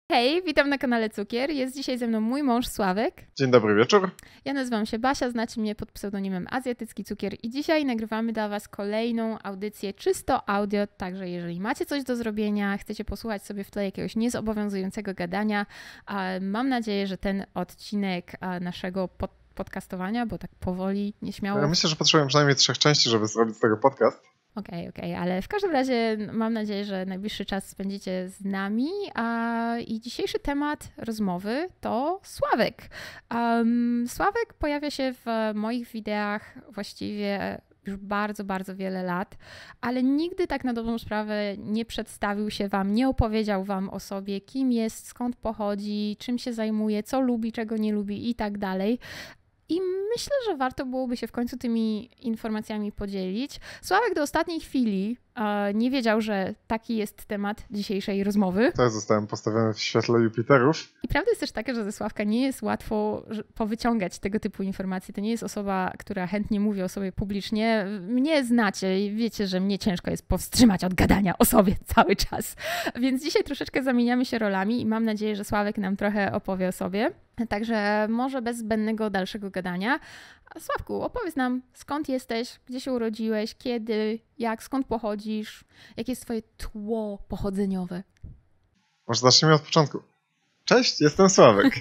Hej, witam na kanale Cukier. Jest dzisiaj ze mną mój mąż Sławek. Dzień dobry wieczór. Ja nazywam się Basia, znacie mnie pod pseudonimem Azjatycki Cukier i dzisiaj nagrywamy dla Was kolejną audycję czysto audio, także jeżeli macie coś do zrobienia, chcecie posłuchać sobie w tle jakiegoś niezobowiązującego gadania, mam nadzieję, że ten odcinek naszego podcastowania, bo tak powoli, nieśmiało... Ja myślę, że potrzebujemy przynajmniej 3 części, żeby zrobić z tego podcast. Okej, ale w każdym razie mam nadzieję, że najbliższy czas spędzicie z nami i dzisiejszy temat rozmowy to Sławek. Sławek pojawia się w moich wideach właściwie już bardzo, bardzo wiele lat, ale nigdy tak na dobrą sprawę nie przedstawił się Wam, nie opowiedział Wam o sobie, kim jest, skąd pochodzi, czym się zajmuje, co lubi, czego nie lubi i tak dalej. I myślę, że warto byłoby się w końcu tymi informacjami podzielić. Sławek do ostatniej chwili nie wiedział, że taki jest temat dzisiejszej rozmowy. Tak, zostałem postawiony w świetle Jupiterów. I prawda jest też taka, że ze Sławka nie jest łatwo powyciągać tego typu informacji. To nie jest osoba, która chętnie mówi o sobie publicznie. Mnie znacie i wiecie, że mnie ciężko jest powstrzymać od gadania o sobie cały czas. Więc dzisiaj troszeczkę zamieniamy się rolami i mam nadzieję, że Sławek nam trochę opowie o sobie. Także może bez zbędnego dalszego gadania. Sławku, opowiedz nam, skąd jesteś, gdzie się urodziłeś, kiedy, jak, skąd pochodzisz, jakie jest twoje tło pochodzeniowe? Może zacznijmy od początku. Cześć, jestem Sławek.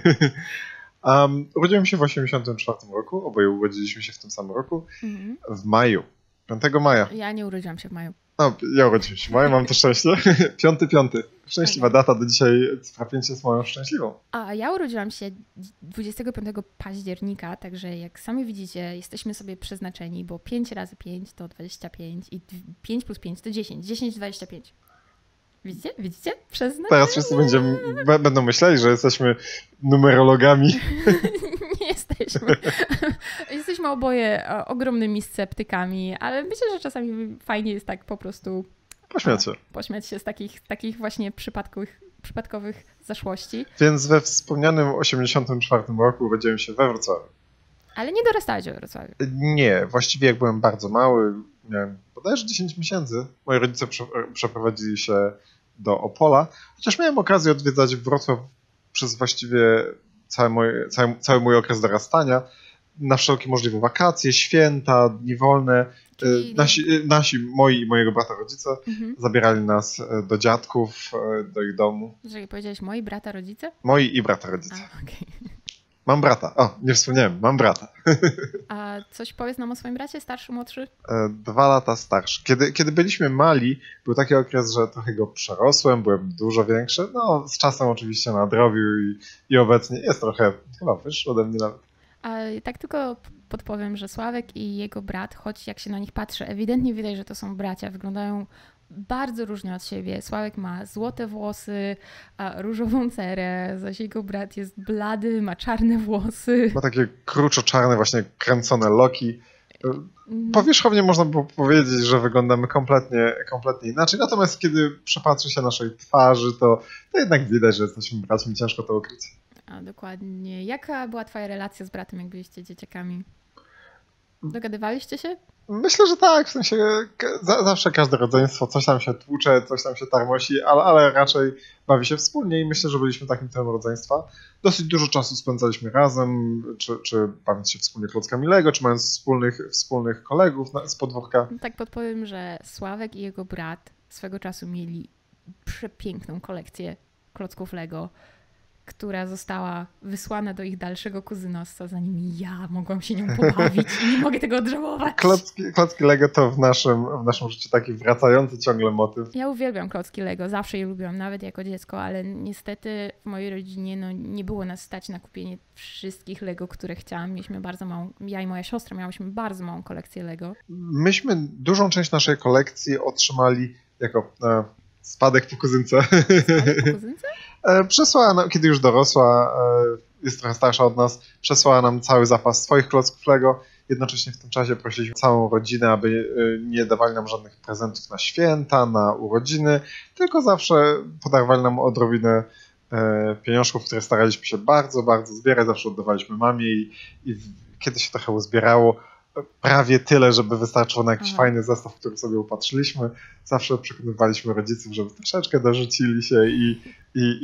Urodziłem się w 1984 roku, oboje urodziliśmy się w tym samym roku, w maju, 5 maja. Ja nie urodziłam się w maju. No, ja urodziłem się w maju, mam to szczęście. 5.5. Szczęśliwa data, do dzisiaj cyfra 5 jest moją szczęśliwą. A ja urodziłam się 25 października, także jak sami widzicie, jesteśmy sobie przeznaczeni, bo 5 razy 5 to 25 i 5 plus 5 to 10. 10, 25. Widzicie? Widzicie? Przeznaczenie. Teraz wszyscy będą myśleli, że jesteśmy numerologami. Nie jesteśmy. Jesteśmy oboje ogromnymi sceptykami, ale myślę, że czasami fajnie jest tak po prostu pośmiać się z takich właśnie przypadkowych zaszłości. Więc we wspomnianym 84 roku urodziłem się we Wrocławiu. Ale nie dorastałeś we Wrocławiu. Nie, właściwie jak byłem bardzo mały, miałem bodajże 10 miesięcy, moi rodzice przeprowadzili się do Opola, chociaż miałem okazję odwiedzać Wrocław przez właściwie cały mój okres dorastania, na wszelkie możliwe wakacje, święta, dni wolne. Moi i mojego brata rodzice zabierali nas do dziadków, do ich domu. Jeżeli powiedziałeś moi brata rodzice? Moi i brata rodzice. Okay. Mam brata. O, nie wspomniałem, mam brata. A coś powiedz nam o swoim bracie? Starszy, młodszy? 2 lata starszy. Kiedy byliśmy mali, był taki okres, że trochę go przerosłem, byłem dużo większy. No, z czasem oczywiście nadrobił i obecnie jest trochę, chyba wyższy ode mnie nawet. A tak tylko podpowiem, że Sławek i jego brat, choć jak się na nich patrzy, ewidentnie widać, że to są bracia, wyglądają bardzo różnie od siebie. Sławek ma złote włosy, różową cerę, zaś jego brat jest blady, ma czarne włosy. Ma takie kruczo-czarne właśnie kręcone loki. Powierzchownie można by powiedzieć, że wyglądamy kompletnie inaczej. Natomiast kiedy przepatrzy się naszej twarzy, to jednak widać, że jesteśmy braćmi, ciężko to ukryć. A dokładnie. Jaka była twoja relacja z bratem, jak byliście dzieciakami? Dogadywaliście się? Myślę, że tak, w sensie zawsze każde rodzeństwo coś tam się tłucze, coś tam się tarmosi, ale raczej bawi się wspólnie i myślę, że byliśmy takim typem rodzeństwa. Dosyć dużo czasu spędzaliśmy razem, czy bawiąc się wspólnie klockami Lego, czy mając wspólnych kolegów z podwórka. Tak podpowiem, że Sławek i jego brat swego czasu mieli przepiękną kolekcję klocków Lego, która została wysłana do ich dalszego kuzynostwa, zanim ja mogłam się nią pobawić i nie mogę tego odżałować. Klocki Lego to w naszym życiu taki wracający ciągle motyw. Ja uwielbiam klocki Lego, zawsze je lubiłam, nawet jako dziecko, ale niestety w mojej rodzinie nie było nas stać na kupienie wszystkich Lego, które chciałam. Mieliśmy bardzo małą, ja i moja siostra miałyśmy bardzo małą kolekcję Lego. Myśmy dużą część naszej kolekcji otrzymali jako spadek po kuzynce. Spadek po kuzynce? Przesłała nam, kiedy już dorosła, jest trochę starsza od nas, przesłała nam cały zapas swoich klocków Lego. Jednocześnie w tym czasie prosiliśmy całą rodzinę, aby nie dawali nam żadnych prezentów na święta, na urodziny, tylko zawsze podarowali nam odrobinę pieniążków, które staraliśmy się bardzo, bardzo zbierać. Zawsze oddawaliśmy mamie i kiedy się trochę uzbierało, prawie tyle, żeby wystarczyło na jakiś fajny zestaw, który sobie upatrzyliśmy. Zawsze przekonywaliśmy rodziców, żeby troszeczkę dorzucili się i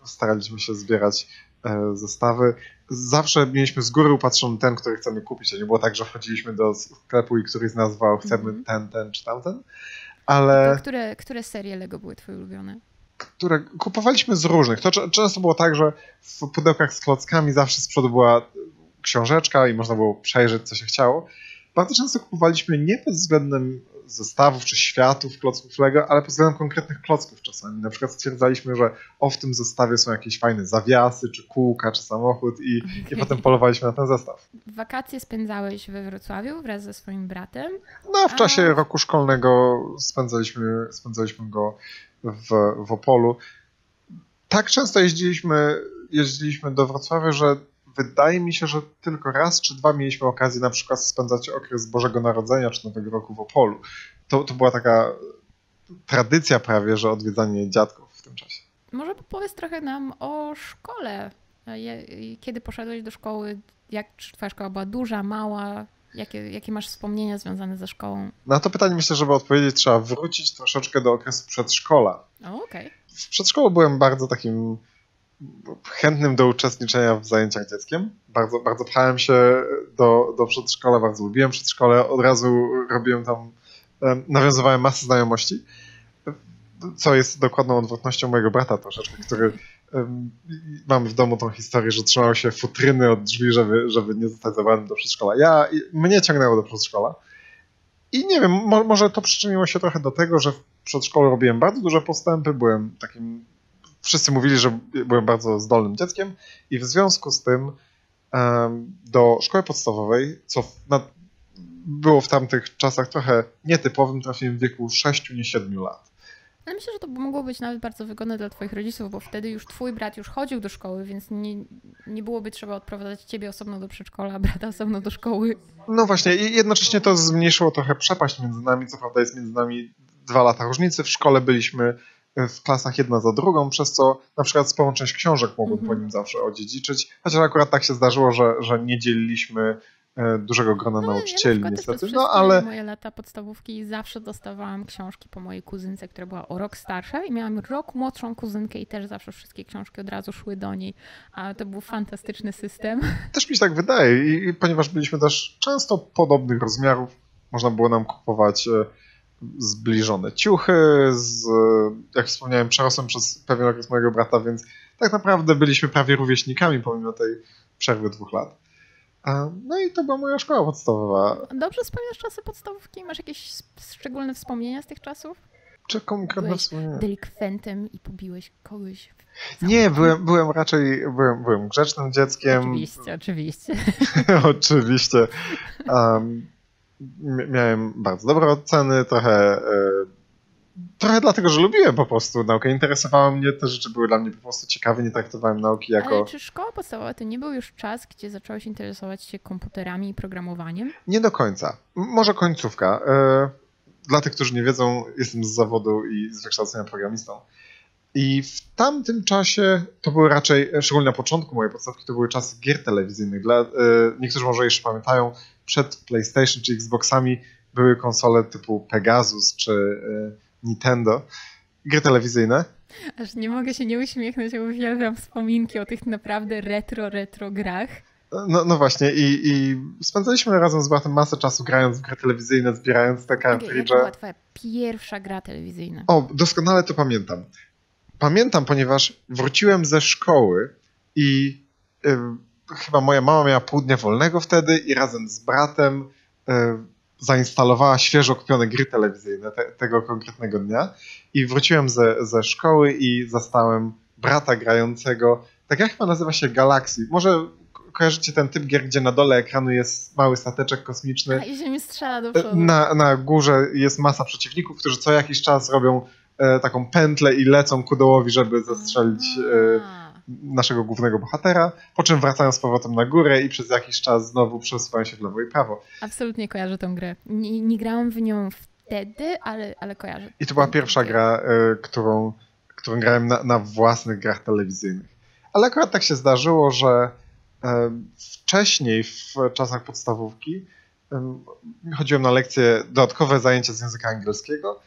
staraliśmy się zbierać zestawy. Zawsze mieliśmy z góry upatrzony ten, który chcemy kupić, a nie było tak, że wchodziliśmy do sklepu i któryś z nas zwał, chcemy ten czy tamten. Ale To które serie Lego były twoje ulubione? które kupowaliśmy z różnych. To często było tak, że w pudełkach z klockami zawsze z przodu była książeczka i można było przejrzeć, co się chciało. Bardzo często kupowaliśmy nie pod względem zestawów czy światów klocków Lego, ale pod względem konkretnych klocków czasami. Na przykład stwierdzaliśmy, że w tym zestawie są jakieś fajne zawiasy, czy kółka, czy samochód i potem polowaliśmy na ten zestaw. Wakacje spędzałeś we Wrocławiu wraz ze swoim bratem? No, w czasie roku szkolnego spędzaliśmy go w Opolu. Tak często jeździliśmy do Wrocławia, że wydaje mi się, że tylko raz czy dwa mieliśmy okazję na przykład spędzać okres Bożego Narodzenia czy Nowego Roku w Opolu. To była taka tradycja prawie, że odwiedzanie dziadków w tym czasie. Może powiedz trochę nam o szkole. Kiedy poszedłeś do szkoły? Czy twoja szkoła była duża, mała? Jakie masz wspomnienia związane ze szkołą? Na to pytanie myślę, żeby odpowiedzieć, trzeba wrócić troszeczkę do okresu przedszkola. Okej. W przedszkolu byłem bardzo takim chętnym do uczestniczenia w zajęciach dzieckiem. Bardzo, bardzo pchałem się do przedszkola, bardzo lubiłem przedszkole. Od razu robiłem tam, nawiązywałem masę znajomości, co jest dokładną odwrotnością mojego brata troszeczkę, który mamy w domu tą historię, że trzymał się futryny od drzwi, żeby nie zostać zabranym do przedszkola. Mnie ciągnęło do przedszkola. I nie wiem, może to przyczyniło się trochę do tego, że w przedszkolu robiłem bardzo duże postępy, byłem takim... Wszyscy mówili, że byłem bardzo zdolnym dzieckiem i w związku z tym do szkoły podstawowej, co było w tamtych czasach trochę nietypowym, trafiłem w wieku 6, nie 7 lat. Ale myślę, że to mogło być nawet bardzo wygodne dla twoich rodziców, bo wtedy już twój brat już chodził do szkoły, więc nie byłoby trzeba odprowadzać ciebie osobno do przedszkola, brata osobno do szkoły. No właśnie i jednocześnie to zmniejszyło trochę przepaść między nami, co prawda jest między nami 2 lata różnicy. W szkole byliśmy w klasach jedna za drugą, przez co na przykład sporą część książek mogłem po nim zawsze odziedziczyć, chociaż akurat tak się zdarzyło, że nie dzieliliśmy dużego grona nauczycieli niestety. No ale moje lata podstawówki zawsze dostawałam książki po mojej kuzynce, która była o rok starsza i miałam rok młodszą kuzynkę i też zawsze wszystkie książki od razu szły do niej, a to był fantastyczny system. Też mi się tak wydaje i ponieważ byliśmy też często podobnych rozmiarów, można było nam kupować zbliżone ciuchy, jak wspomniałem, przerosłem przez pewien okres mojego brata, więc tak naprawdę byliśmy prawie rówieśnikami pomimo tej przerwy 2 lat. No i to była moja szkoła podstawowa. Dobrze wspominasz czasy podstawówki? Masz jakieś szczególne wspomnienia z tych czasów? Czy konkretne wspomnienia? Delikwentem i pobiłeś kogoś? Nie, byłem raczej byłem grzecznym dzieckiem. Oczywiście. Oczywiście. Miałem bardzo dobre oceny, trochę dlatego, że lubiłem po prostu naukę. Interesowały mnie, te rzeczy były dla mnie po prostu ciekawe, nie traktowałem nauki jako... Ale czy szkoła podstawowa to nie był już czas, gdzie zacząłeś interesować się komputerami i programowaniem? Nie do końca. Może końcówka. Dla tych, którzy nie wiedzą, jestem z zawodu i z wykształcenia programistą. I w tamtym czasie, to były raczej, szczególnie na początku mojej podstawki, to były czasy gier telewizyjnych. Niektórzy może jeszcze pamiętają, przed PlayStation czy Xboxami były konsole typu Pegasus czy Nintendo, gry telewizyjne. Aż nie mogę się nie uśmiechnąć, bo uwielbiam wspominki o tych naprawdę retro grach. No właśnie i spędzaliśmy razem z bratem masę czasu grając w gry telewizyjne, zbierając te cartridge. Jaka była twoja pierwsza gra telewizyjna? O, doskonale to pamiętam. Pamiętam, ponieważ wróciłem ze szkoły i chyba moja mama miała pół dnia wolnego wtedy i razem z bratem zainstalowała świeżo kupione gry telewizyjne tego konkretnego dnia i wróciłem ze szkoły i zastałem brata grającego, tak jak chyba nazywa się Galaxy. Może kojarzycie ten typ gier, gdzie na dole ekranu jest mały stateczek kosmiczny. I się mi strzela do przodu. Na górze jest masa przeciwników, którzy co jakiś czas robią taką pętlę i lecą ku dołowi, żeby zastrzelić naszego głównego bohatera, po czym wracają z powrotem na górę i przez jakiś czas znowu przesuwają się w lewo i prawo. Absolutnie kojarzę tę grę. Nie grałam w nią wtedy, ale kojarzę. I to była pierwsza gra, którą grałem na własnych grach telewizyjnych. Ale akurat tak się zdarzyło, że wcześniej w czasach podstawówki chodziłem na lekcje, dodatkowe zajęcia z języka angielskiego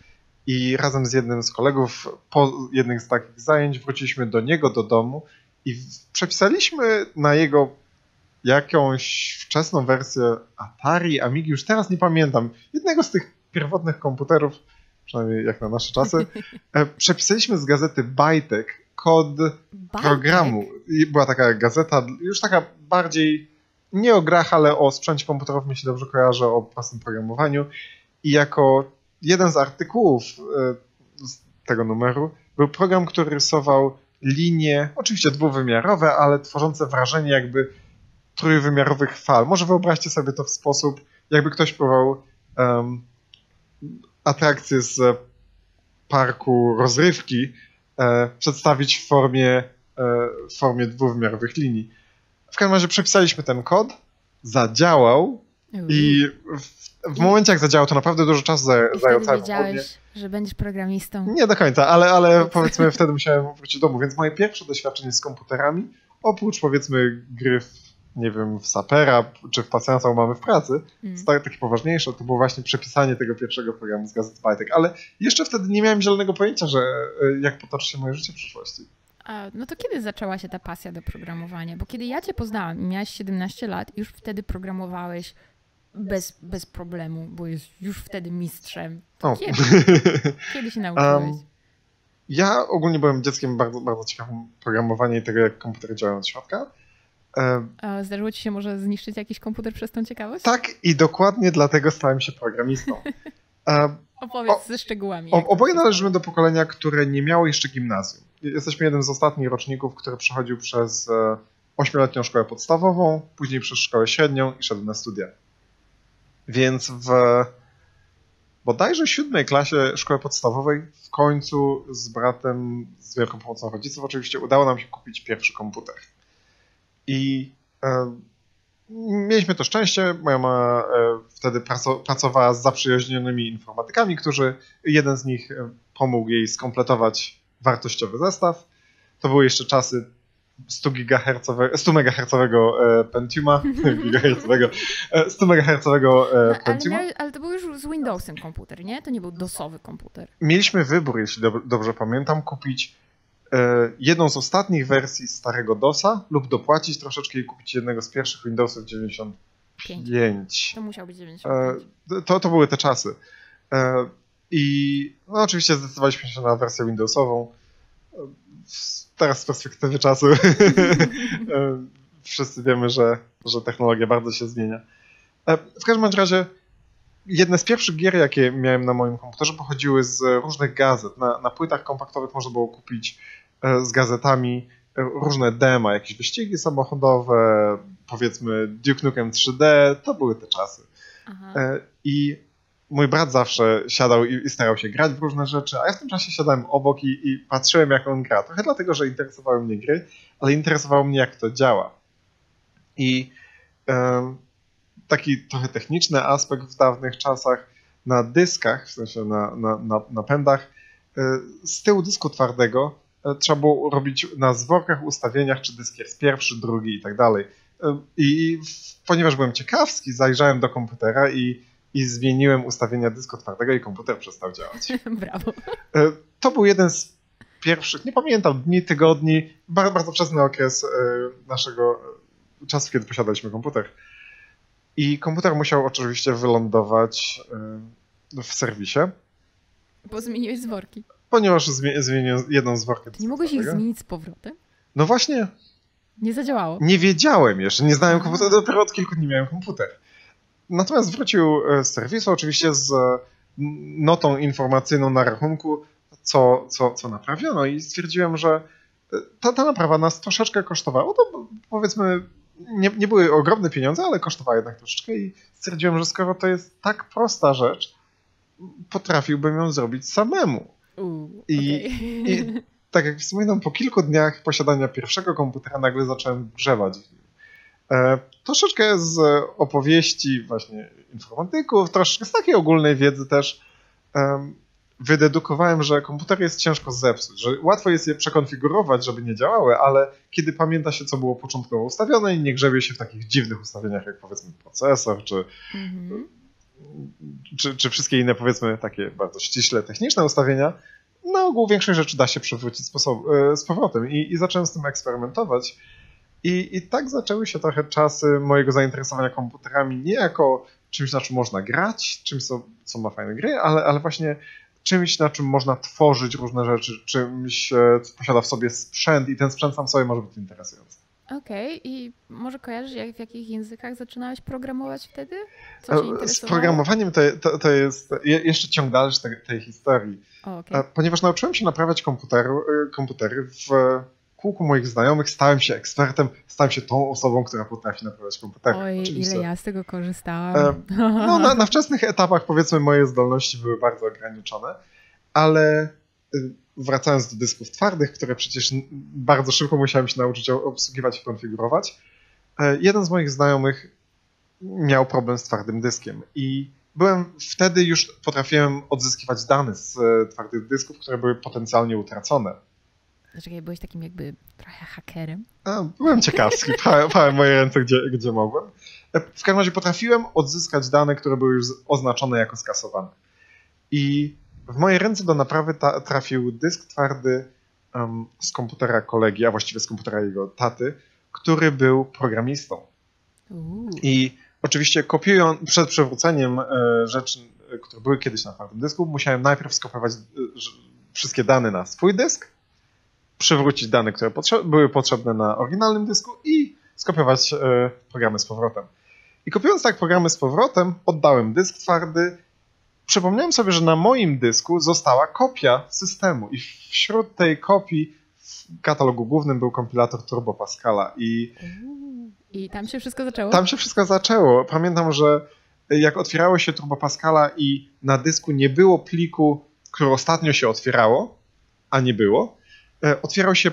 i razem z jednym z kolegów po jednych z takich zajęć wróciliśmy do niego, do domu i przepisaliśmy na jego jakąś wczesną wersję Atari, Amigi, już teraz nie pamiętam, jednego z tych pierwotnych komputerów, przynajmniej jak na nasze czasy, przepisaliśmy z gazety Bajtek kod programu. I była taka gazeta, już taka bardziej nie o grach, ale o sprzęcie komputerowym, jeśli dobrze kojarzę, o prostym programowaniu. I jako jeden z artykułów z tego numeru był program, który rysował linie, oczywiście dwuwymiarowe, ale tworzące wrażenie jakby trójwymiarowych fal. Może wyobraźcie sobie to w sposób, jakby ktoś próbował atrakcję z parku rozrywki przedstawić w formie dwuwymiarowych linii. W każdym razie przepisaliśmy ten kod, zadziałał i w momencie jak zadziałał, to naprawdę dużo czasu zajął całe popołudnie. Że będziesz programistą. Nie do końca, ale powiedzmy wtedy musiałem wrócić do domu, więc moje pierwsze doświadczenie z komputerami, oprócz powiedzmy gry nie wiem, w Sapera czy w Pacjenta mamy w pracy, takie poważniejsze, to było właśnie przepisanie tego pierwszego programu z gazet Bajtek, ale jeszcze wtedy nie miałem zielonego pojęcia, że jak potoczy się moje życie w przyszłości. No to kiedy zaczęła się ta pasja do programowania? Bo kiedy ja cię poznałam i miałaś 17 lat, już wtedy programowałeś bez problemu, bo jest już wtedy mistrzem. Kiedy się nauczyłeś? Ja ogólnie byłem dzieckiem bardzo, bardzo ciekawym programowania i tego, jak komputery działają od środka. A zdarzyło ci się może zniszczyć jakiś komputer przez tą ciekawość? Tak, i dokładnie dlatego stałem się programistą. Opowiedz ze szczegółami. Oboje należymy do pokolenia, które nie miało jeszcze gimnazjum. Jesteśmy jednym z ostatnich roczników, który przechodził przez 8-letnią szkołę podstawową, później przez szkołę średnią i szedł na studia. Więc w bodajże 7. klasie szkoły podstawowej w końcu z bratem, z wielką pomocą rodziców oczywiście, udało nam się kupić pierwszy komputer. I mieliśmy to szczęście, moja mama wtedy pracowała z zaprzyjaźnionymi informatykami, jeden z nich pomógł jej skompletować wartościowy zestaw. To były jeszcze czasy 100 MHz Pentiuma, 100 MHz Pentiuma. Ale to był już z Windowsem komputer, nie? To nie był DOSowy komputer. Mieliśmy wybór, jeśli dobrze pamiętam, kupić jedną z ostatnich wersji starego DOSa lub dopłacić troszeczkę i kupić jednego z pierwszych Windowsów 95. To musiał być 95. To były te czasy. I no, oczywiście zdecydowaliśmy się na wersję Windowsową. Teraz z perspektywy czasu wszyscy wiemy, że technologia bardzo się zmienia. W każdym razie jedne z pierwszych gier, jakie miałem na moim komputerze, pochodziły z różnych gazet. Na płytach kompaktowych można było kupić z gazetami różne dema, jakieś wyścigi samochodowe, powiedzmy Duke Nukem 3D, to były te czasy. Aha. I mój brat zawsze siadał i starał się grać w różne rzeczy, a ja w tym czasie siadałem obok i patrzyłem, jak on gra. Trochę dlatego, że interesowały mnie gry, ale interesowało mnie, jak to działa. I taki trochę techniczny aspekt w dawnych czasach na dyskach, w sensie na pędach, z tyłu dysku twardego trzeba było robić na zworkach, ustawieniach, czy dysk jest pierwszy, drugi i tak dalej. I ponieważ byłem ciekawski, zajrzałem do komputera i zmieniłem ustawienia dysku twardego i komputer przestał działać. Brawo. To był jeden z pierwszych, nie pamiętam, dni, tygodni, bardzo, bardzo wczesny okres naszego czasu, kiedy posiadaliśmy komputer. I komputer musiał oczywiście wylądować w serwisie. Bo zmieniłeś zworki. Ponieważ zmieniłem jedną zworkę. Nie mogłeś ich zmienić z powrotem? No właśnie. Nie zadziałało. Nie wiedziałem jeszcze, nie znałem komputera, dopiero od kilku dni miałem komputer. Natomiast wrócił z serwisu oczywiście z notą informacyjną na rachunku, co naprawiono i stwierdziłem, że ta naprawa nas troszeczkę kosztowała. To powiedzmy nie były ogromne pieniądze, ale kosztowała jednak troszeczkę i stwierdziłem, że skoro to jest tak prosta rzecz, potrafiłbym ją zrobić samemu. I tak jak wspominam, po kilku dniach posiadania pierwszego komputera nagle zacząłem grzewać w nim. Troszeczkę z opowieści właśnie informatyków, troszeczkę z takiej ogólnej wiedzy też wydedukowałem, że komputer jest ciężko zepsuć, że łatwo jest je przekonfigurować, żeby nie działały, ale kiedy pamięta się, co było początkowo ustawione i nie grzebie się w takich dziwnych ustawieniach, jak powiedzmy procesor, czy czy wszystkie inne, powiedzmy, takie bardzo ściśle techniczne ustawienia, na ogół większość rzeczy da się przywrócić z powrotem. I zacząłem z tym eksperymentować. I tak zaczęły się trochę czasy mojego zainteresowania komputerami nie jako czymś, na czym można grać, czymś, co ma fajne gry, ale właśnie czymś, na czym można tworzyć różne rzeczy, czymś, co posiada w sobie sprzęt i ten sprzęt sam sobie może być interesujący. Okej, i może kojarzysz, w jakich językach zaczynałeś programować wtedy? Co cię interesowało? Z programowaniem to jest jeszcze ciąg dalszy tej historii. Ponieważ nauczyłem się naprawiać komputery w kółku moich znajomych, stałem się ekspertem, stałem się tą osobą, która potrafi naprawiać komputery. Oj, oczywiście. Ile ja z tego korzystałam. No, na wczesnych etapach, powiedzmy, moje zdolności były bardzo ograniczone, ale wracając do dysków twardych, które przecież bardzo szybko musiałem się nauczyć obsługiwać i konfigurować, jeden z moich znajomych miał problem z twardym dyskiem i wtedy już potrafiłem odzyskiwać dane z twardych dysków, które były potencjalnie utracone. Czekaj, byłeś takim jakby trochę hakerem? Byłem ciekawski, pałem moje ręce gdzie mogłem. W każdym razie potrafiłem odzyskać dane, które były już oznaczone jako skasowane. I w moje ręce do naprawy trafił dysk twardy z komputera kolegi, a właściwie z komputera jego taty, który był programistą. I oczywiście przed przywróceniem rzeczy, które były kiedyś na twardym dysku, musiałem najpierw skopiować wszystkie dane na swój dysk, przywrócić dane, które były potrzebne na oryginalnym dysku i skopiować programy z powrotem. I kopiując tak programy z powrotem, oddałem dysk twardy. Przypomniałem sobie, że na moim dysku została kopia systemu i wśród tej kopii w katalogu głównym był kompilator Turbo Pascala. I tam się wszystko zaczęło? Tam się wszystko zaczęło. Pamiętam, że jak otwierało się Turbo Pascala i na dysku nie było pliku, który ostatnio się otwierało, a nie było, otwierał się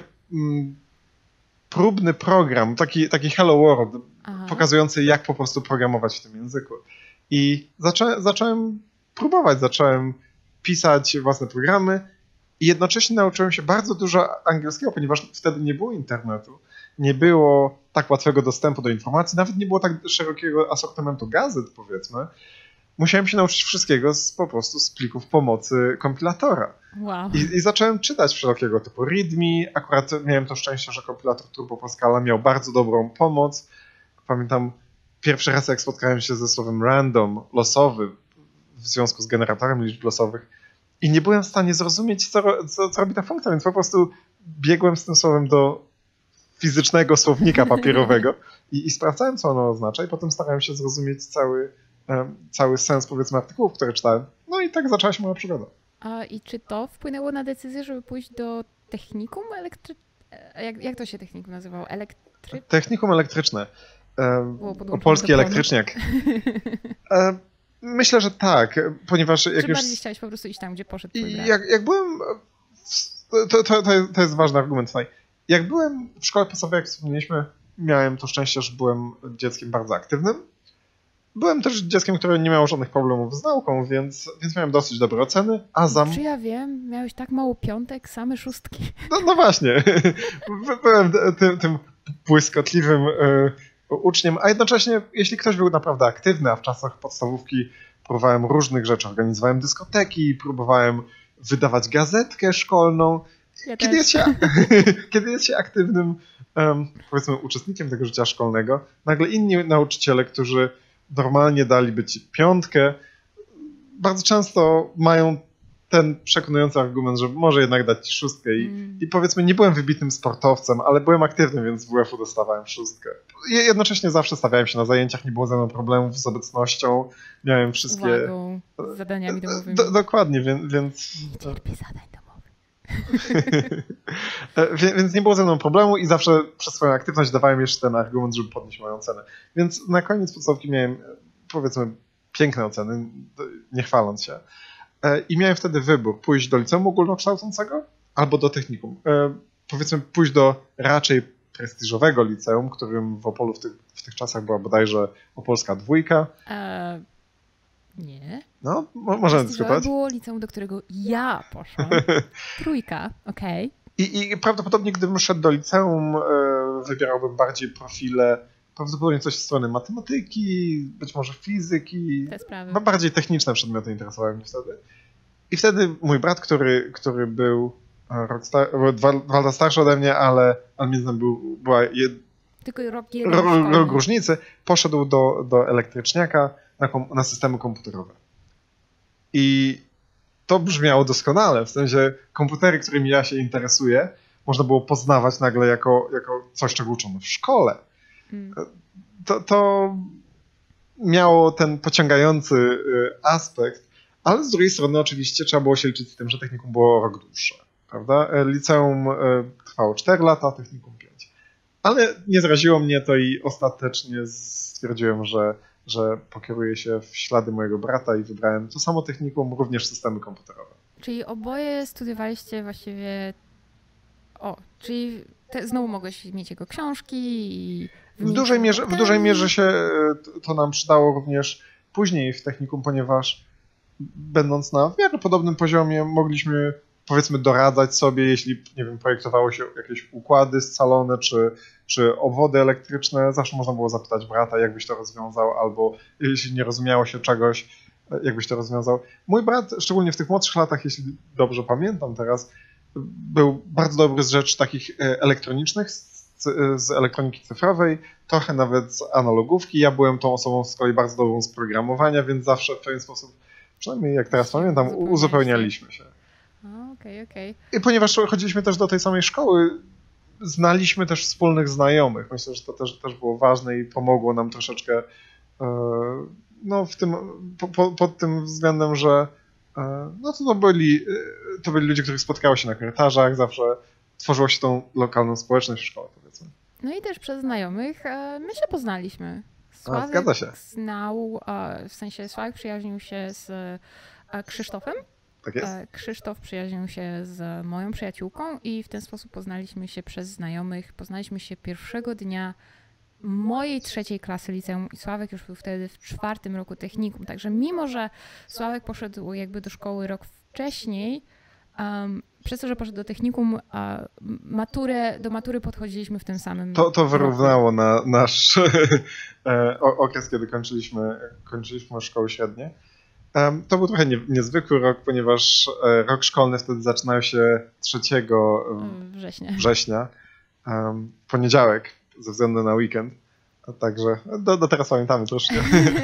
próbny program, taki Hello World, pokazujący, jak po prostu programować w tym języku. I zacząłem próbować, zacząłem pisać własne programy i jednocześnie nauczyłem się bardzo dużo angielskiego, ponieważ wtedy nie było internetu, nie było tak łatwego dostępu do informacji, nawet nie było tak szerokiego asortymentu gazet, powiedzmy. Musiałem się nauczyć wszystkiego po prostu z plików pomocy kompilatora. Wow. I zacząłem czytać wszelkiego typu readme. Akurat miałem to szczęście, że kompilator Turbo Pascala miał bardzo dobrą pomoc. Pamiętam pierwszy raz, jak spotkałem się ze słowem random, losowy, w związku z generatorem liczb losowych i nie byłem w stanie zrozumieć, co robi ta funkcja, więc po prostu biegłem z tym słowem do fizycznego słownika papierowego i sprawdzałem, co ono oznacza i potem starałem się zrozumieć cały sens, powiedzmy, artykułów, które czytałem. No i tak zaczęła się moja przygoda. I czy to wpłynęło na decyzję, żeby pójść do technikum Jak to się technikum nazywało? Technikum elektryczne. Polski elektryczniak. Myślę, że tak, ponieważ jak czy już... bardziej chciałeś po prostu iść tam, gdzie poszedł twój brat? Jak byłem... To jest ważny argument tutaj. Jak byłem w szkole podstawowej, jak wspomnieliśmy, miałem to szczęście, że byłem dzieckiem bardzo aktywnym. Byłem też dzieckiem, które nie miało żadnych problemów z nauką, więc miałem dosyć dobre oceny. Czy ja wiem, miałeś tak mało piątek, same szóstki. No właśnie. Byłem tym błyskotliwym uczniem, a jednocześnie, jeśli ktoś był naprawdę aktywny, a w czasach podstawówki próbowałem różnych rzeczy, organizowałem dyskoteki, próbowałem wydawać gazetkę szkolną. Kiedy jest się aktywnym, powiedzmy, uczestnikiem tego życia szkolnego, nagle inni nauczyciele, którzy normalnie daliby ci piątkę, bardzo często mają ten przekonujący argument, że może jednak dać ci szóstkę i powiedzmy nie byłem wybitnym sportowcem, ale byłem aktywnym, więc z WF-u dostawałem szóstkę. Jednocześnie zawsze stawiałem się na zajęciach, nie było ze mną problemów z obecnością, miałem wszystkie... Uwagą, z zadaniami domowymi. Dokładnie, więc... Nie cierpię zadań domowych. Więc nie było ze mną problemu i zawsze przez swoją aktywność dawałem jeszcze ten argument, żeby podnieść moją cenę. Więc na koniec podstawówki miałem, powiedzmy, piękne oceny, nie chwaląc się. I miałem wtedy wybór, pójść do liceum ogólnokształcącego albo do technikum. Powiedzmy, pójść do raczej prestiżowego liceum, którym w Opolu w tych czasach była bodajże Opolska dwójka. Nie. No, możemy dyskutować. było liceum, do którego ja poszłam. Trójka, okej. I prawdopodobnie, gdybym szedł do liceum, wybierałbym bardziej profile prawdopodobnie coś z strony matematyki, być może fizyki. Te sprawy. Bardziej techniczne przedmioty interesowały mnie wtedy. I wtedy mój brat, który był był 2 lata starszy ode mnie, ale między nami była tylko rok różnicy, poszedł do elektryczniaka na systemy komputerowe. I to brzmiało doskonale, w sensie komputery, którymi ja się interesuję, można było poznawać nagle jako coś, czego uczono w szkole. To miało ten pociągający aspekt, ale z drugiej strony oczywiście trzeba było się liczyć z tym, że technikum było rok dłuższe, prawda? Liceum trwało 4 lata, technikum 5. Ale nie zraziło mnie to i ostatecznie stwierdziłem, że pokieruję się w ślady mojego brata i wybrałem to samo technikum, również systemy komputerowe. Czyli oboje studiowaliście właściwie... czyli znowu mogłeś mieć jego książki i... W dużej mierze się to nam przydało również później w technikum, ponieważ będąc na w miarę podobnym poziomie mogliśmy, powiedzmy, doradzać sobie, jeśli, nie wiem, projektowało się jakieś układy scalone czy obwody elektryczne, zawsze można było zapytać brata, jak byś to rozwiązał, albo jeśli nie rozumiało się czegoś, jak byś to rozwiązał. Mój brat, szczególnie w tych młodszych latach, jeśli dobrze pamiętam teraz, był bardzo dobry z rzeczy takich elektronicznych, z elektroniki cyfrowej, trochę nawet z analogówki. Ja byłem tą osobą z kolei bardzo dobrą z programowania, więc zawsze w pewien sposób, przynajmniej jak teraz pamiętam, uzupełnialiśmy się. Okej. I ponieważ chodziliśmy też do tej samej szkoły, znaliśmy też wspólnych znajomych. Myślę, że to też było ważne i pomogło nam troszeczkę w tym, pod tym względem, że to byli ludzie, których spotkało się na korytarzach, zawsze tworzyło się tą lokalną społeczność w szkole, powiedzmy. No i też przez znajomych my się poznaliśmy. Sławek zgadza się. znał, w sensie Sławek przyjaźnił się z Krzysztofem. Tak jest. Krzysztof przyjaźnił się z moją przyjaciółką i w ten sposób poznaliśmy się przez znajomych. Poznaliśmy się pierwszego dnia mojej 3. klasy liceum i Sławek już był wtedy w 4. roku technikum. Także mimo, że Sławek poszedł jakby do szkoły rok wcześniej, przez to, że poszedł do technikum, do matury podchodziliśmy w tym samym To wyrównało na nasz okres, kiedy kończyliśmy szkoły średnie. To był trochę niezwykły rok, ponieważ rok szkolny wtedy zaczynał się 3 września, poniedziałek, ze względu na weekend. Także do teraz pamiętamy troszkę.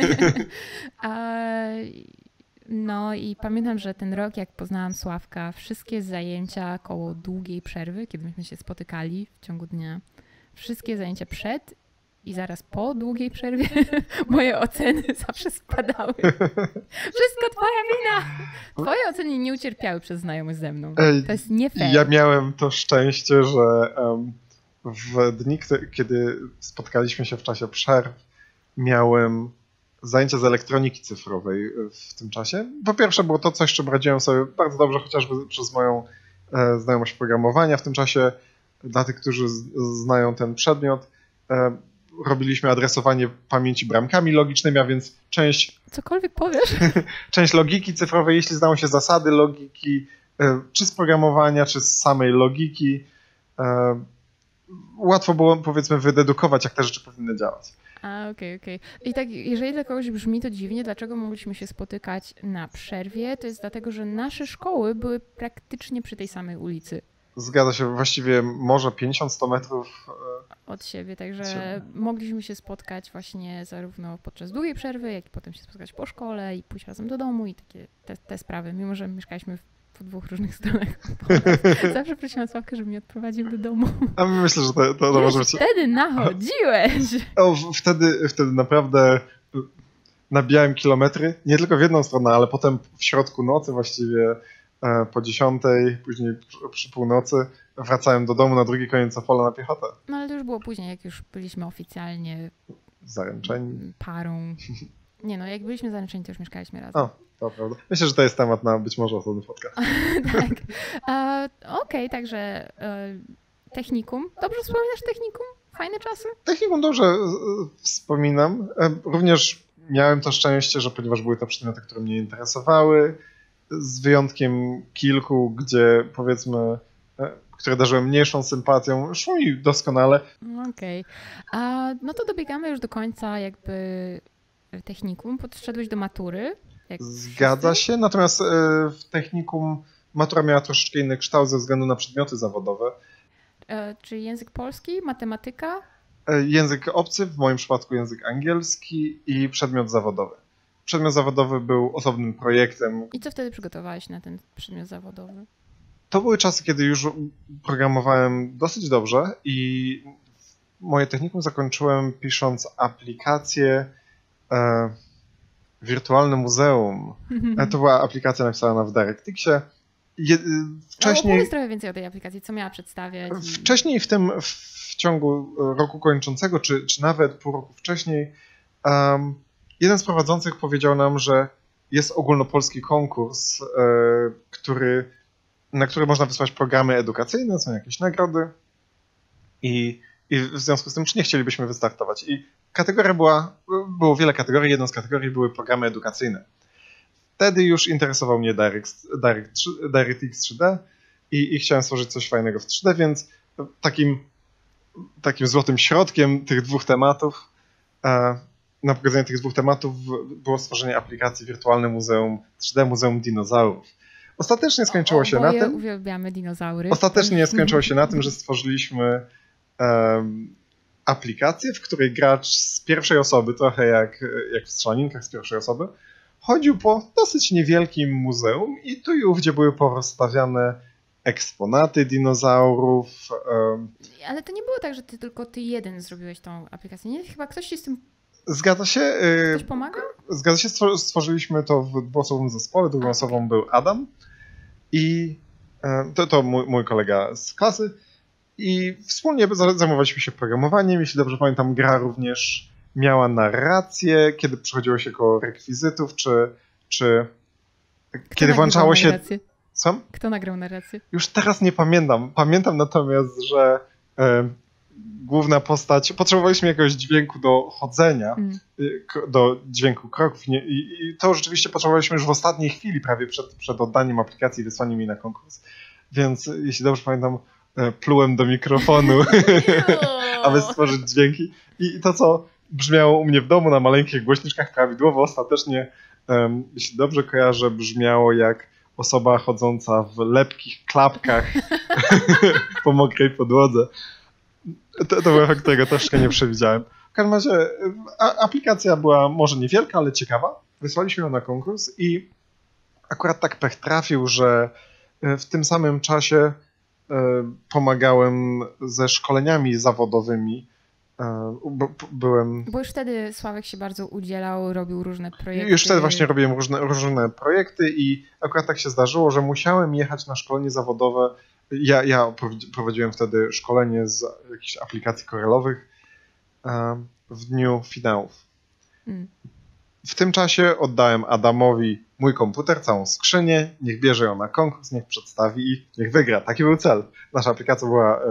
No i pamiętam, że ten rok, jak poznałam Sławka, wszystkie zajęcia koło długiej przerwy, kiedy myśmy się spotykali w ciągu dnia, wszystkie zajęcia przed i zaraz po długiej przerwie, moje oceny zawsze spadały. Wszystko twoja wina! Twoje oceny nie ucierpiały przez znajomych ze mną. To jest nie fair. Ja miałem to szczęście, że w dni, kiedy spotkaliśmy się w czasie przerw, miałem zajęcia z elektroniki cyfrowej w tym czasie. Po pierwsze było to coś, czym radziłem sobie bardzo dobrze, chociażby przez moją znajomość programowania. W tym czasie dla tych, którzy znają ten przedmiot, robiliśmy adresowanie pamięci bramkami logicznymi, a więc cokolwiek powiesz. Część logiki cyfrowej, jeśli znało się zasady logiki, czy z programowania, czy z samej logiki, łatwo było, powiedzmy, wydedukować, jak te rzeczy powinny działać. Okej. I tak, jeżeli dla kogoś brzmi to dziwnie, dlaczego mogliśmy się spotykać na przerwie, to jest dlatego, że nasze szkoły były praktycznie przy tej samej ulicy. Zgadza się, właściwie może 50-100 metrów od siebie, także mogliśmy się spotkać właśnie zarówno podczas długiej przerwy, jak i potem się spotkać po szkole i pójść razem do domu i takie te sprawy, mimo że mieszkaliśmy po 2 różnych stronach. Zawsze prosiłam Sławkę, żeby mnie odprowadził do domu. A myślę, że to może być... Wtedy nachodziłeś! Wtedy naprawdę nabijałem kilometry, nie tylko w jedną stronę, ale potem w środku nocy właściwie po 10, później przy północy wracałem do domu na drugi koniec Opola na piechotę. No ale to już było później, jak już byliśmy oficjalnie zaręczeni. Parą. Nie no, jak byliśmy zaręczeni, to już mieszkaliśmy razem. To prawda. Myślę, że to jest temat na być może osobny podcast. Tak. Okej, także technikum. Dobrze wspominasz technikum? Fajne czasy? Technikum dobrze wspominam. Również miałem to szczęście, że ponieważ były to przedmioty, które mnie interesowały, z wyjątkiem kilku, gdzie powiedzmy, które darzyły mniejszą sympatią, szło mi doskonale. No, Okej. No to dobiegamy już do końca jakby technikum. Podszedłeś do matury. Zgadza się, natomiast w technikum matura miała troszeczkę inny kształt ze względu na przedmioty zawodowe. Czyli język polski, matematyka? Język obcy, w moim przypadku język angielski i przedmiot zawodowy. Przedmiot zawodowy był osobnym projektem. I co wtedy przygotowałeś na ten przedmiot zawodowy? To były czasy, kiedy już programowałem dosyć dobrze i moje technikum zakończyłem pisząc aplikację Wirtualne Muzeum. To była aplikacja napisana w DirectXie. Wcześniej... Opowiedz trochę więcej o tej aplikacji, co miała przedstawiać. Wcześniej w ciągu roku kończącego, czy nawet pół roku wcześniej, jeden z prowadzących powiedział nam, że jest ogólnopolski konkurs, na który można wysłać programy edukacyjne, są jakieś nagrody i w związku z tym, czy nie chcielibyśmy wystartować. I kategoria było wiele kategorii, jedną z kategorii były programy edukacyjne. Wtedy już interesował mnie DirectX 3D i chciałem stworzyć coś fajnego w 3D, więc takim złotym środkiem tych dwóch tematów, na pokazanie tych dwóch tematów było stworzenie aplikacji Wirtualne Muzeum 3D, Muzeum Dinozaurów. Ostatecznie skończyło się na tym. Uwielbiamy dinozaury. Ostatecznie skończyło się na tym, że stworzyliśmy aplikację, w której gracz z pierwszej osoby, trochę jak w strzelaninach z pierwszej osoby, chodził po dosyć niewielkim muzeum i tu i ówdzie były porozstawiane eksponaty dinozaurów. Ale to nie było tak, że tylko ty jeden zrobiłeś tą aplikację, nie? Chyba ktoś ci z tym... Zgadza się. Ktoś pomagał? Zgadza się, stworzyliśmy to w dwuosobowym zespole, drugą osobą był Adam i to mój kolega z klasy i wspólnie zajmowaliśmy się programowaniem. Jeśli dobrze pamiętam, gra również miała narrację, kiedy przechodziło się koło rekwizytów, czy kiedy włączało się... Co? Kto nagrał narrację? Już teraz nie pamiętam. Pamiętam natomiast, że główna postać... Potrzebowaliśmy jakiegoś dźwięku do chodzenia, do dźwięku kroków i to rzeczywiście potrzebowaliśmy już w ostatniej chwili, prawie przed oddaniem aplikacji i wysłaniem jej na konkurs. Więc jeśli dobrze pamiętam, plułem do mikrofonu, aby stworzyć dźwięki. I to, co brzmiało u mnie w domu na maleńkich głośniczkach prawidłowo, ostatecznie, jeśli dobrze kojarzę, brzmiało jak osoba chodząca w lepkich klapkach po mokrej podłodze. To był efekt, którego troszkę nie przewidziałem. W każdym razie aplikacja była może niewielka, ale ciekawa. Wysłaliśmy ją na konkurs i akurat tak pech trafił, że w tym samym czasie pomagałem ze szkoleniami zawodowymi. Bo już wtedy Sławek się bardzo udzielał, robił różne projekty. Już wtedy właśnie robiłem różne projekty i akurat tak się zdarzyło, że musiałem jechać na szkolenie zawodowe. Ja prowadziłem wtedy szkolenie z jakichś aplikacji korelowych w dniu finałów. W tym czasie oddałem Adamowi mój komputer, całą skrzynię, niech bierze ją na konkurs, niech przedstawi i niech wygra. Taki był cel. Nasza aplikacja była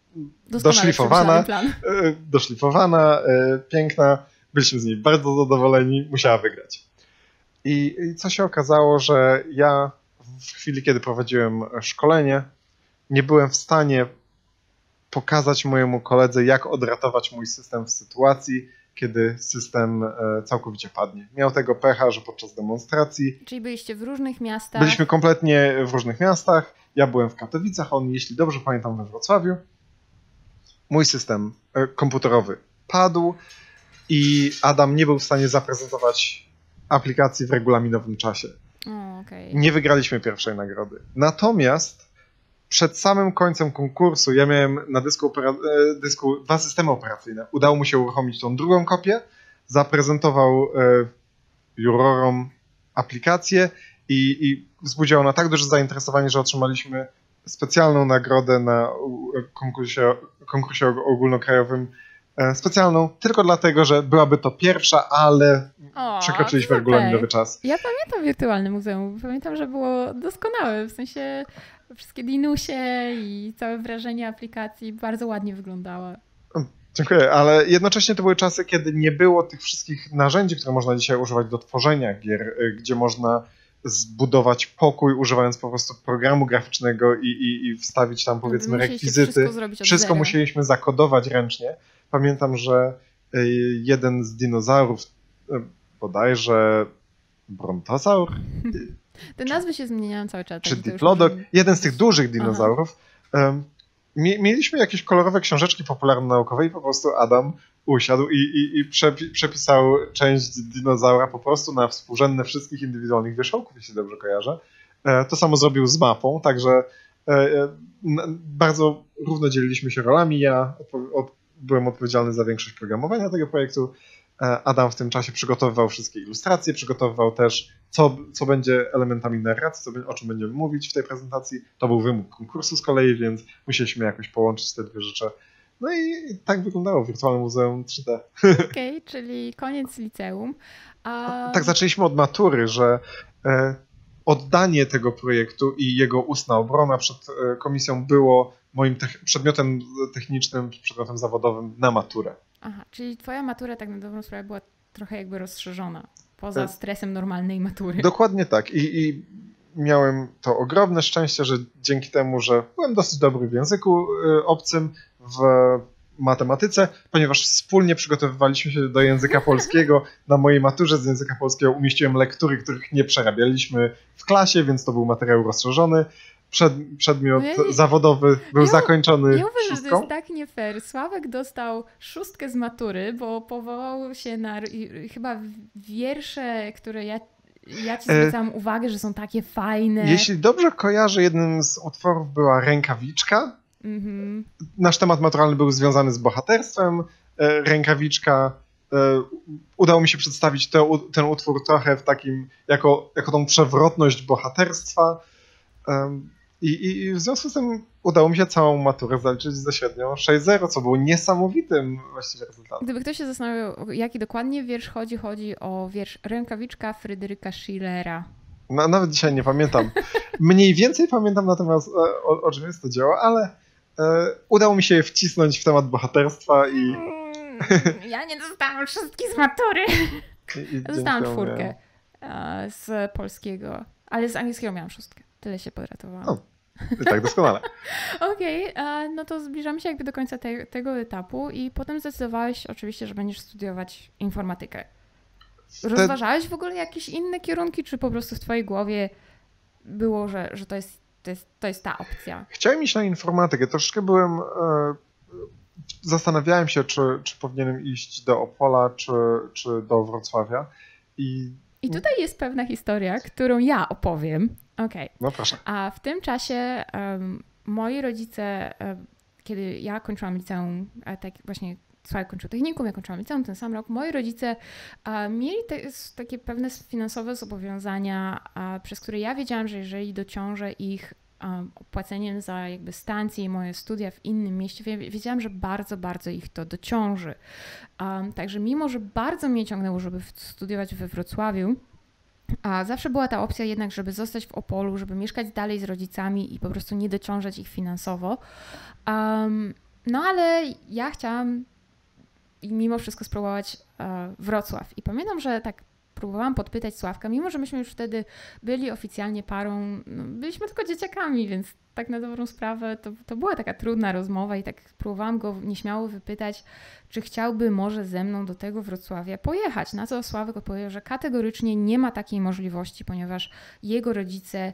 doszlifowana, piękna, byliśmy z niej bardzo zadowoleni, musiała wygrać. I co się okazało, że ja w chwili, kiedy prowadziłem szkolenie, nie byłem w stanie pokazać mojemu koledze, jak odratować mój system w sytuacji, kiedy system całkowicie padnie. Miał tego pecha, że podczas demonstracji... Czyli byliście w różnych miastach? Byliśmy kompletnie w różnych miastach. Ja byłem w Katowicach, on, jeśli dobrze pamiętam, we Wrocławiu. Mój system komputerowy padł i Adam nie był w stanie zaprezentować aplikacji w regulaminowym czasie. Nie wygraliśmy pierwszej nagrody. Natomiast przed samym końcem konkursu ja miałem na dysku 2 systemy operacyjne. Udało mu się uruchomić tą drugą kopię, zaprezentował jurorom aplikację i wzbudziła ona tak duże zainteresowanie, że otrzymaliśmy specjalną nagrodę na konkursie ogólnokrajowym. Specjalną tylko dlatego, że byłaby to pierwsza, ale przekroczyliśmy regulaminowy czas. Ja pamiętam Wirtualne Muzeum. Pamiętam, że było doskonałe. W sensie wszystkie dinusie i całe wrażenie aplikacji bardzo ładnie wyglądała. Dziękuję, ale jednocześnie to były czasy, kiedy nie było tych wszystkich narzędzi, które można dzisiaj używać do tworzenia gier, gdzie można zbudować pokój, używając po prostu programu graficznego i wstawić tam, powiedzmy, rekwizyty. Wszystko musieliśmy zakodować ręcznie. Pamiętam, że jeden z dinozaurów, bodajże Brontosaur? Te nazwy się zmieniają cały czas. Czy Diplodok? Jeden z tych dużych dinozaurów. Mieliśmy jakieś kolorowe książeczki popularno-naukowe i po prostu Adam usiadł i przepisał część dinozaura po prostu na współrzędne wszystkich indywidualnych wierzchołków, jeśli dobrze kojarzę. To samo zrobił z mapą, także bardzo równo dzieliliśmy się rolami. Ja byłem odpowiedzialny za większość programowania tego projektu. Adam w tym czasie przygotowywał wszystkie ilustracje, przygotowywał też, co będzie elementami narracji, o czym będziemy mówić w tej prezentacji. To był wymóg konkursu z kolei, więc musieliśmy jakoś połączyć te dwie rzeczy. No i tak wyglądało Wirtualne Muzeum 3D. Okej, czyli koniec liceum. Tak zaczęliśmy od matury, że oddanie tego projektu i jego ustna obrona przed komisją było moim przedmiotem technicznym, przedmiotem zawodowym na maturę. Aha, czyli twoja matura tak na dobrą sprawę była trochę jakby rozszerzona, poza stresem normalnej matury. Dokładnie tak. I miałem to ogromne szczęście, że dzięki temu, że byłem dosyć dobry w języku obcym, w matematyce, ponieważ wspólnie przygotowywaliśmy się do języka polskiego. Na mojej maturze z języka polskiego umieściłem lektury, których nie przerabialiśmy w klasie, więc to był materiał rozszerzony. Przedmiot zawodowy był zakończony. Ja uważam, że to jest tak nie fair. Sławek dostał 6 z matury, bo powołał się na chyba wiersze, które ja ci zwracałam uwagę, że są takie fajne. Jeśli dobrze kojarzę, jednym z utworów była Rękawiczka. Nasz temat maturalny był związany z bohaterstwem. Rękawiczka. Udało mi się przedstawić ten utwór trochę w takim, jako tą przewrotność bohaterstwa. I w związku z tym udało mi się całą maturę zaliczyć ze średnią 6,0, co było niesamowitym właściwie rezultatem. Gdyby ktoś się zastanawiał, jaki dokładnie wiersz chodzi o wiersz Rękawiczka Fryderyka Schillera. Nawet dzisiaj nie pamiętam. Mniej więcej pamiętam natomiast o czym jest to dzieło, ale udało mi się je wcisnąć w temat bohaterstwa i... Ja nie dostałam 6 z matury. Dostałam 4 z polskiego, ale z angielskiego miałam 6. Tyle się podratowałam. O, i tak doskonale. Okej, no to zbliżamy się jakby do końca tego etapu i potem zdecydowałeś oczywiście, że będziesz studiować informatykę. Rozważałeś w ogóle jakieś inne kierunki, czy po prostu w twojej głowie było, że to jest ta opcja? Chciałem iść na informatykę. Troszeczkę zastanawiałem się, czy powinienem iść do Opola, czy do Wrocławia. I tutaj jest pewna historia, którą ja opowiem. Okej. No proszę. A w tym czasie moi rodzice, kiedy ja kończyłam liceum, tak właśnie Sławek kończył technikum, ja kończyłam liceum ten sam rok, moi rodzice mieli takie pewne finansowe zobowiązania, przez które ja wiedziałam, że jeżeli dociążę ich opłaceniem za jakby stację i moje studia w innym mieście, wiedziałam, że bardzo, bardzo ich to dociąży. Także mimo, że bardzo mnie ciągnęło, żeby studiować we Wrocławiu, a zawsze była ta opcja jednak, żeby zostać w Opolu, żeby mieszkać dalej z rodzicami i po prostu nie dociążać ich finansowo. No ale ja chciałam mimo wszystko spróbować Wrocław. I pamiętam, że tak próbowałam podpytać Sławka, mimo że myśmy już wtedy byli oficjalnie parą, no, byliśmy tylko dzieciakami, więc tak na dobrą sprawę to była taka trudna rozmowa i tak próbowałam go nieśmiało wypytać, czy chciałby może ze mną do tego Wrocławia pojechać. Na co Sławek odpowiedział, że kategorycznie nie ma takiej możliwości, ponieważ jego rodzice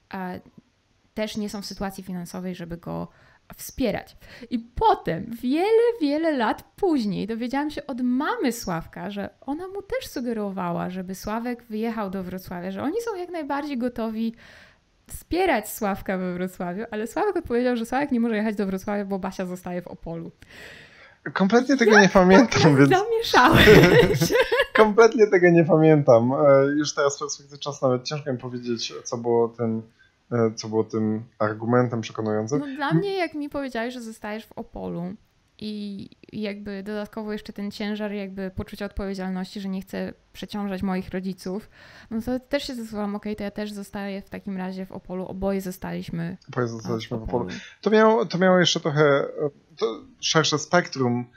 też nie są w sytuacji finansowej, żeby go wspierać. I potem, wiele lat później dowiedziałam się od mamy Sławka, że ona mu też sugerowała, żeby Sławek wyjechał do Wrocławia, że oni są jak najbardziej gotowi wspierać Sławka we Wrocławiu, ale Sławek odpowiedział, że Sławek nie może jechać do Wrocławia, bo Basia zostaje w Opolu. Kompletnie tego nie pamiętam, więc... Zamieszałeś. Kompletnie tego nie pamiętam. Już teraz w perspektywie czasu nawet ciężko mi powiedzieć, co było tym argumentem przekonującym. No dla mnie, jak mi powiedziałeś, że zostajesz w Opolu i jakby dodatkowo jeszcze ten ciężar jakby poczucia odpowiedzialności, że nie chcę przeciążać moich rodziców, no to też się zdecydowałam, to ja też zostaję w takim razie w Opolu. Oboje zostaliśmy w Opolu. To miało jeszcze trochę szersze spektrum,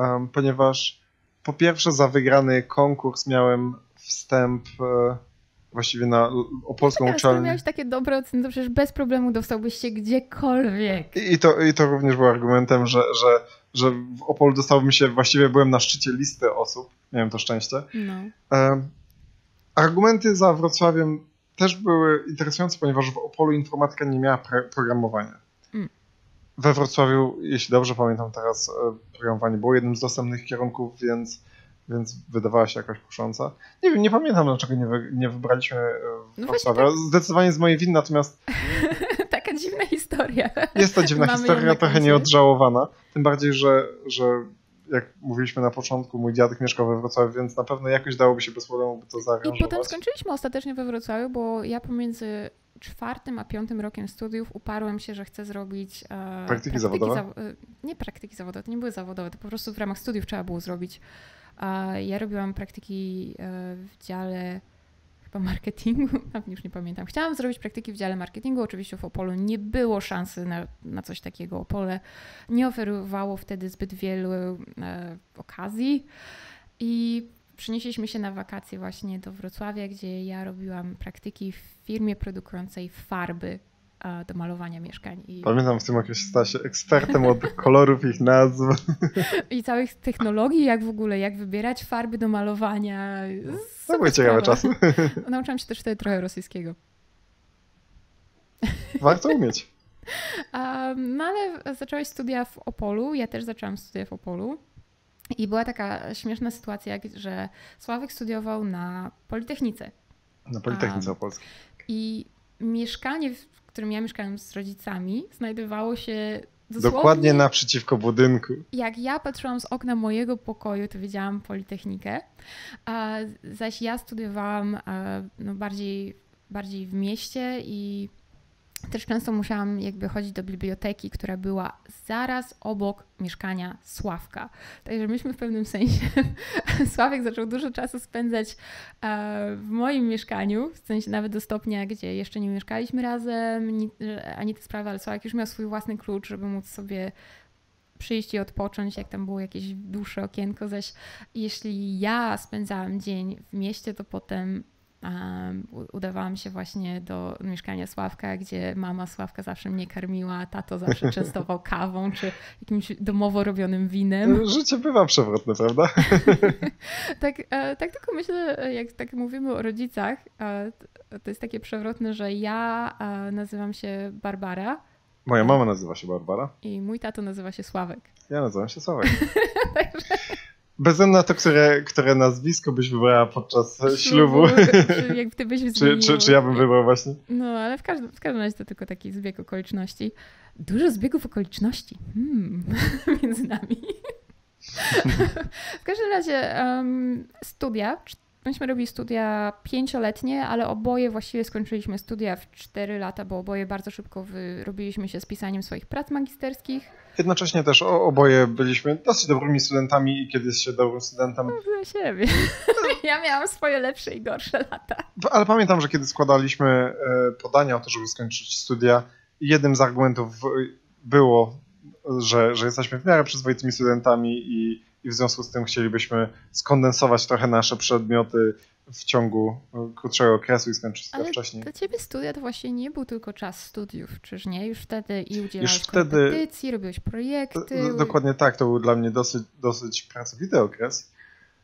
ponieważ po pierwsze za wygrany konkurs miałem wstęp właściwie na opolską Ale uczelnię. miałeś takie dobre oceny, to przecież bez problemu dostałbyś się gdziekolwiek. I to również był argumentem, że w Opolu dostałbym się, właściwie byłem na szczycie listy osób, miałem to szczęście. No. Argumenty za Wrocławiem też były interesujące, ponieważ w Opolu informatyka nie miała programowania. We Wrocławiu, jeśli dobrze pamiętam teraz, programowanie było jednym z dostępnych kierunków, więc wydawała się jakaś kusząca. Nie wiem, nie pamiętam, dlaczego nie wybraliśmy Wrocławia. Tak. Zdecydowanie z mojej winy, natomiast... Taka dziwna historia. Jest to dziwna historia, trochę nieodżałowana. Tym bardziej, że jak mówiliśmy na początku, mój dziadek mieszkał we Wrocławiu, więc na pewno jakoś dałoby się bez problemu by to zaaranżować. I potem skończyliśmy ostatecznie we Wrocławiu, bo ja pomiędzy 4. a 5. rokiem studiów uparłem się, że chcę zrobić praktyki zawodowe? Nie praktyki zawodowe, to nie były zawodowe, to po prostu w ramach studiów trzeba było zrobić. Ja robiłam praktyki w dziale chyba marketingu, już nie pamiętam. Chciałam zrobić praktyki w dziale marketingu, oczywiście w Opolu nie było szansy na coś takiego. Opole nie oferowało wtedy zbyt wielu okazji i przenieśliśmy się na wakacje właśnie do Wrocławia, gdzie ja robiłam praktyki w firmie produkującej farby do malowania mieszkań. Pamiętam, w tym okresie stała się ekspertem od kolorów, ich nazw. I całych technologii, jak wybierać farby do malowania. To były ciekawe czasy. Nauczyłam się też wtedy trochę rosyjskiego. Warto umieć. No ale zaczęłaś studia w Opolu, ja też zaczęłam studia w Opolu. I była taka śmieszna sytuacja, że Sławek studiował na Politechnice. Na Politechnice Opolskiej. I mieszkanie, w którym ja mieszkałam z rodzicami, znajdowało się dosłownie... Dokładnie naprzeciwko budynku. Jak ja patrzyłam z okna mojego pokoju, to widziałam Politechnikę, zaś ja studiowałam bardziej w mieście i też często musiałam jakby chodzić do biblioteki, która była zaraz obok mieszkania Sławka. Także myśmy w pewnym sensie, Sławek zaczął dużo czasu spędzać w moim mieszkaniu, w sensie nawet do stopnia, gdzie jeszcze nie mieszkaliśmy razem, ani te sprawy, ale Sławek już miał swój własny klucz, żeby móc sobie przyjść i odpocząć, jak tam było jakieś dłuższe okienko, zaś jeśli ja spędzałam dzień w mieście, to potem udawałam się właśnie do mieszkania Sławka, gdzie mama Sławka zawsze mnie karmiła, tato zawsze częstował kawą czy jakimś domowo robionym winem. Życie bywa przewrotne, prawda? Tak tylko myślę, jak tak mówimy o rodzicach, to jest takie przewrotne, że ja nazywam się Barbara. Moja mama nazywa się Barbara. I mój tato nazywa się Sławek. Ja nazywam się Sławek. Bez względu na to, które nazwisko byś wybrała podczas ślubu. Czy jak ty byś czy ja bym wybrał właśnie? No, ale w każdym razie to tylko taki zbieg okoliczności. Dużo zbiegów okoliczności między nami. W każdym razie studia. Myśmy robili studia 5-letnie, ale oboje właściwie skończyliśmy studia w 4 lata, bo oboje bardzo szybko wyrobiliśmy się z pisaniem swoich prac magisterskich. Jednocześnie też oboje byliśmy dosyć dobrymi studentami i kiedy jest się dobrym studentem... No, dla siebie. Ja miałam swoje lepsze i gorsze lata. Ale pamiętam, że kiedy składaliśmy podania o to, żeby skończyć studia, jednym z argumentów było, że jesteśmy w miarę przyzwoitymi studentami i w związku z tym chcielibyśmy skondensować trochę nasze przedmioty w ciągu krótszego okresu i skończyć to wcześniej. Dla ciebie studia to właśnie nie był tylko czas studiów, czyż nie? Już wtedy i udzielałeś kompetycji, robiłeś projekty. Dokładnie tak, to był dla mnie dosyć pracowity okres.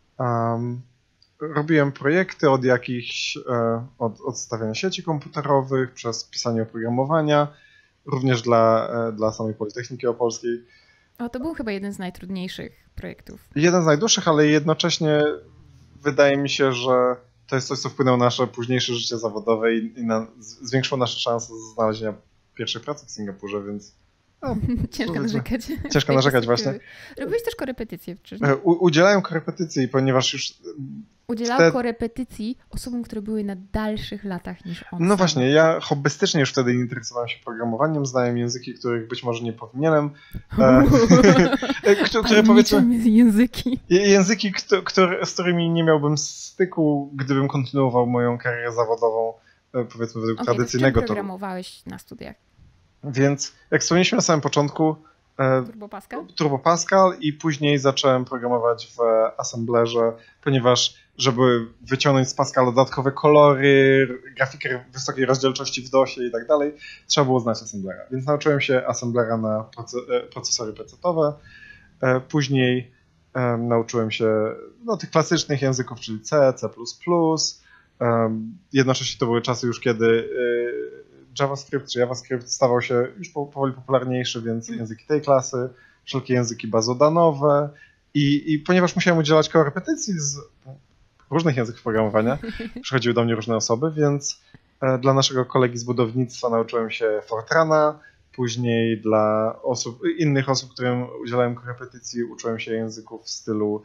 Robiłem projekty od stawiania sieci komputerowych, przez pisanie oprogramowania, również dla samej Politechniki Opolskiej. To był chyba jeden z najtrudniejszych projektów. Jeden z najdłuższych, ale jednocześnie wydaje mi się, że to jest coś, co wpłynęło na nasze późniejsze życie zawodowe i zwiększyło nasze szanse znalezienia pierwszej pracy w Singapurze, więc... Ciężko narzekać. Ciężko narzekać właśnie. Robiłeś też korepetycje, czyż? Udzielałem korepetycji, ponieważ już... Udzielał korepetycji osobom, które były na dalszych latach niż on. No właśnie, ja hobbystycznie już wtedy interesowałem się programowaniem, znałem języki, których być może nie powinienem. Które powiedzmy... Języki. Języki, z którymi nie miałbym styku, gdybym kontynuował moją karierę zawodową, powiedzmy według tradycyjnego toru. Programowałeś na studiach? Więc jak wspomnieliśmy na samym początku, Turbo Pascal? Turbo Pascal i później zacząłem programować w Assemblerze, ponieważ żeby wyciągnąć z Pascala dodatkowe kolory, grafikę wysokiej rozdzielczości w DOSie i tak dalej, trzeba było znać Assemblera. Więc nauczyłem się Assemblera na procesory PC-owe. Później nauczyłem się tych klasycznych języków, czyli C, C++. Jednocześnie to były czasy już, kiedy JavaScript czy JavaScript stawał się już powoli popularniejszy, więc języki tej klasy, wszelkie języki bazodanowe i ponieważ musiałem udzielać korepetycji z różnych języków programowania, przychodziły do mnie różne osoby, więc dla naszego kolegi z budownictwa nauczyłem się Fortrana, później dla innych osób, którym udzielałem korepetycji, uczyłem się języków w stylu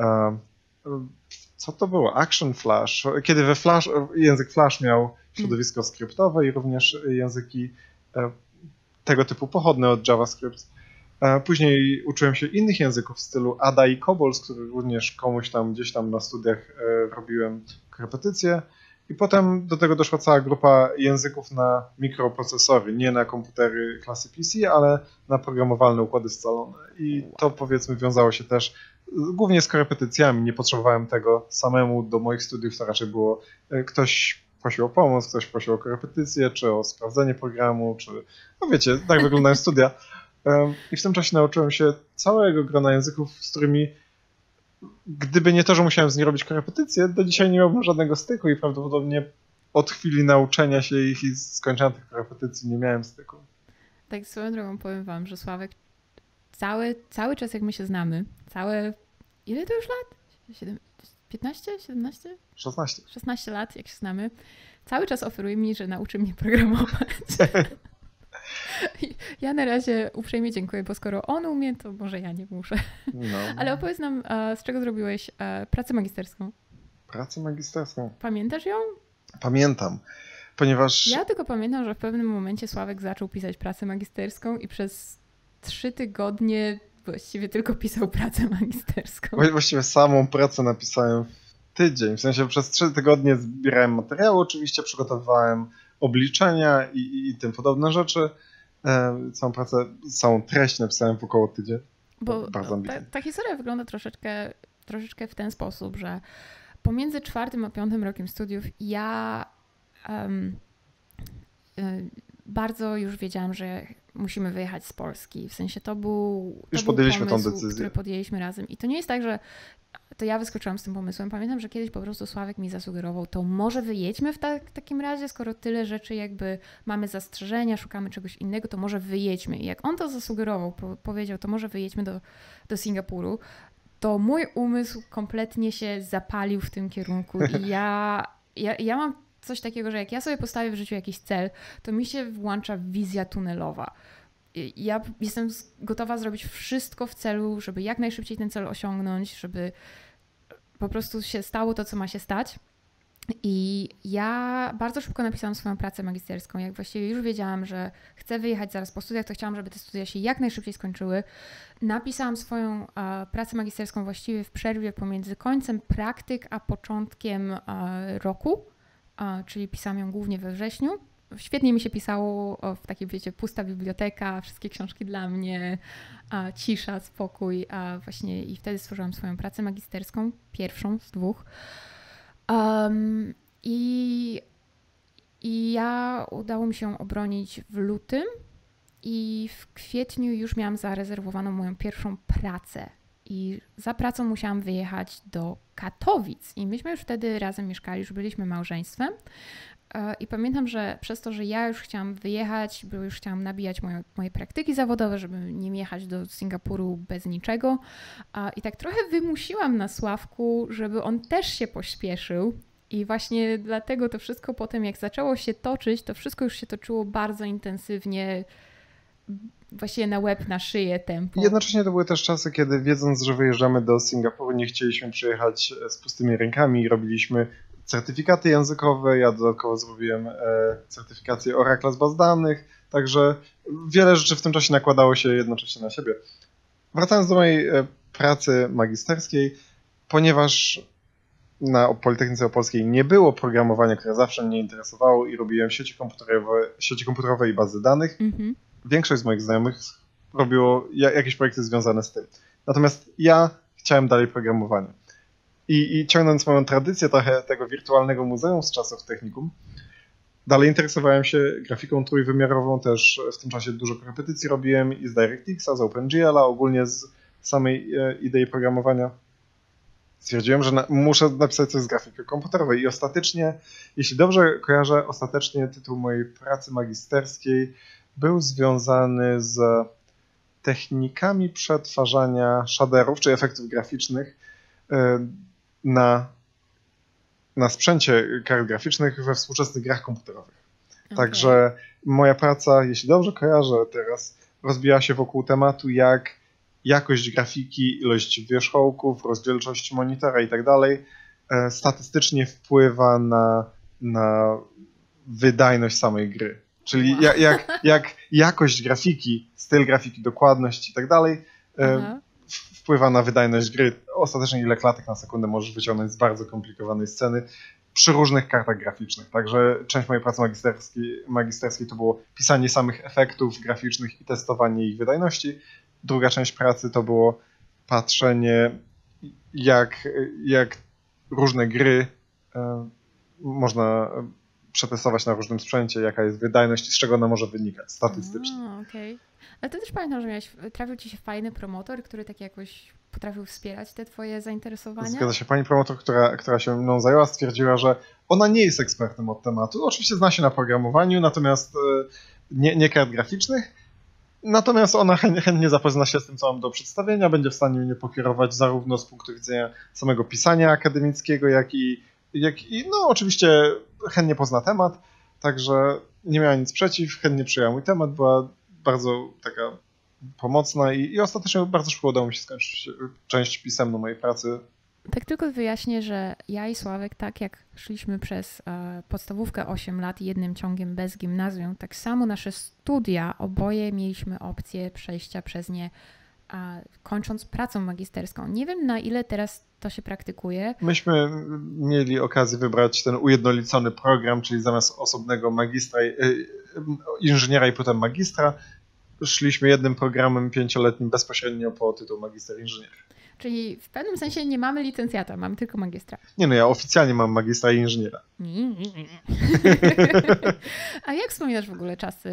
co to było? Action Flash. Kiedy język Flash miał środowisko skryptowe i również języki tego typu pochodne od JavaScript. Później uczyłem się innych języków w stylu Ada i COBOL, z których również komuś tam gdzieś tam na studiach robiłem korepetycje. I potem do tego doszła cała grupa języków na mikroprocesory, nie na komputery klasy PC, ale na programowalne układy scalone. I to powiedzmy wiązało się też głównie z korepetycjami. Nie potrzebowałem tego samemu do moich studiów, to raczej było ktoś prosił o pomoc, ktoś prosił o korepetycję, czy o sprawdzenie programu, czy no wiecie, tak wyglądają studia. I w tym czasie nauczyłem się całego grona języków, z którymi gdyby nie to, że musiałem z nimi robić korepetycje, do dzisiaj nie miałbym żadnego styku i prawdopodobnie od chwili nauczenia się ich i skończenia tych korepetycji nie miałem styku. Tak swoją drogą powiem wam, że Sławek cały czas jak my się znamy, ile to już lat? 15? 17? 16. 16 lat jak się znamy, cały czas oferuje mi, że nauczy mnie programować. Ja na razie uprzejmie dziękuję, bo skoro on umie, to może ja nie muszę. No. Ale opowiedz nam, z czego zrobiłeś pracę magisterską? Pracę magisterską? Pamiętasz ją? Pamiętam, ponieważ... Ja tylko pamiętam, że w pewnym momencie Sławek zaczął pisać pracę magisterską i przez 3 tygodnie właściwie tylko pisał pracę magisterską. Właściwie samą pracę napisałem w tydzień. W sensie przez 3 tygodnie zbierałem materiały, oczywiście przygotowywałem obliczenia i tym podobne rzeczy. Całą pracę, całą treść napisałem w około tydzień. Bo ta historia wygląda troszeczkę w ten sposób, że pomiędzy 4. a 5. rokiem studiów ja bardzo już wiedziałam, że musimy wyjechać z Polski. W sensie to był podjęliśmy pomysł, tą decyzję, który podjęliśmy razem. I to nie jest tak, że to ja wyskoczyłam z tym pomysłem. Pamiętam, że kiedyś po prostu Sławek mi zasugerował, to może wyjedźmy w takim razie, skoro tyle rzeczy jakby mamy zastrzeżenia, szukamy czegoś innego, to może wyjedźmy. I jak on to zasugerował, powiedział, to może wyjedźmy do Singapuru, to mój umysł kompletnie się zapalił w tym kierunku i ja mam coś takiego, że jak ja sobie postawię w życiu jakiś cel, to mi się włącza wizja tunelowa. Ja jestem gotowa zrobić wszystko w celu, żeby jak najszybciej ten cel osiągnąć, żeby po prostu się stało to, co ma się stać. I ja bardzo szybko napisałam swoją pracę magisterską. Jak właściwie już wiedziałam, że chcę wyjechać zaraz po studiach, to chciałam, żeby te studia się jak najszybciej skończyły. Napisałam swoją pracę magisterską właściwie w przerwie pomiędzy końcem praktyk a początkiem roku, czyli pisałam ją głównie we wrześniu. Świetnie mi się pisało w takiej, wiecie, pusta biblioteka, wszystkie książki dla mnie, cisza, spokój, właśnie i wtedy stworzyłam swoją pracę magisterską, pierwszą z 2. I ja udało mi się obronić w lutym i w kwietniu już miałam zarezerwowaną moją pierwszą pracę. I za pracą musiałam wyjechać do Katowic. I myśmy już wtedy razem mieszkali, już byliśmy małżeństwem. I pamiętam, że przez to, że ja już chciałam wyjechać, bo już chciałam nabijać moje praktyki zawodowe, żeby nie jechać do Singapuru bez niczego. I tak trochę wymusiłam na Sławku, żeby on też się pośpieszył. I właśnie dlatego to wszystko potem, jak zaczęło się toczyć, to wszystko już się toczyło bardzo intensywnie, właściwie na łeb, na szyję tempo. Jednocześnie to były też czasy, kiedy wiedząc, że wyjeżdżamy do Singapuru, nie chcieliśmy przyjechać z pustymi rękami i robiliśmy certyfikaty językowe. Ja dodatkowo zrobiłem certyfikację Oracle z baz danych, także wiele rzeczy w tym czasie nakładało się jednocześnie na siebie. Wracając do mojej pracy magisterskiej, ponieważ na Politechnice Opolskiej nie było programowania, które zawsze mnie interesowało i robiłem sieci komputerowe i bazy danych. Większość z moich znajomych robiło jakieś projekty związane z tym. Natomiast ja chciałem dalej programowanie. I ciągnąc moją tradycję trochę tego wirtualnego muzeum z czasów technikum, dalej interesowałem się grafiką trójwymiarową, też w tym czasie dużo korepetycji robiłem i z DirectXa, z OpenGL-a, ogólnie z samej idei programowania. Stwierdziłem, że muszę napisać coś z grafiki komputerowej i ostatecznie, jeśli dobrze kojarzę, ostatecznie tytuł mojej pracy magisterskiej był związany z technikami przetwarzania shaderów, czy efektów graficznych na sprzęcie kart graficznych we współczesnych grach komputerowych. Okay. Także moja praca, jeśli dobrze kojarzę teraz, rozbija się wokół tematu, jak jakość grafiki, ilość wierzchołków, rozdzielczość monitora i tak dalej statystycznie wpływa na wydajność samej gry. Czyli jak jakość grafiki, styl grafiki, dokładność i tak dalej wpływa na wydajność gry. Ostatecznie ile klatek na sekundę możesz wyciągnąć z bardzo komplikowanej sceny przy różnych kartach graficznych. Także część mojej pracy magisterskiej to było pisanie samych efektów graficznych i testowanie ich wydajności. Druga część pracy to było patrzenie, jak różne gry można przetestować na różnym sprzęcie, jaka jest wydajność i z czego ona może wynikać statystycznie. Okay. Ale to też pamiętam, że trafił ci się fajny promotor, który tak jakoś potrafił wspierać te twoje zainteresowania? Zgadza się. Pani promotor, która się mną zajęła, stwierdziła, że ona nie jest ekspertem od tematu. Oczywiście zna się na programowaniu, natomiast nie kart graficznych. Natomiast ona chętnie zapozna się z tym, co mam do przedstawienia, będzie w stanie mnie pokierować zarówno z punktu widzenia samego pisania akademickiego, jak i no oczywiście chętnie pozna temat, także nie miała nic przeciw, chętnie przyjęła mój temat, była bardzo taka pomocna i ostatecznie bardzo szybko udało mi się skończyć część pisemną mojej pracy. Tak tylko wyjaśnię, że ja i Sławek, tak jak szliśmy przez podstawówkę 8 lat jednym ciągiem bez gimnazjum, tak samo nasze studia, oboje mieliśmy opcję przejścia przez nie, kończąc pracą magisterską. Nie wiem, na ile teraz to się praktykuje. Myśmy mieli okazję wybrać ten ujednolicony program, czyli zamiast osobnego magistra, inżyniera i potem magistra, szliśmy jednym programem 5-letnim bezpośrednio po tytuł magister inżynier. Czyli w pewnym sensie nie mamy licencjata, mamy tylko magistra. Nie no, ja oficjalnie mam magistra i inżyniera. A jak wspominasz w ogóle czasy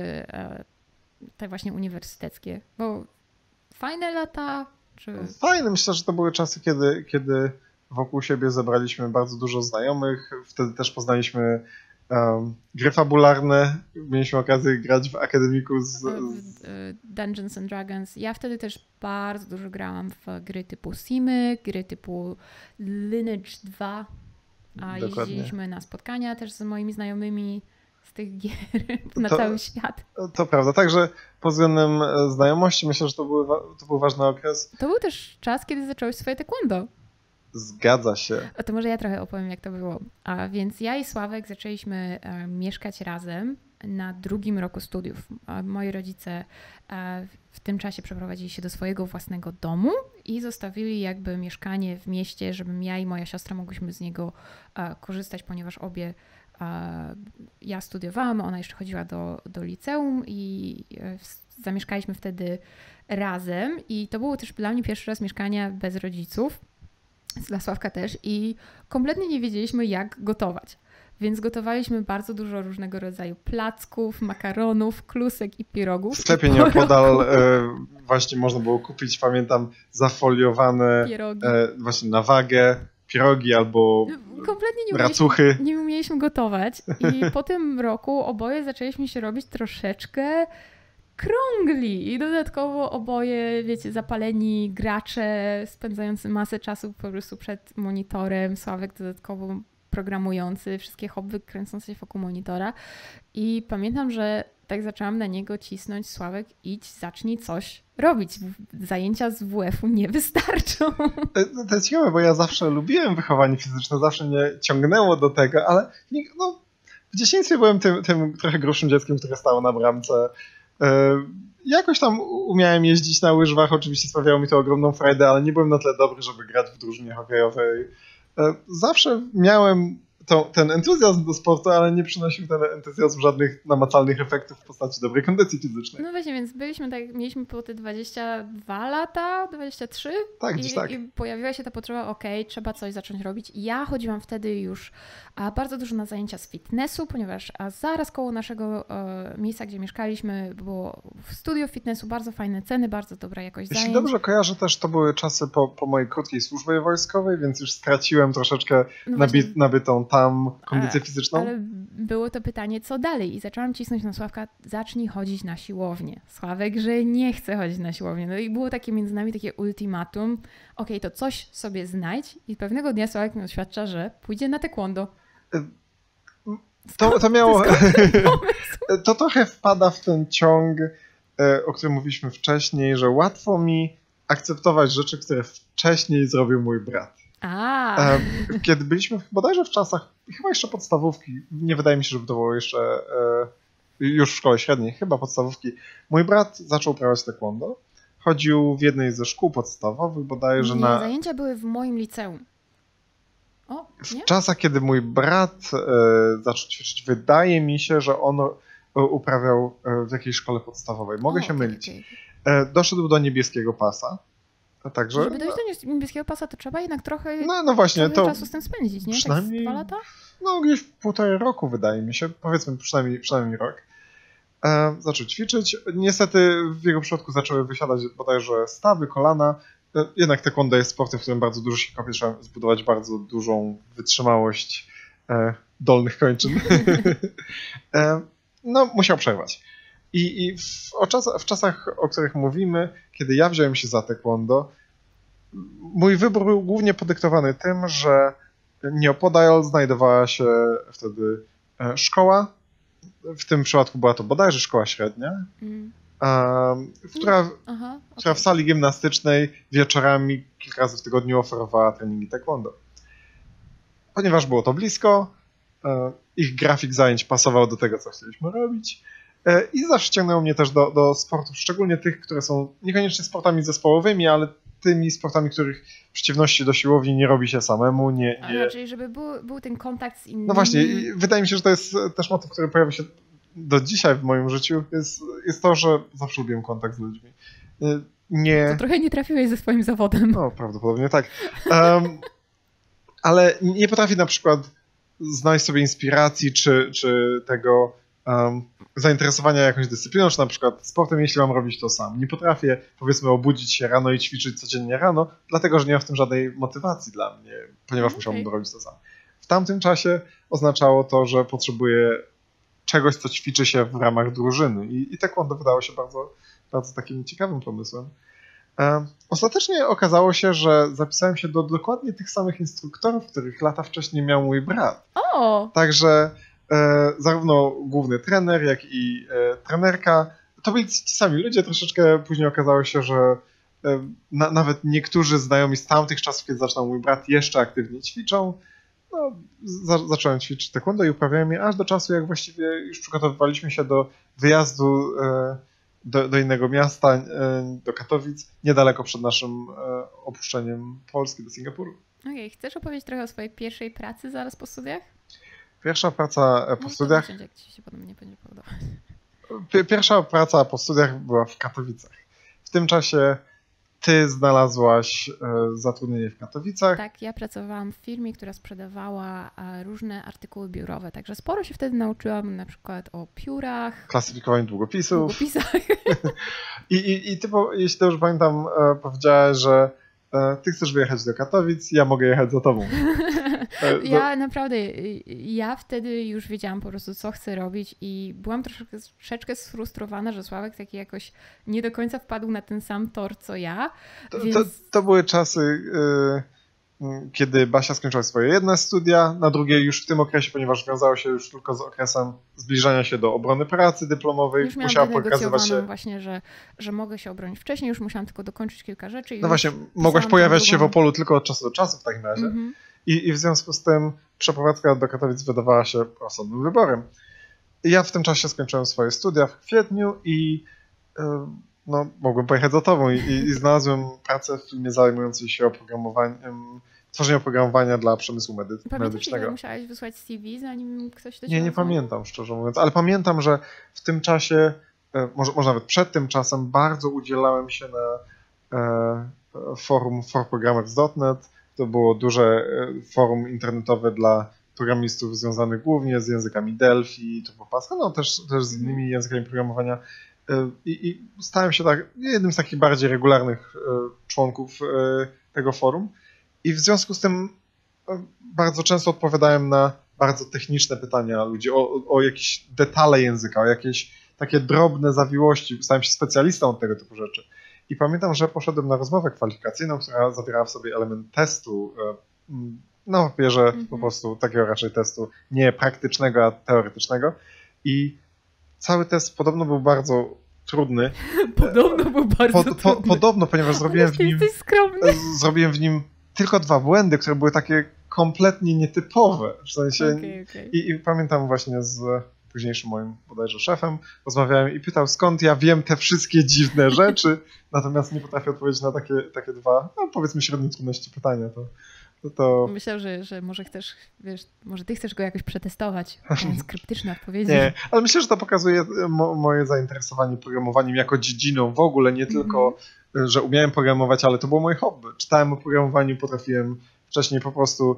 te właśnie uniwersyteckie? Bo fajne lata? Czy... Fajne, myślę, że to były czasy, kiedy wokół siebie zebraliśmy bardzo dużo znajomych. Wtedy też poznaliśmy gry fabularne. Mieliśmy okazję grać w akademiku z Dungeons and Dragons. Ja wtedy też bardzo dużo grałam w gry typu Simy, gry typu Lineage 2. A jeździliśmy na spotkania też z moimi znajomymi z tych gier na cały świat. To prawda. Także pod względem znajomości myślę, że to był ważny okres. To był też czas, kiedy zacząłeś swoje taekwondo. Zgadza się. To może ja trochę opowiem, jak to było. A więc ja i Sławek zaczęliśmy mieszkać razem na drugim roku studiów. Moi rodzice w tym czasie przeprowadzili się do swojego własnego domu i zostawili jakby mieszkanie w mieście, żebym ja i moja siostra mogłyśmy z niego korzystać, ponieważ obie ja studiowałam, ona jeszcze chodziła do liceum i zamieszkaliśmy wtedy razem i to było też dla mnie pierwszy raz mieszkania bez rodziców. Dla Sławka też i kompletnie nie wiedzieliśmy, jak gotować. Więc gotowaliśmy bardzo dużo różnego rodzaju placków, makaronów, klusek i pierogów. W sklepie nieopodal właśnie można było kupić, pamiętam, zafoliowane właśnie na wagę pierogi albo racuchy. Nie umieliśmy gotować i po tym roku oboje zaczęliśmy się robić troszeczkę krągli i dodatkowo oboje, wiecie, zapaleni gracze spędzający masę czasu po prostu przed monitorem, Sławek dodatkowo programujący, wszystkie hobby kręcące się wokół monitora i pamiętam, że tak zaczęłam na niego cisnąć: Sławek, idź, zacznij coś robić. Zajęcia z WF-u nie wystarczą. To jest ciekawe, bo ja zawsze lubiłem wychowanie fizyczne, zawsze mnie ciągnęło do tego, ale w dzieciństwie byłem tym trochę grubszym dzieckiem, które stało na bramce. Jakoś tam umiałem jeździć na łyżwach, oczywiście sprawiało mi to ogromną frajdę, ale nie byłem na tyle dobry, żeby grać w drużynie hokejowej. Zawsze miałem ten entuzjazm do sportu, ale nie przynosił ten entuzjazm żadnych namacalnych efektów w postaci dobrej kondycji fizycznej. No właśnie, więc mieliśmy po te 22 lata, 23 Tak, gdzieś tak. I pojawiła się ta potrzeba, trzeba coś zacząć robić. I ja chodziłam wtedy już bardzo dużo na zajęcia z fitnessu, ponieważ zaraz koło naszego miejsca, gdzie mieszkaliśmy, było studio fitnessu, bardzo fajne ceny, bardzo dobra jakość zajęć. Jeśli dobrze kojarzę, też to były czasy po mojej krótkiej służbie wojskowej, więc już straciłem troszeczkę nabytą tam kondycję fizyczną. Ale było to pytanie, co dalej? I zaczęłam cisnąć na Sławka, zacznij chodzić na siłownię. Sławek, że nie chce chodzić na siłownię. No i było takie między nami takie ultimatum. To coś sobie znajdź. I pewnego dnia Sławek mi oświadcza, że pójdzie na taekwondo. To miało... To trochę wpada w ten ciąg, o którym mówiliśmy wcześniej, że łatwo mi akceptować rzeczy, które wcześniej zrobił mój brat. Kiedy byliśmy bodajże w czasach, chyba jeszcze podstawówki, nie wydaje mi się, żeby to było jeszcze już w szkole średniej, chyba podstawówki, mój brat zaczął uprawiać taekwondo. Chodził w jednej ze szkół podstawowych, bodajże zajęcia były w moim liceum. W czasach, kiedy mój brat zaczął ćwiczyć, wydaje mi się, że on uprawiał w jakiejś szkole podstawowej. Mogę się mylić. Doszedł do niebieskiego pasa. Także, żeby dojść do niebieskiego pasa, to trzeba jednak trochę właśnie, czasu z tym spędzić, nie? Przynajmniej 2 lata? Gdzieś 1,5 roku wydaje mi się, powiedzmy przynajmniej rok. Zaczął ćwiczyć. Niestety w jego przypadku zaczęły wysiadać bodajże stawy, kolana. Jednak taekwondo jest sportem, w którym bardzo dużo się kopie, trzeba zbudować bardzo dużą wytrzymałość dolnych kończyn. Musiał przerwać. I w czasach, o których mówimy, kiedy ja wziąłem się za taekwondo, mój wybór był głównie podyktowany tym, że nieopodal znajdowała się wtedy szkoła. W tym przypadku była to bodajże szkoła średnia, która w sali gimnastycznej wieczorami kilka razy w tygodniu oferowała treningi taekwondo. Ponieważ było to blisko, ich grafik zajęć pasował do tego, co chcieliśmy robić i zawsze ciągnęło mnie też do sportów, szczególnie tych, które są niekoniecznie sportami zespołowymi, ale tymi sportami, których w przeciwności do siłowni nie robi się samemu. Czyli żeby był ten kontakt z innymi. No właśnie, i wydaje mi się, że to jest też motyw, który pojawia się do dzisiaj w moim życiu, jest to, że zawsze lubiłem kontakt z ludźmi. To trochę nie trafiłeś ze swoim zawodem. No, prawdopodobnie tak. Ale nie potrafię na przykład znaleźć sobie inspiracji, czy tego zainteresowania jakąś dyscypliną, czy na przykład sportem, jeśli mam robić to sam. Nie potrafię, powiedzmy, obudzić się rano i ćwiczyć codziennie rano, dlatego, że nie ma w tym żadnej motywacji dla mnie, ponieważ musiałbym robić to sam. W tamtym czasie oznaczało to, że potrzebuję czegoś, co ćwiczy się w ramach drużyny. I taekwondo wydało się bardzo, bardzo takim ciekawym pomysłem. Ostatecznie okazało się, że zapisałem się do dokładnie tych samych instruktorów, których lata wcześniej miał mój brat. Także zarówno główny trener, jak i trenerka, to byli ci sami ludzie. Troszeczkę później okazało się, że nawet niektórzy znajomi z tamtych czasów, kiedy zaczynał mój brat, jeszcze aktywnie ćwiczą. Zacząłem ćwiczyć taekwondo i uprawiałem je aż do czasu, jak właściwie już przygotowywaliśmy się do wyjazdu do innego miasta, do Katowic, niedaleko przed naszym opuszczeniem Polski do Singapuru. Chcesz opowiedzieć trochę o swojej pierwszej pracy zaraz po studiach? Pierwsza praca po studiach... Jak ci się potem nie będzie podobać. Pierwsza praca po studiach była w Katowicach. W tym czasie ty znalazłaś zatrudnienie w Katowicach. Tak, ja pracowałam w firmie, która sprzedawała różne artykuły biurowe, także sporo się wtedy nauczyłam na przykład o piórach, klasyfikowaniu długopisów. I ty, jeśli dobrze pamiętam, powiedziałaś, że ty chcesz wyjechać do Katowic, ja mogę jechać za tobą. Ja wtedy już wiedziałam po prostu, co chcę robić i byłam troszeczkę sfrustrowana, że Sławek taki jakoś nie do końca wpadł na ten sam tor, co ja. To były czasy, kiedy Basia skończyła swoje jedne studia, na drugie już w tym okresie, ponieważ wiązało się już tylko z okresem zbliżania się do obrony pracy dyplomowej. Już musiała pokazywać się właśnie, że mogę się obronić wcześniej, już musiałam tylko dokończyć kilka rzeczy. No właśnie, mogłaś pojawiać się w Opolu tylko od czasu do czasu w takim razie. I w związku z tym przeprowadzka do Katowic wydawała się rozsądnym wyborem. Ja w tym czasie skończyłem swoje studia w kwietniu i mogłem pojechać za tobą i znalazłem pracę w firmie zajmującej się oprogramowaniem tworzenia oprogramowania dla przemysłu Pamiętasz, medycznego. ile musiałeś wysłać CV, zanim ktoś do ciebie Nie pamiętam, szczerze mówiąc, ale pamiętam, że w tym czasie, może nawet przed tym czasem, bardzo udzielałem się na forum forprogrammers.net. To było duże forum internetowe dla programistów związanych głównie z językami Delphi, Turbo Pascal, no też z innymi językami programowania. I stałem się jednym z takich bardziej regularnych członków tego forum. I w związku z tym bardzo często odpowiadałem na bardzo techniczne pytania ludzi o jakieś detale języka, o jakieś takie drobne zawiłości. Stałem się specjalistą od tego typu rzeczy. I pamiętam, że poszedłem na rozmowę kwalifikacyjną, która zawierała w sobie element testu, na papierze po prostu takiego raczej testu nie praktycznego, a teoretycznego. I cały test podobno był bardzo trudny. Podobno, ponieważ zrobiłem w nim tylko 2 błędy, które były takie kompletnie nietypowe. W sensie, okay. I pamiętam właśnie z późniejszym moim bodajże szefem, rozmawiałem i pytał, skąd ja wiem te wszystkie dziwne rzeczy, natomiast nie potrafię odpowiedzieć na takie 2, no powiedzmy średniej trudności pytania. To... Myślał, że może chcesz, może ty chcesz go jakoś przetestować, mając kryptyczne odpowiedzi. Nie, ale myślę, że to pokazuje moje zainteresowanie programowaniem jako dziedziną w ogóle, nie tylko, że umiałem programować, ale to było moje hobby. Czytałem o programowaniu, potrafiłem wcześniej po prostu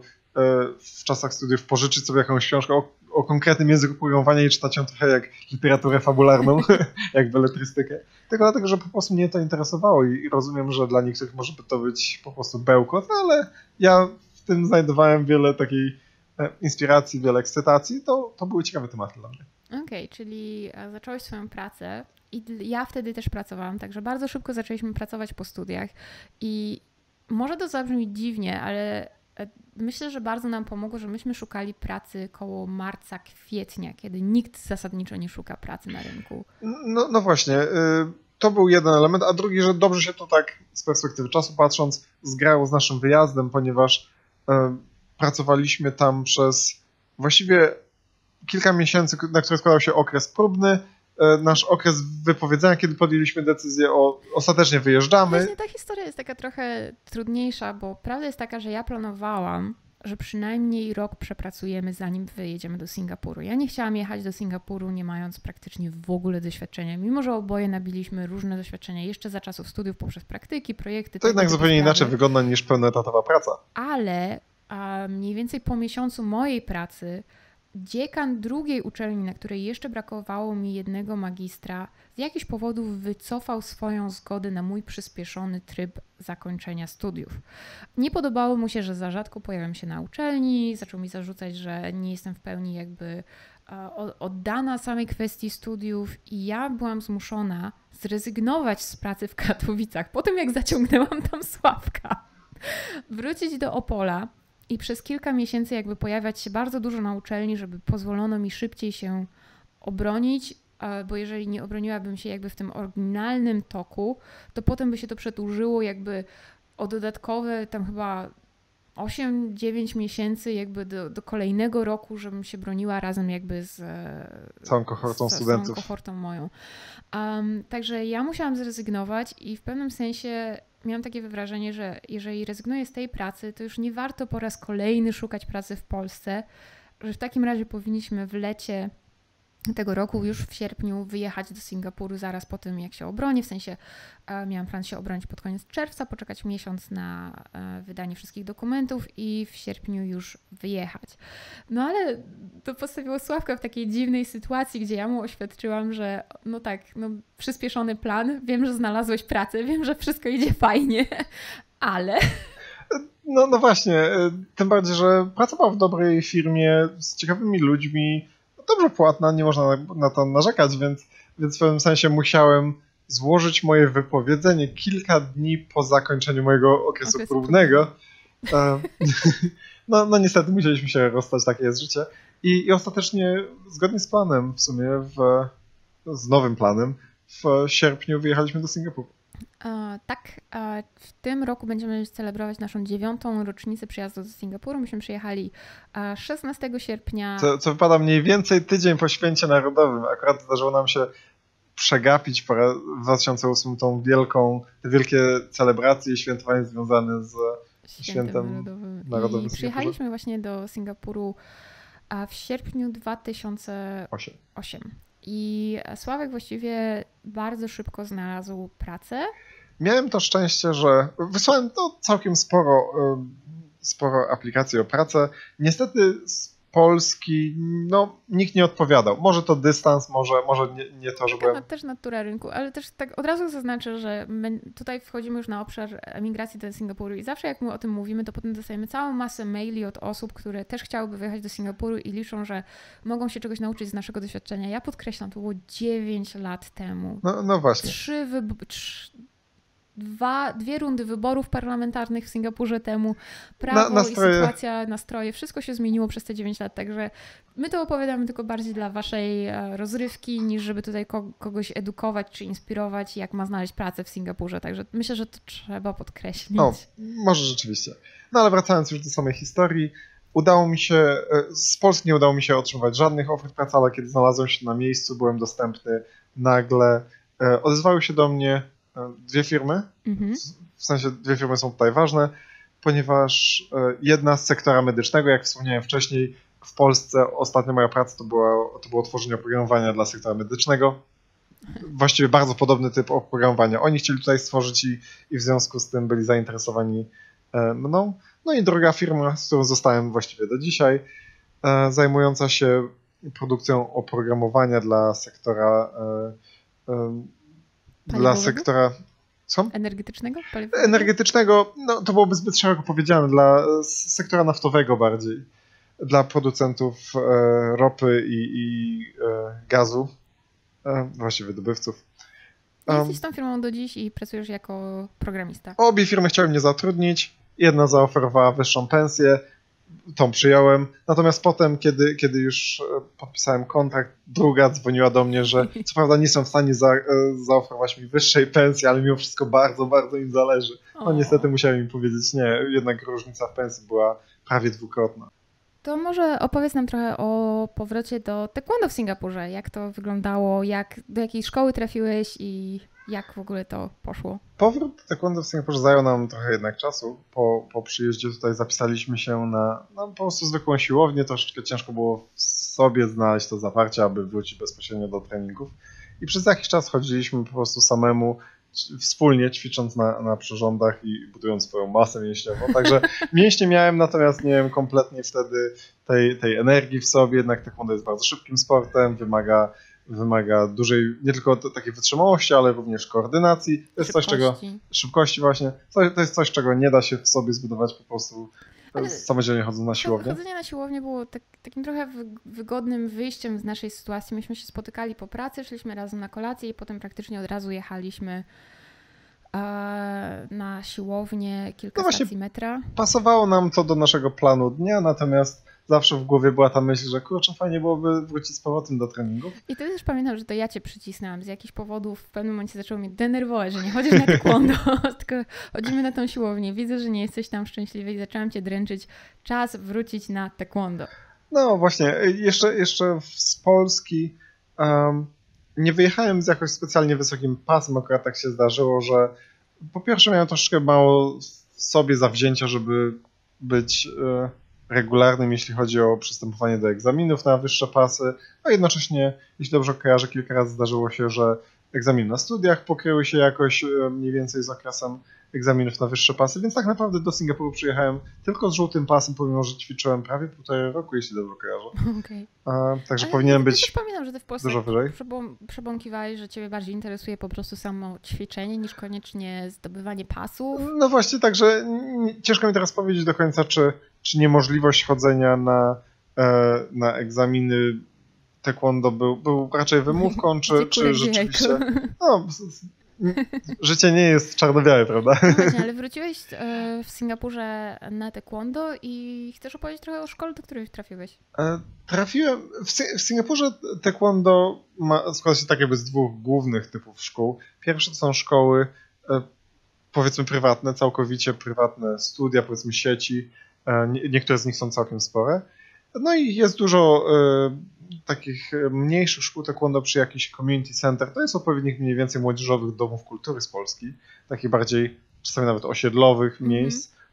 w czasach studiów pożyczyć sobie jakąś książkę o konkretnym języku programowania i czytać ją trochę jak literaturę fabularną, jak beletrystykę. Tylko dlatego, że po prostu mnie to interesowało i rozumiem, że dla niektórych może to być po prostu bełkot, ale ja w tym znajdowałem wiele takiej inspiracji, wiele ekscytacji. To były ciekawe tematy dla mnie. Okej, czyli zacząłeś swoją pracę i ja wtedy też pracowałam, także bardzo szybko zaczęliśmy pracować po studiach i może to zabrzmi dziwnie, ale myślę, że bardzo nam pomogło, że myśmy szukali pracy koło marca, kwietnia, kiedy nikt zasadniczo nie szuka pracy na rynku. No właśnie, to był jeden element, a drugi, że dobrze się to tak z perspektywy czasu patrząc zgrało z naszym wyjazdem, ponieważ pracowaliśmy tam przez właściwie kilka miesięcy, na które składał się okres próbny, nasz okres wypowiedzenia, kiedy podjęliśmy decyzję ostatecznie wyjeżdżamy. Właśnie ta historia jest taka trochę trudniejsza, bo prawda jest taka, że ja planowałam, że przynajmniej rok przepracujemy, zanim wyjedziemy do Singapuru. Ja nie chciałam jechać do Singapuru, nie mając praktycznie w ogóle doświadczenia, mimo że oboje nabiliśmy różne doświadczenia jeszcze za czasów studiów poprzez praktyki, projekty. To jednak zupełnie inaczej wygląda niż pełnoetatowa praca. Ale mniej więcej po miesiącu mojej pracy dziekan drugiej uczelni, na której jeszcze brakowało mi jednego magistra, z jakichś powodów wycofał swoją zgodę na mój przyspieszony tryb zakończenia studiów. Nie podobało mu się, że za rzadko pojawiam się na uczelni, zaczął mi zarzucać, że nie jestem w pełni jakby oddana samej kwestii studiów i ja byłam zmuszona zrezygnować z pracy w Katowicach po tym, jak zaciągnęłam tam Sławka. Wrócić do Opola i przez kilka miesięcy jakby pojawiać się bardzo dużo na uczelni, żeby pozwolono mi szybciej się obronić, bo jeżeli nie obroniłabym się jakby w tym oryginalnym toku, to potem by się to przedłużyło jakby o dodatkowe tam chyba 8-9 miesięcy jakby do kolejnego roku, żebym się broniła razem jakby z całą kohortą studentów. Całą kohortą moją. Także ja musiałam zrezygnować i w pewnym sensie miałam takie wrażenie, że jeżeli rezygnuję z tej pracy, to już nie warto po raz kolejny szukać pracy w Polsce, że w takim razie powinniśmy w lecie tego roku, już w sierpniu, wyjechać do Singapuru zaraz po tym, jak się obronię. W sensie miałam plan się obronić pod koniec czerwca, poczekać miesiąc na wydanie wszystkich dokumentów i w sierpniu już wyjechać. No ale to postawiło Sławka w takiej dziwnej sytuacji, gdzie ja mu oświadczyłam, że no tak, no przyspieszony plan, wiem, że znalazłeś pracę, wiem, że wszystko idzie fajnie, ale... No właśnie, tym bardziej, że pracował w dobrej firmie z ciekawymi ludźmi, dobrze płatna, nie można na to narzekać, więc w pewnym sensie musiałem złożyć moje wypowiedzenie kilka dni po zakończeniu mojego okresu próbnego. No niestety musieliśmy się rozstać, takie jest życie. I ostatecznie zgodnie z planem w sumie, z nowym planem, w sierpniu wyjechaliśmy do Singapuru. Tak, w tym roku będziemy celebrować naszą 9. rocznicę przyjazdu do Singapuru. Myśmy przyjechali 16 sierpnia. Co wypada mniej więcej tydzień po święcie narodowym. Akurat zdarzyło nam się przegapić w 2008 te wielkie celebracje i świętowanie związane z świętem narodowym I przyjechaliśmy właśnie do Singapuru w sierpniu 2008. I Sławek właściwie bardzo szybko znalazł pracę. Miałem to szczęście, że wysłałem całkiem sporo aplikacji o pracę. Niestety z Polski nikt nie odpowiadał. Może to dystans, może nie to, że byłem... Też natura rynku, ale też tak od razu zaznaczę, że my tutaj wchodzimy już na obszar emigracji do Singapuru i zawsze jak my o tym mówimy, to potem dostajemy całą masę maili od osób, które też chciałyby wyjechać do Singapuru i liczą, że mogą się czegoś nauczyć z naszego doświadczenia. Ja podkreślam, to było 9 lat temu. No właśnie. Dwie rundy wyborów parlamentarnych w Singapurze temu, prawo i sytuacja, nastroje, wszystko się zmieniło przez te 9 lat, także my to opowiadamy tylko bardziej dla waszej rozrywki, niż żeby tutaj kogoś edukować czy inspirować, jak ma znaleźć pracę w Singapurze, także myślę, że to trzeba podkreślić. Może rzeczywiście. No ale wracając już do samej historii, udało mi się, z Polski nie udało mi się otrzymywać żadnych ofert pracy, ale kiedy znalazłem się na miejscu, byłem dostępny, nagle odezwały się do mnie 2 firmy, w sensie 2 firmy są tutaj ważne, ponieważ jedna z sektora medycznego, jak wspomniałem wcześniej, w Polsce ostatnia moja praca to było tworzenie oprogramowania dla sektora medycznego. Właściwie bardzo podobny typ oprogramowania. Oni chcieli tutaj stworzyć i w związku z tym byli zainteresowani mną. No i druga firma, z którą zostałem właściwie do dzisiaj, zajmująca się produkcją oprogramowania dla sektora Co? Energetycznego? Energetycznego, to byłoby zbyt szeroko powiedziane, dla sektora naftowego bardziej. Dla producentów ropy i gazu, właściwie wydobywców. Jesteś tą firmą do dziś i pracujesz jako programista. Obie firmy chciały mnie zatrudnić. Jedna zaoferowała wyższą pensję, tą przyjąłem. Natomiast potem, kiedy już podpisałem kontrakt, druga dzwoniła do mnie, że co prawda nie są w stanie zaoferować mi wyższej pensji, ale mimo wszystko bardzo, bardzo im zależy. No niestety musiałem im powiedzieć nie, jednak różnica w pensji była prawie 2-krotna. To może opowiedz nam trochę o powrocie do taekwondo w Singapurze. Jak to wyglądało, do jakiej szkoły trafiłeś i jak w ogóle to poszło? Powrót do taekwondo w Singapurze zajął nam trochę jednak czasu. Po przyjeździe tutaj zapisaliśmy się na po prostu zwykłą siłownię. Troszeczkę ciężko było w sobie znaleźć to zaparcie, aby wrócić bezpośrednio do treningów. I przez jakiś czas chodziliśmy po prostu samemu, wspólnie ćwicząc na przyrządach i budując swoją masę mięśniową. Także mięśnie miałem, natomiast nie miałem kompletnie wtedy tej energii w sobie. Jednak taekwondo jest bardzo szybkim sportem, wymaga dużej, nie tylko takiej wytrzymałości, ale również koordynacji. To jest szybkości właśnie. To jest coś, czego nie da się w sobie zbudować po prostu samodzielnie chodząc na siłownię. Chodzenie na siłownię było takim trochę wygodnym wyjściem z naszej sytuacji. Myśmy się spotykali po pracy, szliśmy razem na kolację i potem praktycznie od razu jechaliśmy na siłownię kilka stacji metra. Pasowało nam to do naszego planu dnia, natomiast zawsze w głowie była ta myśl, że kurczę, fajnie byłoby wrócić z powrotem do treningu. I wtedy też pamiętam, że to ja cię przycisnęłam. Z jakichś powodów w pewnym momencie zaczęło mnie denerwować, że nie chodzisz na taekwondo, tylko chodzimy na tą siłownię. Widzę, że nie jesteś tam szczęśliwy i zaczęłam cię dręczyć. Czas wrócić na taekwondo. No właśnie, jeszcze z Polski nie wyjechałem z jakoś specjalnie wysokim pasem. Akurat tak się zdarzyło, że po pierwsze miałem troszeczkę mało w sobie zawzięcia, żeby być regularnym, jeśli chodzi o przystępowanie do egzaminów na wyższe pasy, a jednocześnie, jeśli dobrze kojarzę, kilka razy zdarzyło się, że egzaminy na studiach pokryły się jakoś mniej więcej z okresem egzaminów na wyższe pasy, więc tak naprawdę do Singapuru przyjechałem tylko z żółtym pasem, pomimo że ćwiczyłem prawie 1,5 roku, jeśli dobrze kojarzę. Okay. Także powinienem być też pamiętam, że ty w Polsce dużo wyżej. Przebąkiwałeś, że ciebie bardziej interesuje po prostu samo ćwiczenie niż koniecznie zdobywanie pasów. No właśnie, także ciężko mi teraz powiedzieć do końca, czy niemożliwość chodzenia na egzaminy taekwondo był raczej wymówką, czy rzeczywiście... No, życie nie jest czarno-białe, prawda? No właśnie, ale wróciłeś w Singapurze na taekwondo i chcesz opowiedzieć trochę o szkole, do której trafiłeś? Trafiłem... W Singapurze taekwondo składa się tak jakby z 2 głównych typów szkół. Pierwsze to są szkoły powiedzmy prywatne, całkowicie prywatne studia, powiedzmy sieci. Niektóre z nich są całkiem spore. No i jest dużo takich mniejszych szkół taekwondo przy jakichś community center. To jest odpowiednik mniej więcej młodzieżowych domów kultury z Polski. Takich bardziej czasami nawet osiedlowych miejsc,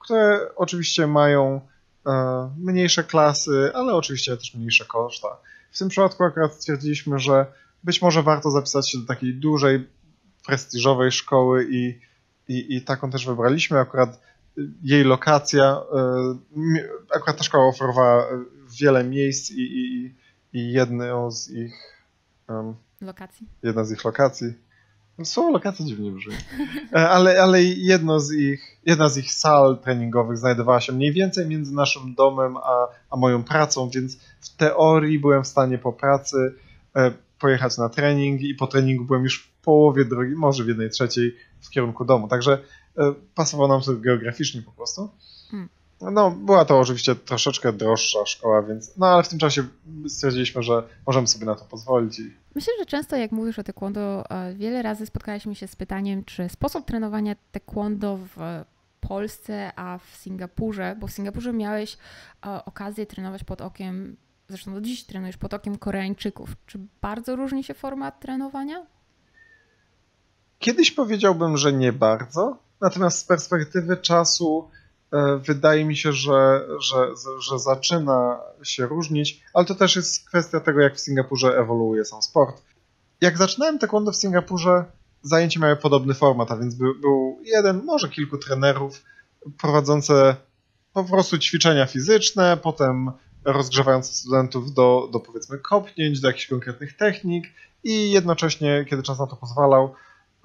które oczywiście mają mniejsze klasy, ale oczywiście też mniejsze koszta. W tym przypadku akurat stwierdziliśmy, że być może warto zapisać się do takiej dużej, prestiżowej szkoły i taką też wybraliśmy. Akurat jej lokacja, akurat ta szkoła oferowała wiele miejsc i jedną z ich jedna z ich lokacji. Słowo lokacja dziwnie brzmi. Ale jedna z ich sal treningowych znajdowała się mniej więcej między naszym domem a moją pracą, więc w teorii byłem w stanie po pracy pojechać na trening i po treningu byłem już w połowie drogi, może w 1/3 w kierunku domu. Także pasowało nam to geograficznie po prostu. No, była to oczywiście troszeczkę droższa szkoła, więc ale w tym czasie stwierdziliśmy, że możemy sobie na to pozwolić. Myślę, że często jak mówisz o taekwondo, wiele razy spotkaliśmy się z pytaniem, czy sposób trenowania taekwondo w Polsce, a w Singapurze, bo w Singapurze miałeś okazję trenować pod okiem, zresztą do dziś trenujesz pod okiem Koreańczyków. Czy bardzo różni się format trenowania? Kiedyś powiedziałbym, że nie bardzo, natomiast z perspektywy czasu wydaje mi się, że zaczyna się różnić, ale to też jest kwestia tego, jak w Singapurze ewoluuje sam sport. Jak zaczynałem taekwondo w Singapurze, zajęcia miały podobny format, a więc był jeden, może kilku trenerów prowadzące po prostu ćwiczenia fizyczne, potem rozgrzewające studentów do powiedzmy kopnięć, do jakichś konkretnych technik i jednocześnie, kiedy czas na to pozwalał,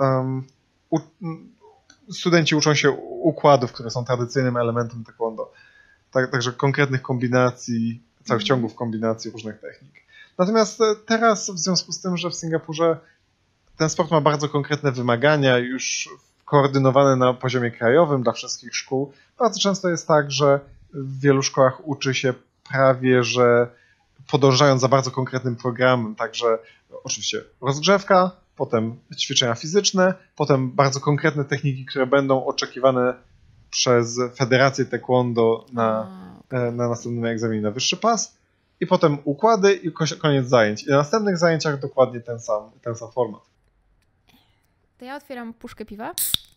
studenci uczą się układów, które są tradycyjnym elementem taekwondo. Także konkretnych kombinacji, całych ciągów kombinacji różnych technik. Natomiast teraz w związku z tym, że w Singapurze ten sport ma bardzo konkretne wymagania, już koordynowane na poziomie krajowym dla wszystkich szkół, bardzo często jest tak, że w wielu szkołach uczy się prawie, że podążając za bardzo konkretnym programem, także oczywiście rozgrzewka, potem ćwiczenia fizyczne, potem bardzo konkretne techniki, które będą oczekiwane przez Federację Taekwondo na następnym egzaminie na wyższy pas i potem układy i koniec zajęć. I na następnych zajęciach dokładnie ten sam format. To ja otwieram puszkę piwa,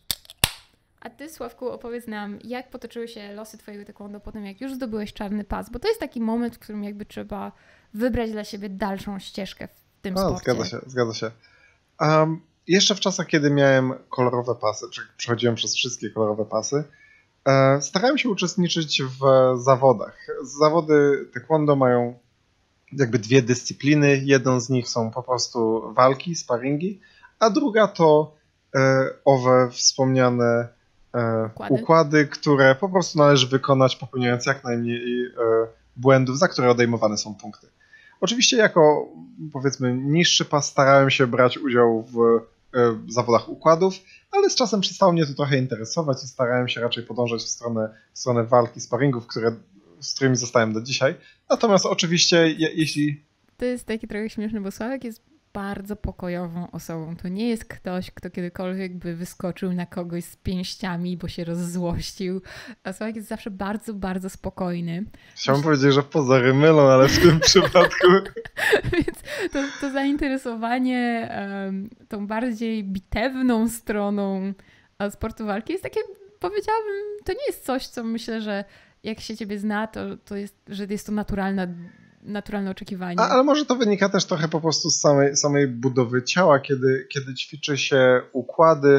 a ty, Sławku, opowiedz nam, jak potoczyły się losy twojego taekwondo po tym, jak już zdobyłeś czarny pas, bo to jest taki moment, w którym jakby trzeba wybrać dla siebie dalszą ścieżkę w tym sporcie. Zgadza się. Jeszcze w czasach, kiedy miałem kolorowe pasy, czy przechodziłem przez wszystkie kolorowe pasy, starałem się uczestniczyć w zawodach. Zawody taekwondo mają jakby dwie dyscypliny. Jedną z nich są po prostu walki, sparingi, a druga to owe wspomniane układy, które po prostu należy wykonać, popełniając jak najmniej błędów, za które odejmowane są punkty. Oczywiście jako, powiedzmy, niższy pas starałem się brać udział w zawodach układów, ale z czasem przestało mnie to trochę interesować i starałem się raczej podążać w stronę walki, sparingów, z którymi zostałem do dzisiaj. Natomiast oczywiście, jeśli... To jest taki trochę śmieszny, bo Sławek jest bardzo pokojową osobą. To nie jest ktoś, kto kiedykolwiek by wyskoczył na kogoś z pięściami, bo się rozzłościł. A Sławek jest zawsze bardzo, bardzo spokojny. Chciałbym powiedzieć, że pozory mylą, ale w tym przypadku... Więc to zainteresowanie tą bardziej bitewną stroną sportu walki jest takie, powiedziałabym, to nie jest coś, co myślę, że jak się ciebie zna, to jest, że jest to naturalne oczekiwanie. Ale może to wynika też trochę po prostu z samej budowy ciała, kiedy ćwiczy się układy,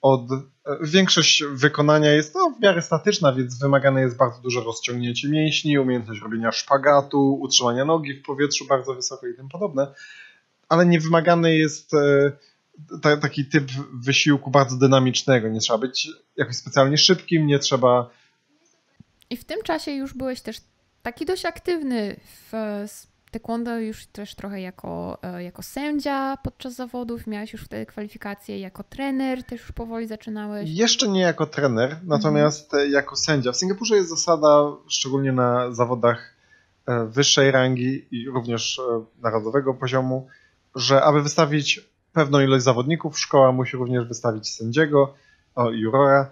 większość wykonania jest w miarę statyczna, więc wymagane jest bardzo duże rozciągnięcie mięśni, umiejętność robienia szpagatu, utrzymania nogi w powietrzu bardzo wysoko i tym podobne, ale nie wymagany jest taki typ wysiłku bardzo dynamicznego. Nie trzeba być jakoś specjalnie szybkim, nie trzeba... I w tym czasie już byłeś też taki dość aktywny w taekwondo, już też trochę jako sędzia podczas zawodów. Miałeś już wtedy kwalifikacje jako trener, też już powoli zaczynałeś. Jeszcze nie jako trener, natomiast jako sędzia. W Singapurze jest zasada, szczególnie na zawodach wyższej rangi i również narodowego poziomu, że aby wystawić pewną ilość zawodników, szkoła musi również wystawić sędziego, jurora.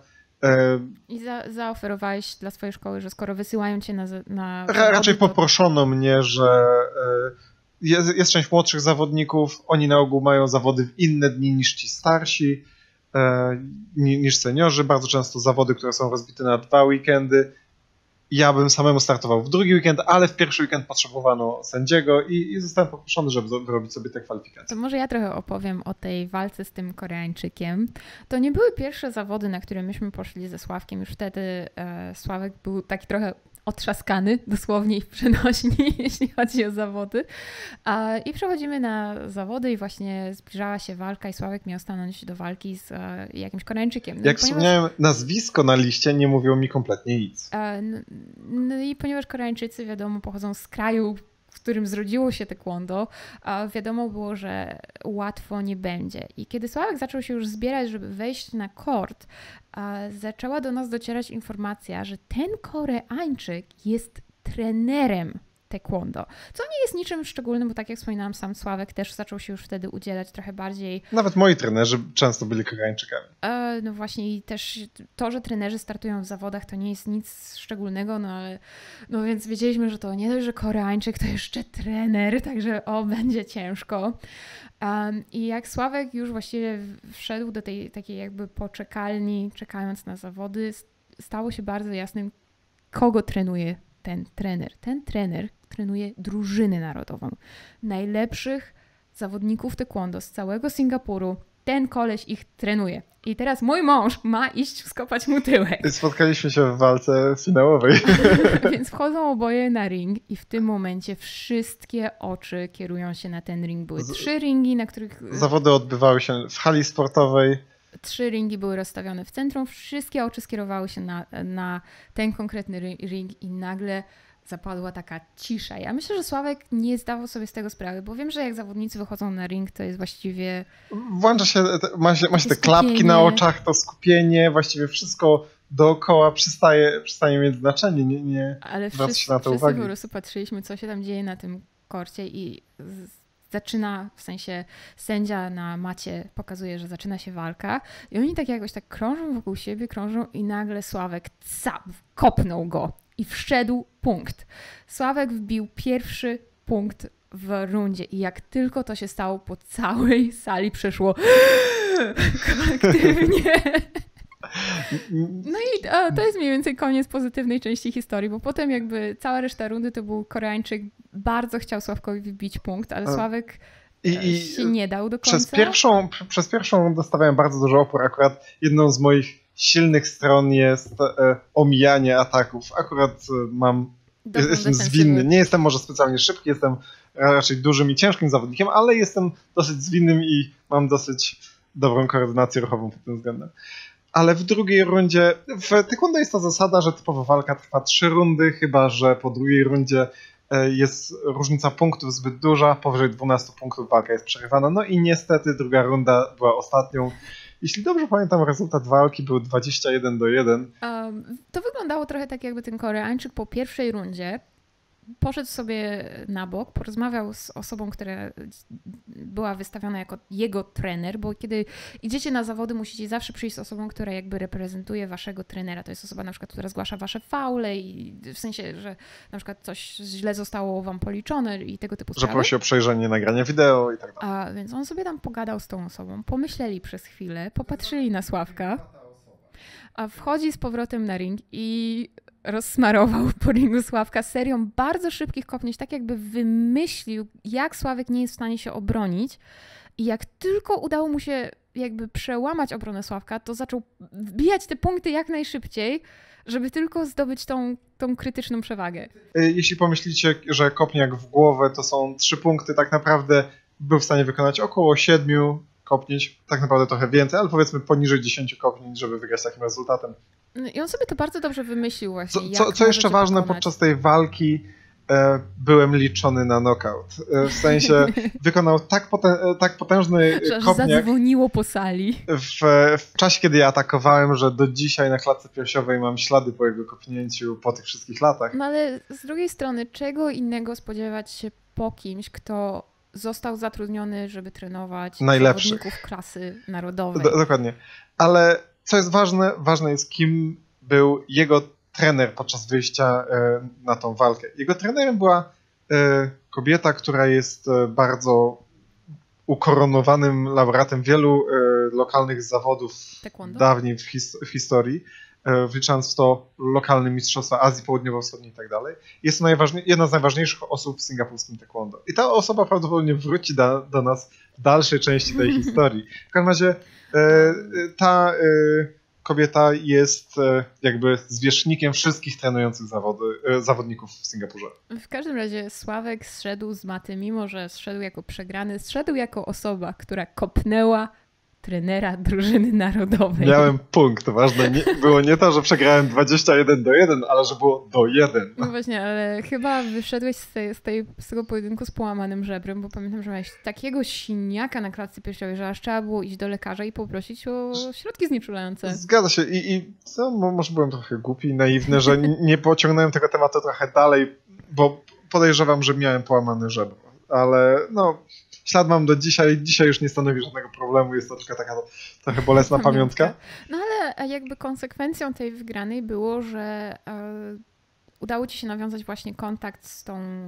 I zaoferowałeś dla swojej szkoły, że skoro wysyłają cię na raczej poproszono mnie, że jest część młodszych zawodników, oni na ogół mają zawody w inne dni niż ci starsi niż seniorzy. Bardzo często zawody, które są rozbite na 2 weekendy. Ja bym samemu startował w drugi weekend, ale w pierwszy weekend potrzebowano sędziego i zostałem poproszony, żeby wyrobić sobie te kwalifikacje. To może ja trochę opowiem o tej walce z tym Koreańczykiem. To nie były pierwsze zawody, na które myśmy poszli ze Sławkiem. Już wtedy Sławek był taki trochę otrzaskany, dosłownie i w przenośni, jeśli chodzi o zawody. I przechodzimy na zawody i właśnie zbliżała się walka i Sławek miał stanąć do walki z jakimś Koreańczykiem. Jak wspomniałem, nazwisko na liście nie mówiło mi kompletnie nic. No i ponieważ Koreańczycy, wiadomo, pochodzą z kraju, w którym zrodziło się taekwondo, wiadomo było, że łatwo nie będzie. I kiedy Sławek zaczął się już zbierać, żeby wejść na kort, zaczęła do nas docierać informacja, że ten Koreańczyk jest trenerem taekwondo. Co nie jest niczym szczególnym, bo tak jak wspominałam, sam Sławek też zaczął się już wtedy udzielać trochę bardziej... Nawet moi trenerzy często byli Koreańczykami. No właśnie i też to, że trenerzy startują w zawodach, to nie jest nic szczególnego, no ale no więc wiedzieliśmy, że to nie dość, że Koreańczyk, to jeszcze trener, także będzie ciężko. I jak Sławek już właściwie wszedł do tej takiej jakby poczekalni, czekając na zawody, stało się bardzo jasnym, kogo trenuje ten trener. Ten trener trenuje drużynę narodową. Najlepszych zawodników taekwondo z całego Singapuru. Ten koleś ich trenuje. I teraz mój mąż ma iść skopać mu tyłek. Spotkaliśmy się w walce finałowej. Więc wchodzą oboje na ring i w tym momencie wszystkie oczy kierują się na ten ring. Były 3 ringi, na których... Zawody odbywały się w hali sportowej. 3 ringi były rozstawione w centrum. Wszystkie oczy skierowały się na ten konkretny ring i nagle zapadła taka cisza. Ja myślę, że Sławek nie zdawał sobie z tego sprawy, bo wiem, że jak zawodnicy wychodzą na ring, to jest właściwie... Włącza się, ma się te klapki na oczach, to skupienie, właściwie wszystko dookoła przestaje mieć znaczenie, nie ale zwraca się na to uwagi. po prostu patrzyliśmy, co się tam dzieje na tym korcie i zaczyna, w sensie sędzia na macie pokazuje, że zaczyna się walka i oni tak jakoś tak krążą wokół siebie, krążą i nagle Sławek kopnął go i wszedł punkt. Sławek wbił pierwszy punkt w rundzie i jak tylko to się stało, po całej sali przeszło kolektywnie. No i to jest mniej więcej koniec pozytywnej części historii, bo potem jakby cała reszta rundy to był Koreańczyk, bardzo chciał Sławkowi wbić punkt, ale Sławek się nie dał do końca. Przez pierwszą dostawałem bardzo dużo opór. Akurat jedną z moich silnych stron jest omijanie ataków. Akurat jestem zwinny. Nie jestem może specjalnie szybki, jestem raczej dużym i ciężkim zawodnikiem, ale jestem dosyć zwinnym i mam dosyć dobrą koordynację ruchową pod tym względem. Ale w drugiej rundzie, w taekwondo jest ta zasada, że typowa walka trwa 3 rundy, chyba że po drugiej rundzie jest różnica punktów zbyt duża, powyżej 12 punktów walka jest przerywana. No i niestety druga runda była ostatnią. Jeśli dobrze pamiętam, rezultat walki był 21-1. To wyglądało trochę tak, jakby ten Koreańczyk po pierwszej rundzie poszedł sobie na bok, porozmawiał z osobą, która była wystawiona jako jego trener, bo kiedy idziecie na zawody, musicie zawsze przyjść z osobą, która jakby reprezentuje waszego trenera. To jest osoba na przykład, która zgłasza wasze faule i w sensie, że na przykład coś źle zostało wam policzone i tego typu sprawy. Że prosi o przejrzenie nagrania wideo i tak dalej. Więc on sobie tam pogadał z tą osobą, pomyśleli przez chwilę, popatrzyli na Sławka, a wchodzi z powrotem na ring i rozsmarował po ringu Sławka serią bardzo szybkich kopnięć, tak jakby wymyślił, jak Sławek nie jest w stanie się obronić i jak tylko udało mu się jakby przełamać obronę Sławka, to zaczął wbijać te punkty jak najszybciej, żeby tylko zdobyć tą krytyczną przewagę. Jeśli pomyślicie, że kopniak w głowę to są 3 punkty, tak naprawdę był w stanie wykonać około 7 kopnięć, tak naprawdę trochę więcej, ale powiedzmy poniżej 10 kopnięć, żeby wygrać takim rezultatem. I on sobie to bardzo dobrze wymyślił właśnie. Co jeszcze ważne, podczas tej walki byłem liczony na knockout. W sensie wykonał tak potężny kopniak. Zadzwoniło po sali. W czasie, kiedy ja atakowałem, że do dzisiaj na klatce piersiowej mam ślady po jego kopnięciu po tych wszystkich latach. No ale z drugiej strony, czego innego spodziewać się po kimś, kto został zatrudniony, żeby trenować zawodników klasy narodowej. Dokładnie. Ale co jest ważne jest, kim był jego trener podczas wyjścia na tą walkę. Jego trenerem była kobieta, która jest bardzo ukoronowanym laureatem wielu lokalnych zawodów Taekwondo? dawniej w historii, wliczając w to lokalne mistrzostwa Azji Południowo-Wschodniej i tak dalej. Jest to jedna z najważniejszych osób w singapurskim taekwondo. I ta osoba prawdopodobnie wróci do nas w dalszej części tej historii. W każdym razie ta kobieta jest jakby zwierzchnikiem wszystkich trenujących zawodników w Singapurze. W każdym razie Sławek zszedł z maty, mimo że zszedł jako przegrany, zszedł jako osoba, która kopnęła trenera drużyny narodowej. Miałem punkt, ważne. Było nie to, że przegrałem 21-1, ale że było do 1. No właśnie, ale chyba wyszedłeś z tego pojedynku z połamanym żebrem, bo pamiętam, że miałeś takiego siniaka na klatce piersiowej, że aż trzeba było iść do lekarza i poprosić o środki znieczulające. Zgadza się. I co, może byłem trochę głupi i naiwny, że nie pociągnąłem tego tematu trochę dalej, bo podejrzewam, że miałem połamane żebro. Ale no... Ślad mam do dzisiaj. Dzisiaj już nie stanowi żadnego problemu. Jest to tylko taka trochę bolesna pamiątka. No ale jakby konsekwencją tej wygranej było, że udało ci się nawiązać właśnie kontakt z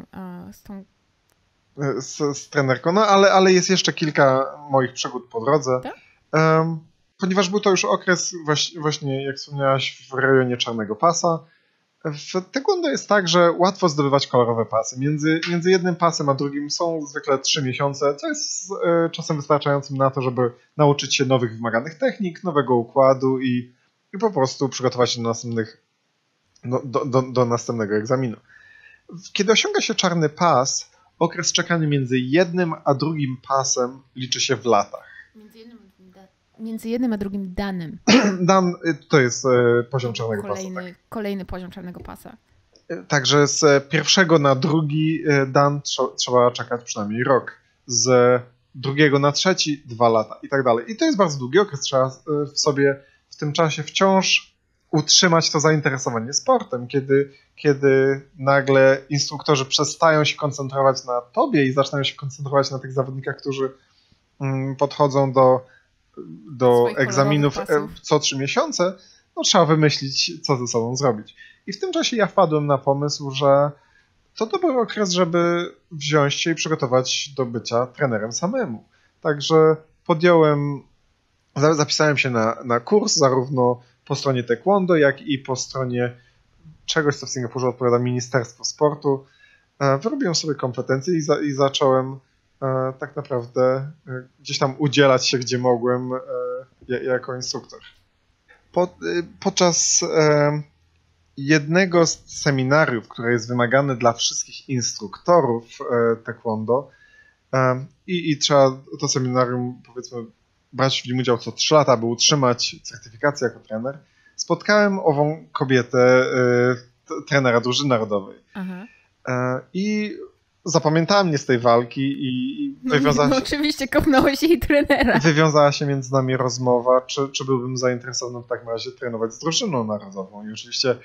trenerką. No ale jest jeszcze kilka moich przygód po drodze. Tak? Ponieważ był to już okres właśnie, jak wspomniałaś, w rejonie Czarnego Pasa. W taekwondo jest tak, że łatwo zdobywać kolorowe pasy. Między jednym pasem a drugim są zwykle 3 miesiące, co jest czasem wystarczającym na to, żeby nauczyć się nowych wymaganych technik, nowego układu i po prostu przygotować się do następnego egzaminu. Kiedy osiąga się czarny pas, okres czekania między jednym a drugim pasem liczy się w latach. Między jednym a drugim danem. Dan to jest poziom czarnego pasa. Tak. Kolejny poziom czarnego pasa. Także z pierwszego na drugi dan trzeba czekać przynajmniej rok. Z drugiego na trzeci 2 lata i tak dalej. I to jest bardzo długi okres. Trzeba w sobie w tym czasie wciąż utrzymać to zainteresowanie sportem. Kiedy nagle instruktorzy przestają się koncentrować na tobie i zaczynają się koncentrować na tych zawodnikach, którzy podchodzą do egzaminów co 3 miesiące, no trzeba wymyślić, co ze sobą zrobić. I w tym czasie ja wpadłem na pomysł, że to dobry okres, żeby wziąć się i przygotować do bycia trenerem samemu. Także zapisałem się na kurs zarówno po stronie taekwondo, jak i po stronie czegoś, co w Singapurze odpowiada Ministerstwo Sportu. Wyrobiłem sobie kompetencje i zacząłem tak naprawdę gdzieś tam udzielać się, gdzie mogłem jako instruktor. Podczas jednego z seminariów, które jest wymagane dla wszystkich instruktorów taekwondo i trzeba to seminarium, powiedzmy, brać w nim udział co 3 lata, aby utrzymać certyfikację jako trener, spotkałem ową kobietę, trenera drużyny narodowej. Aha. I zapamiętała mnie z tej walki i wywiązała się... Oczywiście kopnąłeś jej trenera. Wywiązała się między nami rozmowa, czy byłbym zainteresowany w takim razie trenować z drużyną narodową. I oczywiście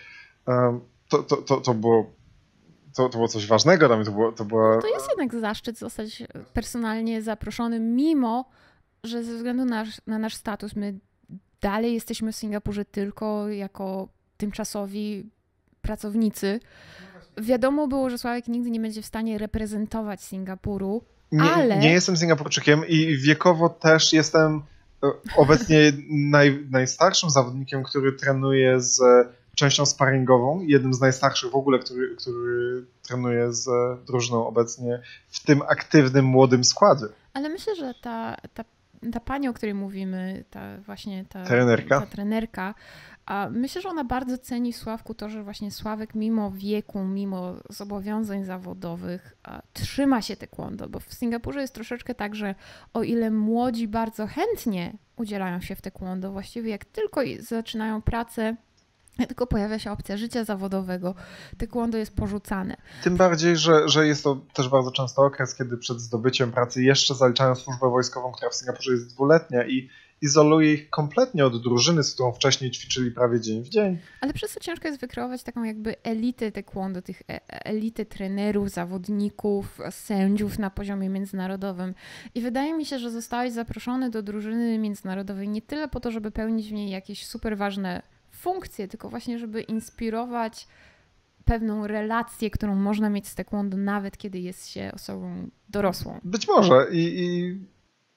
to było coś ważnego dla mnie. To jest jednak zaszczyt zostać personalnie zaproszonym, mimo że ze względu na nasz status my dalej jesteśmy w Singapurze tylko jako tymczasowi pracownicy. Wiadomo było, że Sławek nigdy nie będzie w stanie reprezentować Singapuru, ale... Nie jestem Singapurczykiem i wiekowo też jestem obecnie najstarszym zawodnikiem, który trenuje z częścią sparingową. Jednym z najstarszych w ogóle, który trenuje z drużyną obecnie w tym aktywnym, młodym składzie. Ale myślę, że ta pani, o której mówimy, ta trenerka, a myślę, że ona bardzo ceni w Sławku to, że właśnie Sławek mimo wieku, mimo zobowiązań zawodowych trzyma się taekwondo, bo w Singapurze jest troszeczkę tak, że o ile młodzi bardzo chętnie udzielają się w taekwondo, właściwie jak tylko zaczynają pracę, jak tylko pojawia się opcja życia zawodowego, taekwondo jest porzucane. Tym bardziej, że jest to też bardzo często okres, kiedy przed zdobyciem pracy jeszcze zaliczają służbę wojskową, która w Singapurze jest 2-letnia i izoluje ich kompletnie od drużyny, z którą wcześniej ćwiczyli prawie dzień w dzień. Ale przez to ciężko jest wykreować taką jakby elitę taekwondo, tych elity trenerów, zawodników, sędziów na poziomie międzynarodowym. I wydaje mi się, że zostałeś zaproszony do drużyny międzynarodowej nie tyle po to, żeby pełnić w niej jakieś super ważne funkcje, tylko właśnie, żeby inspirować pewną relację, którą można mieć z taekwondo, nawet kiedy jest się osobą dorosłą. Być może i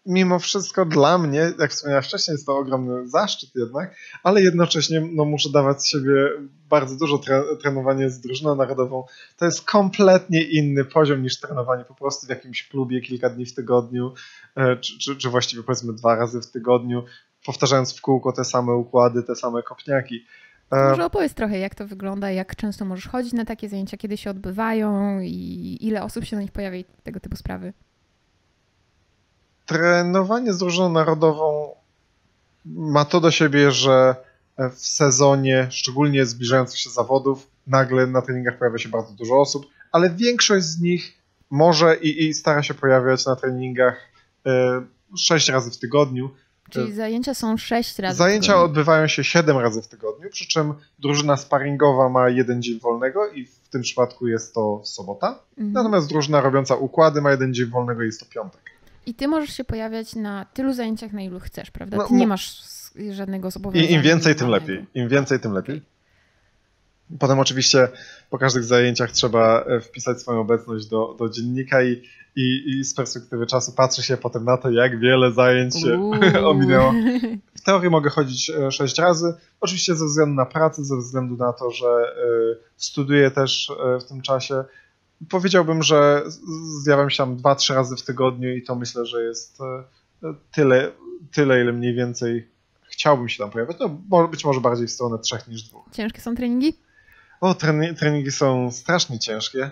mimo wszystko dla mnie, jak wspomniałem wcześniej, jest to ogromny zaszczyt jednak, ale jednocześnie muszę dawać z siebie bardzo dużo. Trenowanie z drużyną narodową to jest kompletnie inny poziom niż trenowanie po prostu w jakimś klubie kilka dni w tygodniu, czy właściwie powiedzmy 2 razy w tygodniu, powtarzając w kółko te same układy, te same kopniaki. Może opowiedz trochę, jak to wygląda, jak często możesz chodzić na takie zajęcia, kiedy się odbywają i ile osób się na nich pojawia i tego typu sprawy. Trenowanie z drużyną narodową ma to do siebie, że w sezonie, szczególnie zbliżających się zawodów, nagle na treningach pojawia się bardzo dużo osób, ale większość z nich może i stara się pojawiać na treningach 6 razy w tygodniu. Czyli zajęcia są 6 razy Zajęcia w tygodniu. odbywają się 7 razy w tygodniu, przy czym drużyna sparingowa ma 1 dzień wolnego i w tym przypadku jest to sobota. Natomiast drużyna robiąca układy ma 1 dzień wolnego i jest to piątek. I ty możesz się pojawiać na tylu zajęciach, na ilu chcesz, prawda? Ty nie masz żadnego zobowiązania. I im więcej, tym lepiej. Im więcej, tym lepiej. Potem oczywiście po każdych zajęciach trzeba wpisać swoją obecność do dziennika i z perspektywy czasu patrzy się potem na to, jak wiele zajęć się ominęło. W teorii mogę chodzić 6 razy, oczywiście ze względu na pracę, ze względu na to, że studiuję też w tym czasie. Powiedziałbym, że zjawiam się tam 2-3 razy w tygodniu i to myślę, że jest tyle, ile mniej więcej chciałbym się tam pojawiać. No, być może bardziej w stronę 3 niż 2. Ciężkie są treningi? Treningi są strasznie ciężkie.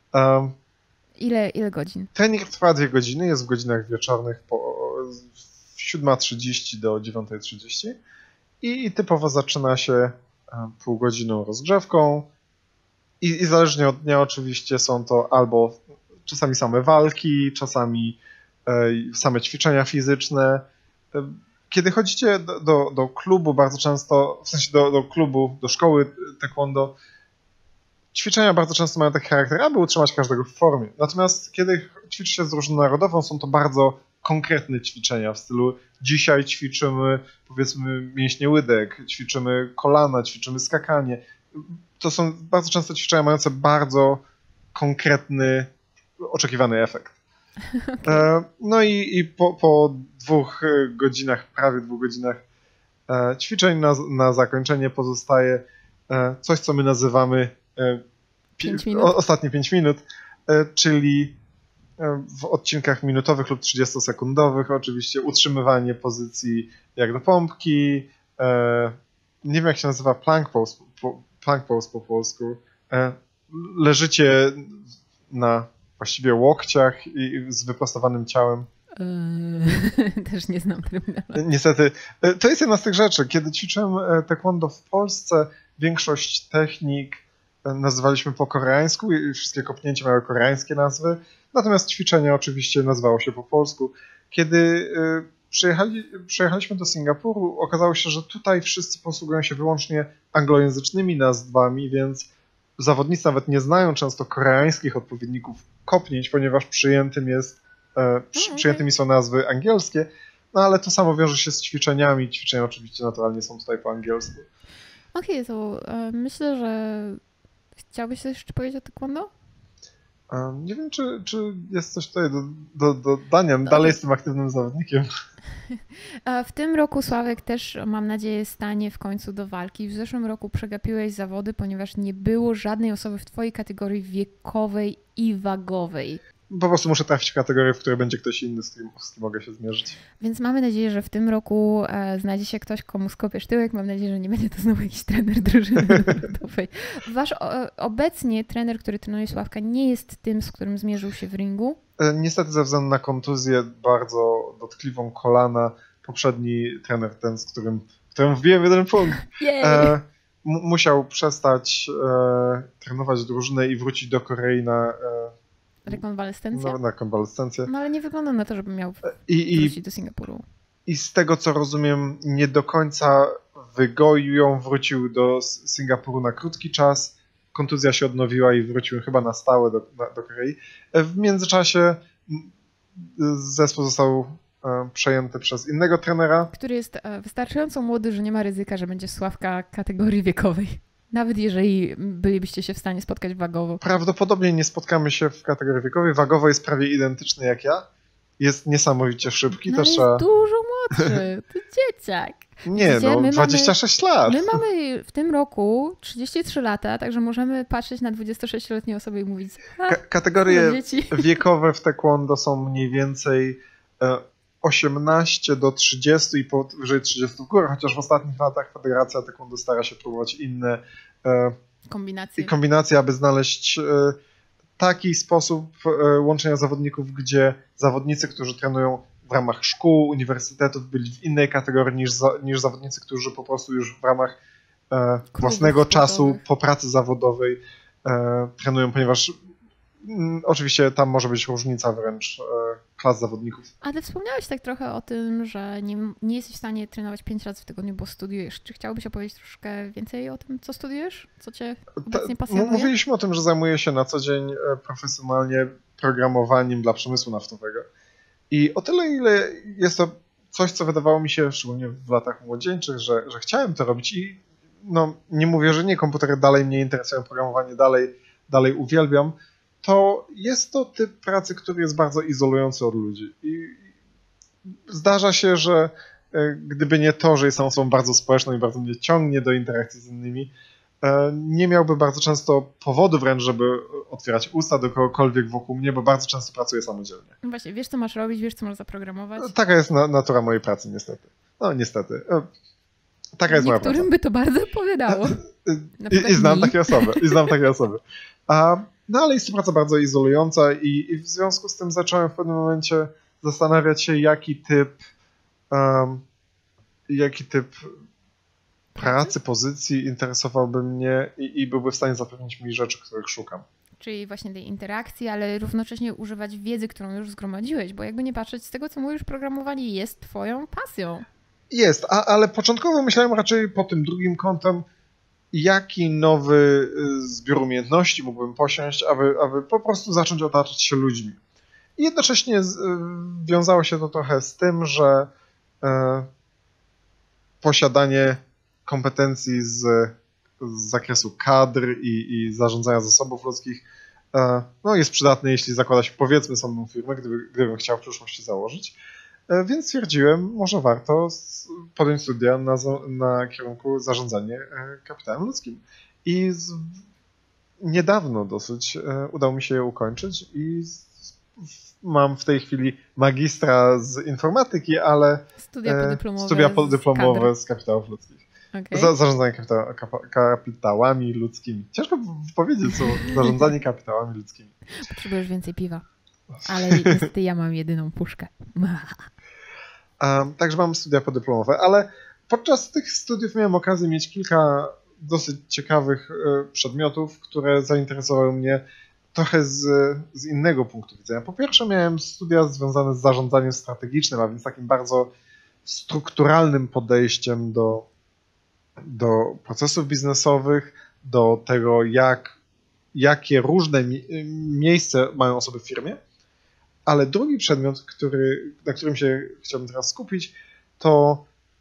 Ile godzin? Trening trwa 2 godziny, jest w godzinach wieczornych w 7:30 do 9:30 i typowo zaczyna się pół godziną rozgrzewką i zależnie od dnia oczywiście są to albo czasami same walki, czasami same ćwiczenia fizyczne. Kiedy chodzicie do klubu bardzo często, w sensie do klubu, do szkoły taekwondo, ćwiczenia bardzo często mają taki charakter, aby utrzymać każdego w formie. Natomiast kiedy ćwiczy się z drużyną narodową, są to bardzo konkretne ćwiczenia w stylu dzisiaj ćwiczymy powiedzmy mięśnie łydek, ćwiczymy kolana, ćwiczymy skakanie. To są bardzo często ćwiczenia mające bardzo konkretny, oczekiwany efekt. Okay. No i po 2 godzinach, prawie 2 godzinach ćwiczeń na zakończenie pozostaje coś, co my nazywamy 5 minut. Ostatnie 5 minut, czyli w odcinkach minutowych lub 30-sekundowych oczywiście utrzymywanie pozycji jak do pompki, nie wiem jak się nazywa plank pose po polsku, leżycie na właściwie łokciach i z wyprostowanym ciałem. Też nie znam terminologii. Niestety, to jest jedna z tych rzeczy. Kiedy ćwiczyłem taekwondo w Polsce, większość technik nazywaliśmy po koreańsku i wszystkie kopnięcia miały koreańskie nazwy, natomiast ćwiczenie oczywiście nazywało się po polsku. Kiedy przyjechaliśmy do Singapuru, okazało się, że tutaj wszyscy posługują się wyłącznie anglojęzycznymi nazwami, więc zawodnicy nawet nie znają często koreańskich odpowiedników kopnięć, ponieważ przyjętymi są nazwy angielskie, no ale to samo wiąże się z ćwiczeniami. Ćwiczenia oczywiście naturalnie są tutaj po angielsku. Okej, to myślę, że chciałbyś coś jeszcze powiedzieć o taekwondo? Nie wiem, czy jest coś tutaj do dodania. Dalej jestem aktywnym zawodnikiem. W tym roku Sławek też, mam nadzieję, stanie w końcu do walki. W zeszłym roku przegapiłeś zawody, ponieważ nie było żadnej osoby w twojej kategorii wiekowej i wagowej. Po prostu muszę trafić w kategorię, w której będzie ktoś inny, z kim mogę się zmierzyć. Więc mamy nadzieję, że w tym roku znajdzie się ktoś, komu skopiesz tyłek. Mam nadzieję, że nie będzie to znowu jakiś trener drużyny narodowej. Wasz obecnie trener, który trenuje Sławka, nie jest tym, z którym zmierzył się w ringu? Niestety ze względu na kontuzję bardzo dotkliwą kolana, poprzedni trener, ten, z którym wbiłem 1 punkt, musiał przestać trenować drużynę i wrócić do Korei na rekonwalescencję? Na konwalescencję. No ale nie wygląda na to, żeby miał wrócić do Singapuru. I z tego co rozumiem, nie do końca wygoił ją, wrócił do Singapuru na krótki czas. Kontuzja się odnowiła i wrócił chyba na stałe do Korei. W międzyczasie zespół został przejęty przez innego trenera. Który jest wystarczająco młody, że nie ma ryzyka, że będzie Sławka kategorii wiekowej. Nawet jeżeli bylibyście się w stanie spotkać wagowo. Prawdopodobnie nie spotkamy się w kategorii wiekowej. Wagowo jest prawie identyczny jak ja. jest niesamowicie szybki. No też jest trzeba... dużo młodszy, to dzieciak. Nie, Widzicie, no 26 lat. My mamy w tym roku 33 lata, także możemy patrzeć na 26-letnie osoby i mówić Kategorie dzieci. wiekowe w taekwondo są mniej więcej 18 do 30 i powyżej 30 w górę, chociaż w ostatnich latach Federacja Taekwondo stara się próbować inne kombinacje, aby znaleźć taki sposób łączenia zawodników, gdzie zawodnicy, którzy trenują w ramach szkół, uniwersytetów, byli w innej kategorii niż zawodnicy, którzy po prostu już w ramach własnego czasu po pracy zawodowej trenują, ponieważ oczywiście tam może być różnica wręcz klas zawodników. Ale wspomniałeś tak trochę o tym, że nie jesteś w stanie trenować 5 razy w tygodniu, bo studiujesz. Czy chciałbyś opowiedzieć troszkę więcej o tym, co studiujesz? Co cię obecnie pasjonuje? Mówiliśmy o tym, że zajmuję się na co dzień profesjonalnie programowaniem dla przemysłu naftowego. I o tyle, ile jest to coś, co wydawało mi się, szczególnie w latach młodzieńczych, że chciałem to robić i no, nie mówię, że nie, komputery dalej mnie interesują, programowanie dalej uwielbiam, to jest to typ pracy, który jest bardzo izolujący od ludzi. I zdarza się, że gdyby nie to, że jestem osobą bardzo społeczną i bardzo mnie ciągnie do interakcji z innymi, nie miałby bardzo często powodu wręcz, żeby otwierać usta do kogokolwiek wokół mnie, bo bardzo często pracuję samodzielnie. No właśnie, wiesz co masz robić, wiesz co masz zaprogramować? Taka jest natura mojej pracy, niestety. No niestety. Taka jest moja praca. Niektórym by to bardzo odpowiadało. I znam takie osoby. No ale jest to praca bardzo izolująca i w związku z tym zacząłem w pewnym momencie zastanawiać się, jaki typ pracy, pozycji interesowałby mnie i byłby w stanie zapewnić mi rzeczy, których szukam. Czyli właśnie tej interakcji, ale równocześnie używać wiedzy, którą już zgromadziłeś, bo jakby nie patrzeć, z tego co mówisz, programowanie jest twoją pasją. Jest, ale początkowo myślałem raczej pod tym drugim kątem, jaki nowy zbiór umiejętności mógłbym posiąść, aby po prostu zacząć otaczać się ludźmi. I jednocześnie wiązało się to trochę z tym, że posiadanie kompetencji z zakresu kadr i zarządzania zasobów ludzkich jest przydatne, jeśli zakłada się powiedzmy samą firmę, gdybym chciał w przyszłości założyć. Więc stwierdziłem, może warto podjąć studia na kierunku zarządzanie kapitałem ludzkim. I niedawno dosyć udało mi się je ukończyć i mam w tej chwili magistra z informatyki, ale studia podyplomowe z kapitałów ludzkich. Okay. Zarządzanie kapitałami ludzkimi. Ciężko powiedzieć, co zarządzanie kapitałami ludzkimi. Potrzebujesz więcej piwa. Ale niestety ja mam jedyną puszkę. Także mam studia podyplomowe, ale podczas tych studiów miałem okazję mieć kilka dosyć ciekawych przedmiotów, które zainteresowały mnie trochę z innego punktu widzenia. Po pierwsze miałem studia związane z zarządzaniem strategicznym, a więc takim bardzo strukturalnym podejściem do procesów biznesowych, do tego, jakie różne miejsca mają osoby w firmie. Ale drugi przedmiot, na którym się chciałbym teraz skupić, to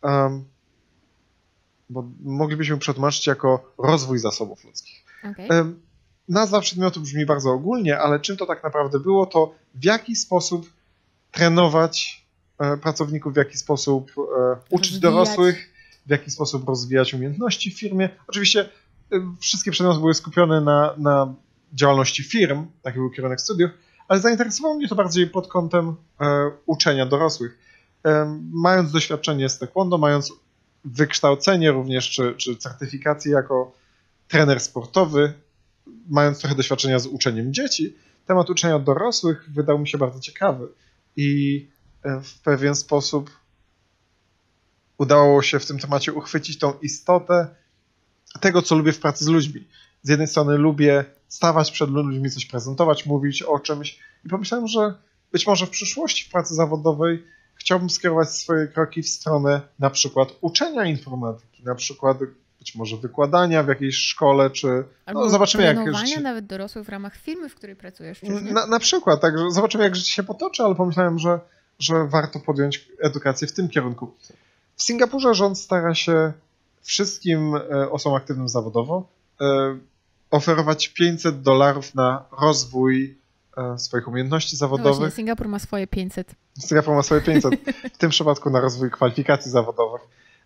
bo moglibyśmy przetłumaczyć jako rozwój zasobów ludzkich. Okay. Nazwa przedmiotu brzmi bardzo ogólnie, ale czym to tak naprawdę było, to w jaki sposób trenować pracowników, w jaki sposób uczyć dorosłych, w jaki sposób rozwijać umiejętności w firmie. Oczywiście wszystkie przedmioty były skupione na działalności firm, taki był kierunek studiów, ale zainteresowało mnie to bardziej pod kątem uczenia dorosłych. Mając doświadczenie z taekwondo, mając wykształcenie również, czy certyfikację jako trener sportowy, mając trochę doświadczenia z uczeniem dzieci, temat uczenia dorosłych wydał mi się bardzo ciekawy i w pewien sposób udało się w tym temacie uchwycić tą istotę tego, co lubię w pracy z ludźmi. Z jednej strony lubię stawać przed ludźmi, coś prezentować, mówić o czymś i pomyślałem, że być może w przyszłości w pracy zawodowej chciałbym skierować swoje kroki w stronę na przykład uczenia informatyki, na przykład być może wykładania w jakiejś szkole, czy zobaczymy jak trenowania nawet dorosłych w ramach firmy, w której pracujesz. Na przykład, także zobaczymy jak życie się potoczy, ale pomyślałem, że warto podjąć edukację w tym kierunku. W Singapurze rząd stara się wszystkim osobom aktywnym zawodowo oferować $500 na rozwój swoich umiejętności No zawodowych. właśnie, Singapur ma swoje 500. Singapur ma swoje 500, w tym przypadku na rozwój kwalifikacji zawodowych.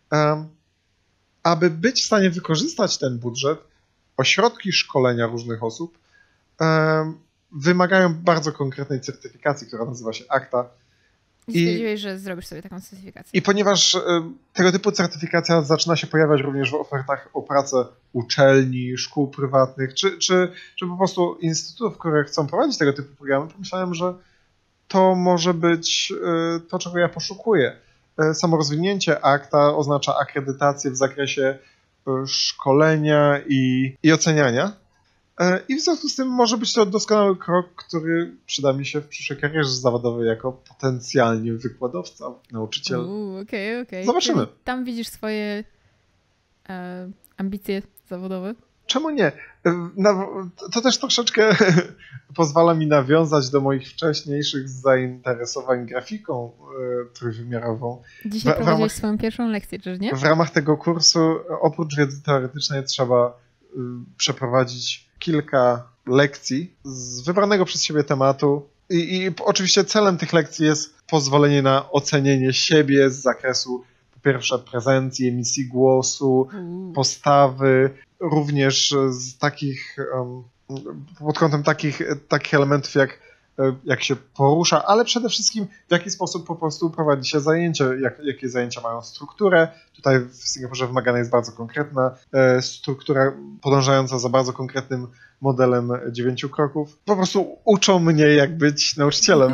Aby być w stanie wykorzystać ten budżet, ośrodki szkolenia różnych osób wymagają bardzo konkretnej certyfikacji, która nazywa się ACTA. I stwierdziłeś, że zrobisz sobie taką certyfikację. I ponieważ tego typu certyfikacja zaczyna się pojawiać również w ofertach o pracę uczelni, szkół prywatnych, czy po prostu instytutów, które chcą prowadzić tego typu programy, pomyślałem, że to może być to, czego ja poszukuję. Samo rozwinięcie ACTA oznacza akredytację w zakresie szkolenia i oceniania. I w związku z tym może być to doskonały krok, który przyda mi się w przyszłej karierze zawodowej jako potencjalnie wykładowca, nauczyciel. Okej. Zobaczymy. Czyli tam widzisz swoje ambicje zawodowe? Czemu nie? To też troszeczkę pozwala mi nawiązać do moich wcześniejszych zainteresowań grafiką trójwymiarową. Dzisiaj prowadziłeś swoją pierwszą lekcję, czy nie? W ramach tego kursu oprócz wiedzy teoretycznej trzeba przeprowadzić kilka lekcji z wybranego przez siebie tematu i oczywiście celem tych lekcji jest pozwolenie na ocenienie siebie z zakresu po pierwsze prezencji, emisji głosu, postawy, również z takich pod kątem takich elementów jak się porusza, ale przede wszystkim w jaki sposób po prostu prowadzi się zajęcia, jakie zajęcia mają strukturę. Tutaj w Singapurze wymagana jest bardzo konkretna struktura podążająca za bardzo konkretnym modelem 9 kroków. Po prostu uczą mnie, jak być nauczycielem.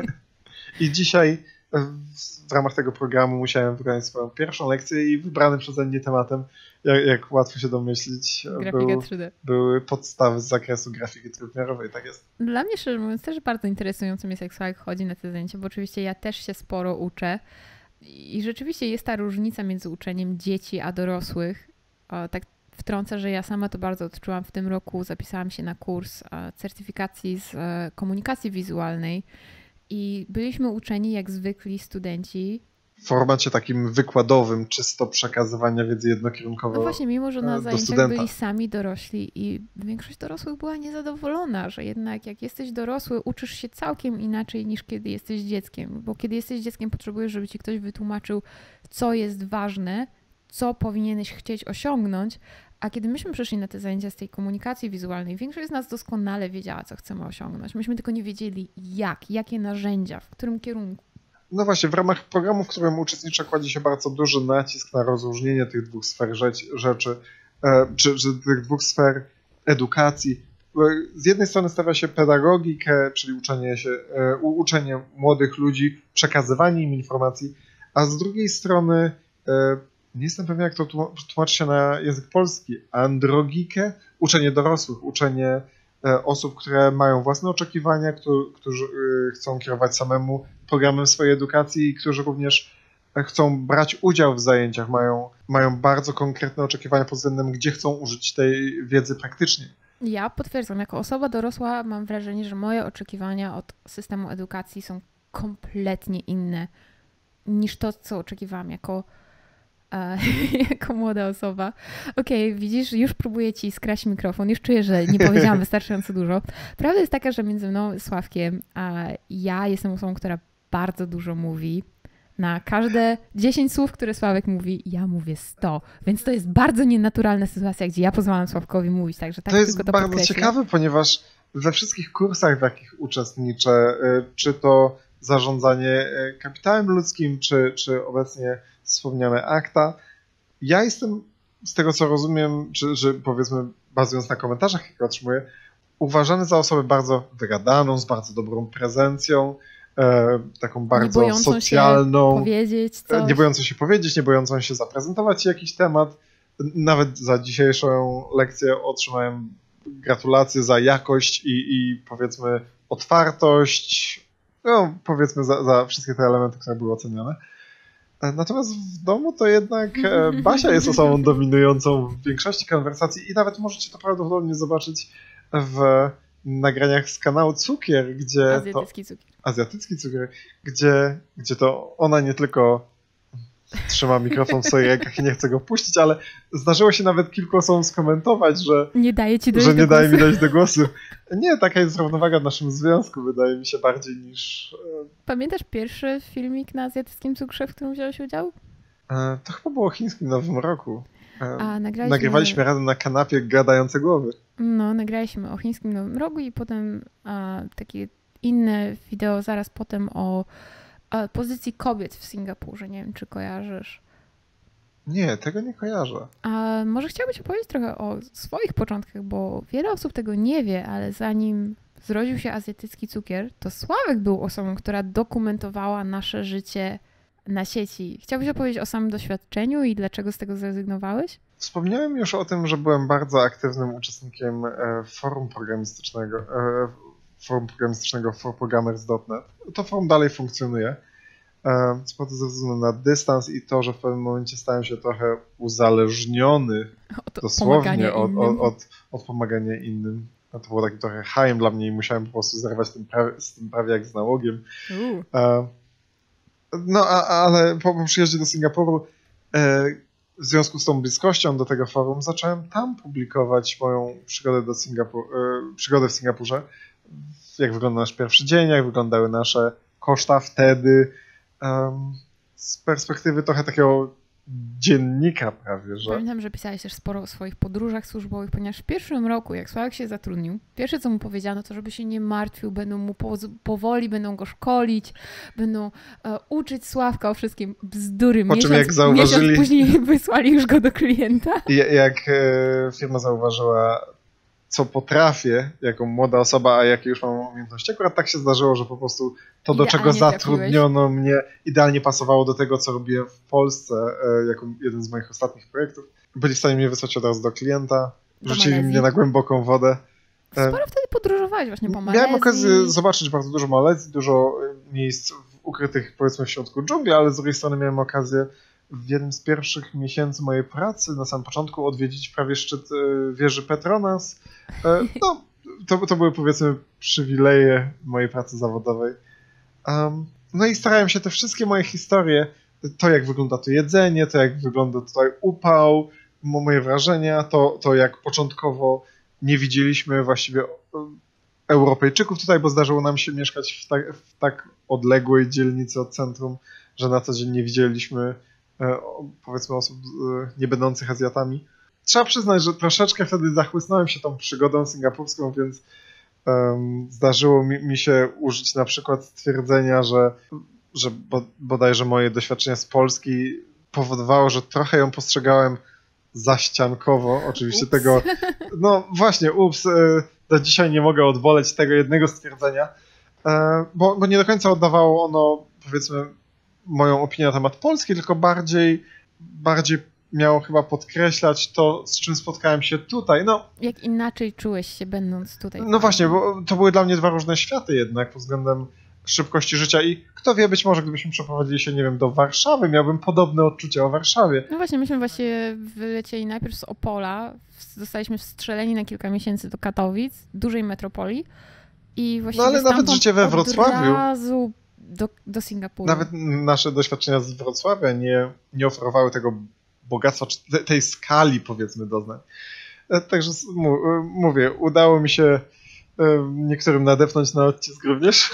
I dzisiaj w ramach tego programu musiałem wykonać swoją pierwszą lekcję i wybranym przeze mnie tematem, jak łatwo się domyślić, były podstawy z zakresu grafiki trójwymiarowej, tak jest. Dla mnie, szczerze mówiąc, też bardzo interesującym jest, jak Sławek chodzi na te zajęcia, bo oczywiście ja też się sporo uczę i rzeczywiście jest ta różnica między uczeniem dzieci a dorosłych. Tak wtrącę, że ja sama to bardzo odczułam. W tym roku zapisałam się na kurs certyfikacji z komunikacji wizualnej i byliśmy uczeni jak zwykli studenci. W formacie takim wykładowym, czysto przekazywania wiedzy jednokierunkowo. No właśnie, mimo że na zajęciach byli sami dorośli i większość dorosłych była niezadowolona, że jednak jak jesteś dorosły, uczysz się całkiem inaczej niż kiedy jesteś dzieckiem, bo kiedy jesteś dzieckiem potrzebujesz, żeby ci ktoś wytłumaczył, co jest ważne, co powinieneś chcieć osiągnąć, a kiedy myśmy przeszli na te zajęcia z tej komunikacji wizualnej, większość z nas doskonale wiedziała, co chcemy osiągnąć. Myśmy tylko nie wiedzieli jakie narzędzia, w którym kierunku. No właśnie, w ramach programu, w którym uczestniczę, kładzie się bardzo duży nacisk na rozróżnienie tych dwóch sfer rzeczy, czy tych dwóch sfer edukacji. Z jednej strony stawia się pedagogikę, czyli uczenie młodych ludzi, przekazywanie im informacji, a z drugiej strony, nie jestem pewien, jak to tłumaczy się na język polski, androgikę, uczenie dorosłych, uczenie osób, które mają własne oczekiwania, którzy chcą kierować samemu programem swojej edukacji i którzy również chcą brać udział w zajęciach, mają bardzo konkretne oczekiwania pod względem, gdzie chcą użyć tej wiedzy praktycznie. Ja potwierdzam, jako osoba dorosła mam wrażenie, że moje oczekiwania od systemu edukacji są kompletnie inne niż to, co oczekiwałam jako młoda osoba. Okej, widzisz, już próbuję ci skraść mikrofon, już czuję, że nie powiedziałam wystarczająco dużo. Prawda jest taka, że między mną, Sławkiem, a ja jestem osobą, która bardzo dużo mówi. Na każde 10 słów, które Sławek mówi, ja mówię 100. Więc to jest bardzo nienaturalna sytuacja, gdzie ja pozwalam Sławkowi mówić. Także tak to jest tylko to bardzo podkreślę. ciekawe, ponieważ we wszystkich kursach, w jakich uczestniczę, czy to zarządzanie kapitałem ludzkim, czy obecnie wspomniane ACTA, ja jestem, z tego co rozumiem, czy powiedzmy bazując na komentarzach, jakie otrzymuję, uważany za osobę bardzo wygadaną, z bardzo dobrą prezencją, taką bardzo socjalną, nie bojącą się powiedzieć, nie bojącą się zaprezentować jakiś temat. Nawet za dzisiejszą lekcję otrzymałem gratulacje za jakość i powiedzmy otwartość, no powiedzmy za wszystkie te elementy, które były oceniane. Natomiast w domu to jednak Basia jest osobą dominującą w większości konwersacji i nawet możecie to prawdopodobnie zobaczyć w nagraniach z kanału Cukier, gdzie Azjatycki cukier. Azjatycki cukier, gdzie to ona nie tylko trzyma mikrofon w swoich rękach i nie chce go puścić, ale zdarzyło się nawet kilku osobom skomentować, że nie daje ci że nie daje mi dojść do głosu. Nie, taka jest równowaga w naszym związku, wydaje mi się, bardziej niż... Pamiętasz pierwszy filmik na azjatyckim cukrze, w którym wziąłeś udział? To chyba było o chińskim Nowym Roku. Nagraliśmy razem na kanapie gadające głowy. No, nagraliśmy o chińskim Nowym Roku i potem takie inne wideo zaraz potem o pozycji kobiet w Singapurze. Nie wiem, czy kojarzysz. Nie, tego nie kojarzę. A może chciałbyś opowiedzieć trochę o swoich początkach, bo wiele osób tego nie wie, ale zanim zrodził się azjatycki cukier, to Sławek był osobą, która dokumentowała nasze życie na sieci. Chciałbyś opowiedzieć o samym doświadczeniu i dlaczego z tego zrezygnowałeś? Wspomniałem już o tym, że byłem bardzo aktywnym uczestnikiem forum programistycznego forprogrammers.net. To forum dalej funkcjonuje. Co ze względu na dystans i to, że w pewnym momencie stałem się trochę uzależniony dosłownie od pomagania innym. To było taki trochę hajem dla mnie i musiałem po prostu zerwać z tym prawie jak z nałogiem. Ale po przyjeździe do Singapuru w związku z tą bliskością do tego forum zacząłem tam publikować moją przygodę w Singapurze. Jak wyglądał nasz pierwszy dzień, jak wyglądały nasze koszta wtedy. Z perspektywy trochę takiego dziennika prawie, że... Pamiętam, że pisałeś też sporo o swoich podróżach służbowych, ponieważ w pierwszym roku, jak Sławek się zatrudnił, pierwsze co mu powiedziano, to żeby się nie martwił, będą mu powoli, będą go szkolić, będą uczyć Sławka o wszystkim. Bzdury. Po czym jak zauważyli... Miesiąc później wysłali już go do klienta. Jak firma zauważyła, co potrafię jako młoda osoba, a jakie już mam umiejętności. Akurat tak się zdarzyło, że po prostu to, do czego zatrudniono mnie, idealnie pasowało do tego, co robię w Polsce, jako jeden z moich ostatnich projektów. Byli w stanie mnie wysłać od razu do klienta, rzucili mnie na głęboką wodę. Sporo wtedy podróżowałeś właśnie po Malezji. Miałem okazję zobaczyć bardzo dużo Malezji, dużo miejsc ukrytych powiedzmy w środku dżungli, ale z drugiej strony miałem okazję w jednym z pierwszych miesięcy mojej pracy, na samym początku, odwiedzić prawie szczyt wieży Petronas. No, to były powiedzmy przywileje mojej pracy zawodowej. No i starałem się te wszystkie moje historie, to jak wygląda to jedzenie, to jak wygląda tutaj upał, moje wrażenia, to jak początkowo nie widzieliśmy właściwie Europejczyków tutaj, bo zdarzyło nam się mieszkać w tak odległej dzielnicy od centrum, że na co dzień nie widzieliśmy powiedzmy osób nie będących Azjatami. Trzeba przyznać, że troszeczkę wtedy zachłysnąłem się tą przygodą singapurską, więc zdarzyło mi się użyć na przykład stwierdzenia, że bodajże moje doświadczenie z Polski powodowało, że trochę ją postrzegałem zaściankowo. Oczywiście tego, no właśnie, do dzisiaj nie mogę odwoleć tego jednego stwierdzenia, bo nie do końca oddawało ono, powiedzmy, moją opinię na temat Polski, tylko bardziej miało chyba podkreślać to, z czym spotkałem się tutaj. No, jak inaczej czułeś się będąc tutaj? No właśnie, bo to były dla mnie dwa różne światy jednak pod względem szybkości życia i kto wie, być może gdybyśmy przeprowadzili się, nie wiem, do Warszawy, miałbym podobne odczucia o Warszawie. No właśnie, myśmy wylecieli najpierw z Opola, zostaliśmy wstrzeleni na kilka miesięcy do Katowic, dużej metropolii i właściwie no ale nawet życie we Wrocławiu, od razu do Singapuru. Nawet nasze doświadczenia z Wrocławia nie oferowały tego bogactwa, czy tej skali, powiedzmy, doznań. Także mówię, udało mi się niektórym nadepnąć na odcisk również.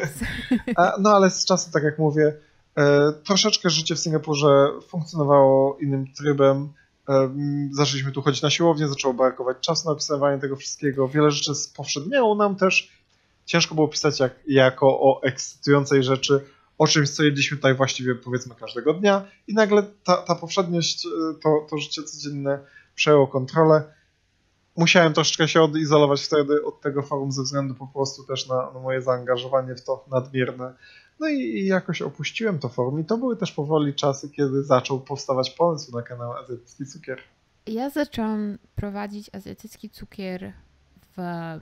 No ale z czasem, tak jak mówię, troszeczkę życie w Singapurze funkcjonowało innym trybem. Zaczęliśmy tu chodzić na siłownię, zaczęło brakować czasu na opisywanie tego wszystkiego. Wiele rzeczy spowszedniało nam też. Ciężko było pisać jako o ekscytującej rzeczy, o czymś, co jedliśmy tutaj właściwie, powiedzmy, każdego dnia i nagle ta powszedniość, to życie codzienne przejęło kontrolę. Musiałem troszeczkę się odizolować wtedy od tego forum ze względu po prostu też na moje zaangażowanie w to nadmierne. No i jakoś opuściłem to forum i to były też powoli czasy, kiedy zaczął powstawać pomysł na kanał Azjatycki Cukier. Ja zaczęłam prowadzić Azjatycki Cukier w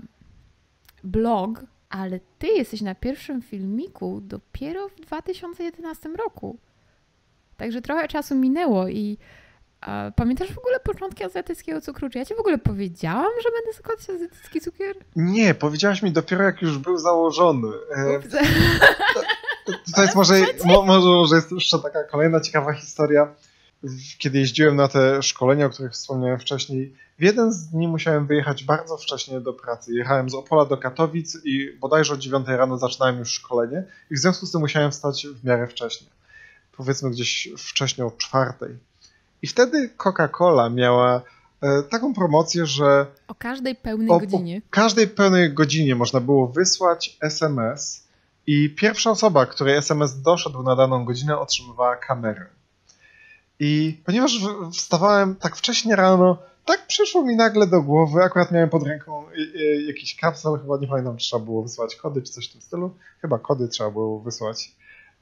blog, ale ty jesteś na pierwszym filmiku dopiero w 2011 roku. Także trochę czasu minęło i pamiętasz w ogóle początki azjatyckiego cukru? Czy ja ci w ogóle powiedziałam, że będę składać azjatycki cukier? Nie, powiedziałaś mi dopiero jak już był założony. To jest może jest jeszcze taka kolejna ciekawa historia. Kiedy jeździłem na te szkolenia, o których wspomniałem wcześniej, w jeden z dni musiałem wyjechać bardzo wcześnie do pracy. Jechałem z Opola do Katowic i bodajże o 9 rano zaczynałem już szkolenie i w związku z tym musiałem wstać w miarę wcześnie. Powiedzmy gdzieś wcześniej o 4. I wtedy Coca-Cola miała taką promocję, że o każdej pełnej godzinie. O każdej pełnej godzinie można było wysłać SMS i pierwsza osoba, której SMS doszedł na daną godzinę, otrzymywała kamerę. I ponieważ wstawałem tak wcześnie rano, tak przyszło mi nagle do głowy, akurat miałem pod ręką jakiś kapsel, chyba nie pamiętam, czy trzeba było wysłać kody, czy coś w tym stylu. Chyba kody trzeba było wysłać.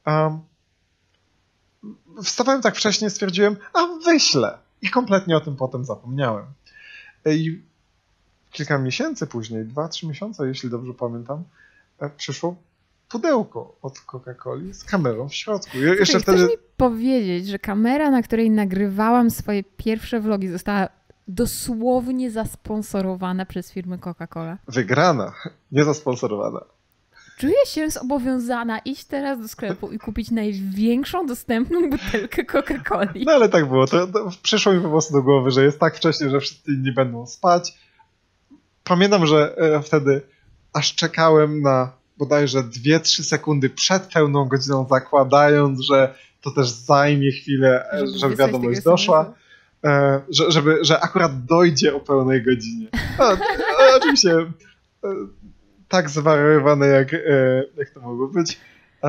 Wstawałem tak wcześnie, stwierdziłem, wyślę. I kompletnie o tym potem zapomniałem. I kilka miesięcy później, 2-3 miesiące, jeśli dobrze pamiętam, przyszło pudełko od Coca-Coli z kamerą w środku. Jeszcze wtedy... Chcesz mi powiedzieć, że kamera, na której nagrywałam swoje pierwsze vlogi, została dosłownie zasponsorowana przez firmę Coca-Cola? Wygrana, nie zasponsorowana. Czuję się zobowiązana iść teraz do sklepu i kupić największą dostępną butelkę Coca-Coli. No ale tak było. To przyszło mi po prostu do głowy, że jest tak wcześnie, że wszyscy inni będą spać. Pamiętam, że wtedy aż czekałem na bodajże 2-3 sekundy przed pełną godziną, zakładając, że to też zajmie chwilę, żeby wiadomość doszła. Że akurat dojdzie o pełnej godzinie. Oczywiście tak zwariowane, jak to mogło być.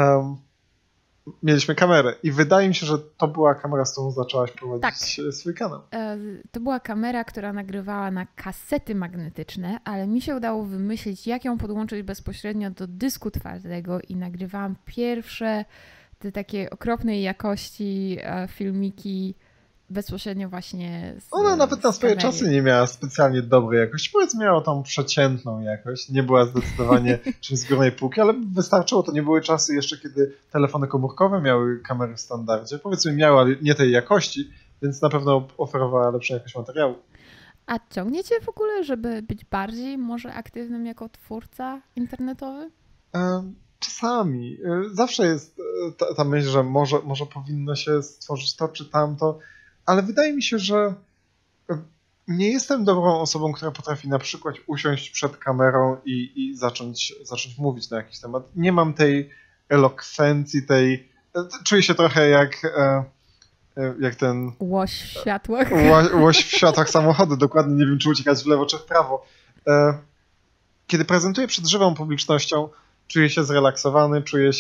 Mieliśmy kamerę i wydaje mi się, że to była kamera, z którą zaczęłaś prowadzić swój kanał. To była kamera, która nagrywała na kasety magnetyczne, ale mi się udało wymyślić, jak ją podłączyć bezpośrednio do dysku twardego i nagrywałam pierwsze te takie okropnej jakości filmiki bezpośrednio właśnie Ona nawet na swoje czasy nie miała specjalnie dobrej jakości. Powiedzmy, miała tą przeciętną jakość. Nie była zdecydowanie czymś z górnej półki, ale wystarczyło. To nie były czasy jeszcze, kiedy telefony komórkowe miały kamery w standardzie. Powiedzmy, miała nie tej jakości, więc na pewno oferowała lepszą jakość materiału. A ciągniecie w ogóle, żeby być bardziej może aktywnym jako twórca internetowy? Czasami. Zawsze jest ta myśl, że może powinno się stworzyć to czy tamto. Ale wydaje mi się, że nie jestem dobrą osobą, która potrafi na przykład usiąść przed kamerą i zacząć mówić na jakiś temat. Nie mam tej elokwencji, czuję się trochę jak ten... Łoś w światłach. Łoś w światłach samochodu. Dokładnie nie wiem, czy uciekać w lewo, czy w prawo. Kiedy prezentuję przed żywą publicznością, czuję się zrelaksowany, czuję,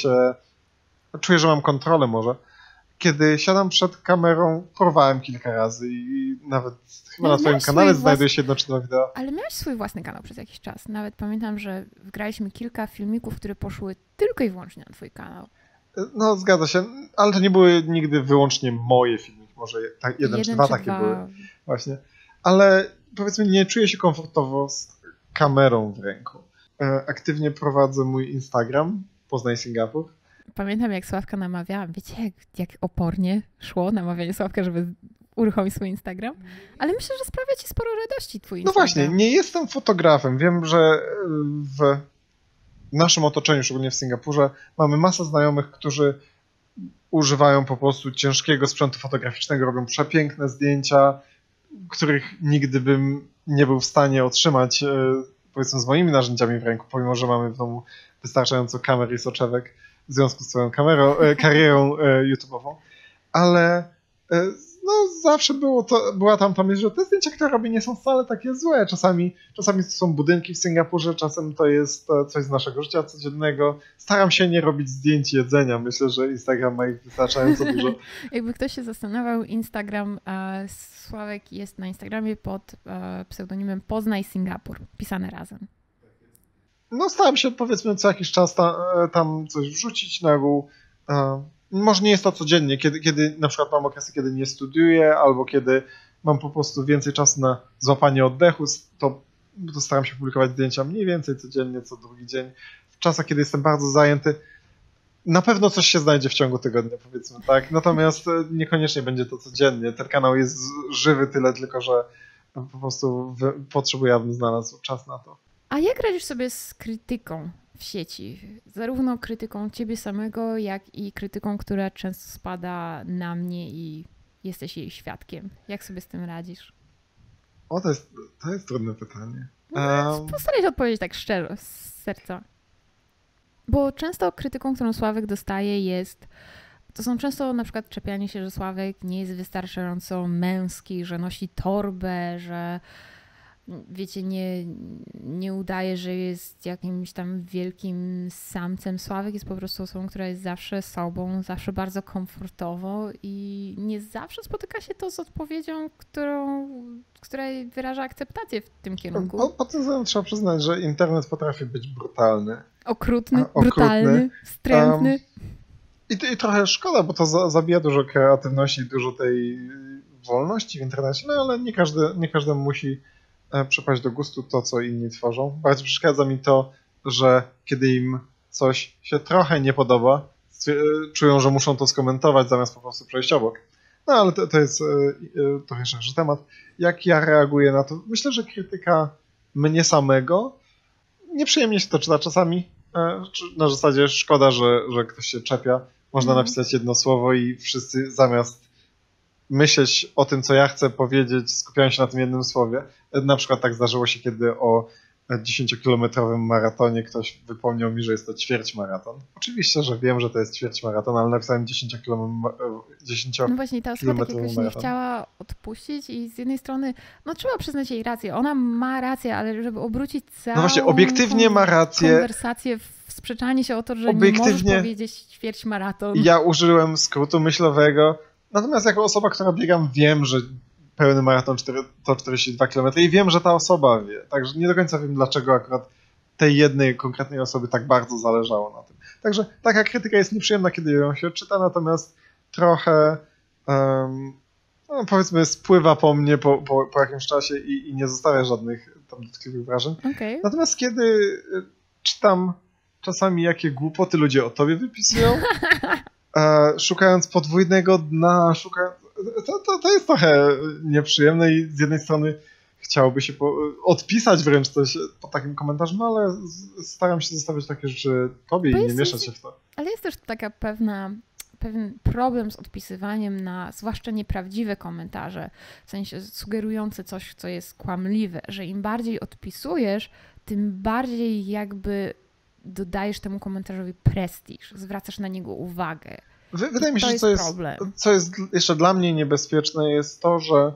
że mam kontrolę może. Kiedy siadam przed kamerą, próbowałem kilka razy i nawet chyba na twoim kanale znajduje się jedno czy dwa wideo. Ale miałeś swój własny kanał przez jakiś czas. Nawet pamiętam, że wgraliśmy kilka filmików, które poszły tylko i wyłącznie na twój kanał. No zgadza się, ale to nie były nigdy wyłącznie moje filmiki. Może jeden czy dwa takie były. Właśnie. Ale powiedzmy, nie czuję się komfortowo z kamerą w ręku. Aktywnie prowadzę mój Instagram, Poznaj Singapur. Pamiętam, jak Sławka namawiałam. Wiecie, jak opornie szło namawianie Sławka, żeby uruchomić swój Instagram? Ale myślę, że sprawia ci sporo radości twój Instagram. No właśnie, nie jestem fotografem. Wiem, że w naszym otoczeniu, szczególnie w Singapurze, mamy masę znajomych, którzy używają po prostu ciężkiego sprzętu fotograficznego, robią przepiękne zdjęcia, których nigdy bym nie był w stanie otrzymać, powiedzmy, z moimi narzędziami w ręku, pomimo że mamy w domu wystarczająco kamer i soczewek w związku z swoją karierą YouTube'ową, ale no zawsze była tam ta myśl, że te zdjęcia, które robię, nie są wcale takie złe. Czasami to są budynki w Singapurze, czasem to jest coś z naszego życia codziennego. Staram się nie robić zdjęć jedzenia. Myślę, że Instagram ma ich wystarczająco dużo. Jakby ktoś się zastanawiał, Instagram, Sławek jest na Instagramie pod pseudonimem Poznaj Singapur, pisane razem. No staram się, powiedzmy, co jakiś czas tam coś wrzucić na ogół. Może nie jest to codziennie, kiedy na przykład mam okresy, kiedy nie studiuję, albo kiedy mam po prostu więcej czasu na złapanie oddechu, to staram się publikować zdjęcia mniej więcej codziennie, co drugi dzień. W czasach, kiedy jestem bardzo zajęty, na pewno coś się znajdzie w ciągu tygodnia, powiedzmy, tak? Natomiast niekoniecznie będzie to codziennie. Ten kanał jest żywy tyle tylko, że po prostu potrzebuję, abym znalazł czas na to. A jak radzisz sobie z krytyką w sieci. Zarówno krytyką ciebie samego, jak i krytyką, która często spada na mnie i jesteś jej świadkiem. Jak sobie z tym radzisz? O, to jest trudne pytanie. Postaraj się odpowiedzieć tak szczerze, z serca. Bo często krytyką, którą Sławek dostaje to są często na przykład czepianie się, że Sławek nie jest wystarczająco męski, że nosi torbę, że wiecie, nie udaje, że jest jakimś tam wielkim samcem. Sławek jest po prostu osobą, która jest zawsze sobą, zawsze bardzo komfortowo i nie zawsze spotyka się to z odpowiedzią, która wyraża akceptację w tym kierunku. Po tym względem trzeba przyznać, że internet potrafi być brutalny. Okrutny, brutalny, wstrętny. I trochę szkoda, bo to zabija dużo kreatywności, dużo tej wolności w internecie, no ale nie każdemu musi przypaść do gustu to, co inni tworzą. Bardziej przeszkadza mi to, że kiedy im coś się trochę nie podoba, czują, że muszą to skomentować, zamiast po prostu przejść obok. No ale to jest trochę szerszy temat. Jak ja reaguję na to? Myślę, że krytyka mnie samego nieprzyjemnie się to czyta czasami. Na zasadzie szkoda, że ktoś się czepia. Można napisać jedno słowo i wszyscy zamiast myśleć o tym, co ja chcę powiedzieć, skupiają się na tym jednym słowie. Na przykład tak zdarzyło się, kiedy o 10-kilometrowym maratonie ktoś wypomniał mi, że jest to ćwierćmaraton. Oczywiście, że wiem, że to jest ćwierćmaraton, ale napisałem 10-kilometrowym No właśnie, ta osoba tak jakoś nie chciała odpuścić i z jednej strony, no trzeba przyznać jej rację. Ona ma rację, ale żeby obrócić całą no właśnie, obiektywnie ma rację. Konwersację w sprzeczanie się o to, że nie możesz powiedzieć ćwierćmaraton. Ja użyłem skrótu myślowego, natomiast jako osoba, która biegam, wiem, że pełny maraton to 42 km i wiem, że ta osoba wie. Także nie do końca wiem, dlaczego akurat tej jednej konkretnej osoby tak bardzo zależało na tym. Także taka krytyka jest nieprzyjemna, kiedy ją się czyta, natomiast trochę no powiedzmy spływa po mnie po jakimś czasie i nie zostawia żadnych tam dotkliwych wrażeń. Okay. Natomiast kiedy czytam czasami, jakie głupoty ludzie o tobie wypisują, szukając podwójnego dna, to jest trochę nieprzyjemne i z jednej strony chciałoby się odpisać wręcz coś po takim komentarzu, no ale staram się zostawiać takie rzeczy tobie i nie mieszać się w to. Ale jest też taka pewien problem z odpisywaniem na zwłaszcza nieprawdziwe komentarze, w sensie sugerujące coś, co jest kłamliwe, że im bardziej odpisujesz, tym bardziej jakby dodajesz temu komentarzowi prestiż, zwracasz na niego uwagę. Wydaje mi się, że co jest jeszcze dla mnie niebezpieczne, jest to, że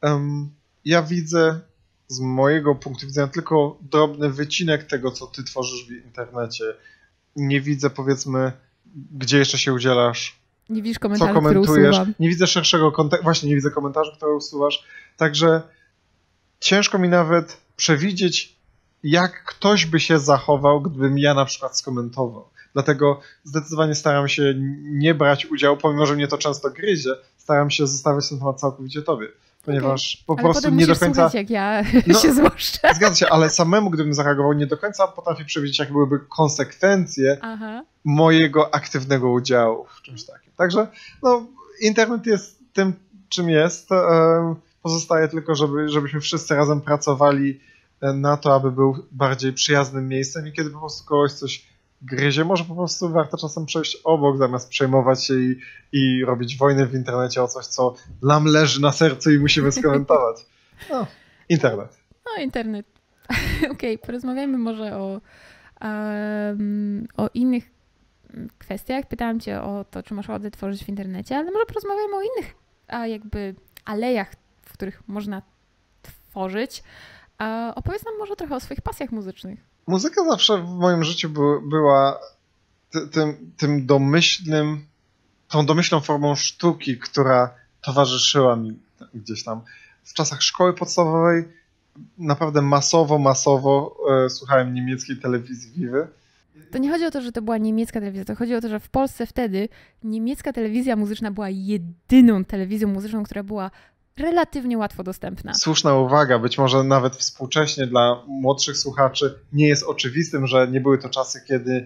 ja widzę z mojego punktu widzenia tylko drobny wycinek tego, co ty tworzysz w internecie. Nie widzę, powiedzmy, gdzie jeszcze się udzielasz, nie widzisz co komentujesz. Nie widzę szerszego kontekstu, właśnie nie widzę komentarzy, które usuwasz. Także ciężko mi nawet przewidzieć, jak ktoś by się zachował, gdybym ja na przykład skomentował. Dlatego zdecydowanie staram się nie brać udziału, pomimo że mnie to często gryzie, staram się zostawiać ten temat całkowicie tobie. Ponieważ po prostu nie do końca. Słuchać, jak ja się złoszczę. Zgadza się, ale samemu, gdybym zareagował, nie do końca potrafię przewidzieć, jakie byłyby konsekwencje mojego aktywnego udziału w czymś takim. Także no, internet jest tym, czym jest. Pozostaje tylko, żebyśmy wszyscy razem pracowali na to, aby był bardziej przyjaznym miejscem i kiedy po prostu kogoś coś gryzie, może po prostu warto czasem przejść obok, zamiast przejmować się i robić wojnę w internecie o coś, co nam leży na sercu i musimy skomentować. No, internet. No, internet. Okej, porozmawiajmy może o innych kwestiach. Pytałam cię o to, czy masz ochotę tworzyć w internecie, ale może porozmawiajmy o innych jakby alejach, w których można tworzyć. Opowiedz nam może trochę o swoich pasjach muzycznych. Muzyka zawsze w moim życiu była tym tą domyślną formą sztuki, która towarzyszyła mi gdzieś tam. W czasach szkoły podstawowej naprawdę masowo słuchałem niemieckiej telewizji Vivy. To nie chodzi o to, że to była niemiecka telewizja, to chodzi o to, że w Polsce wtedy niemiecka telewizja muzyczna była jedyną telewizją muzyczną, która była relatywnie łatwo dostępna. Słuszna uwaga, być może nawet współcześnie dla młodszych słuchaczy nie jest oczywistym, że nie były to czasy, kiedy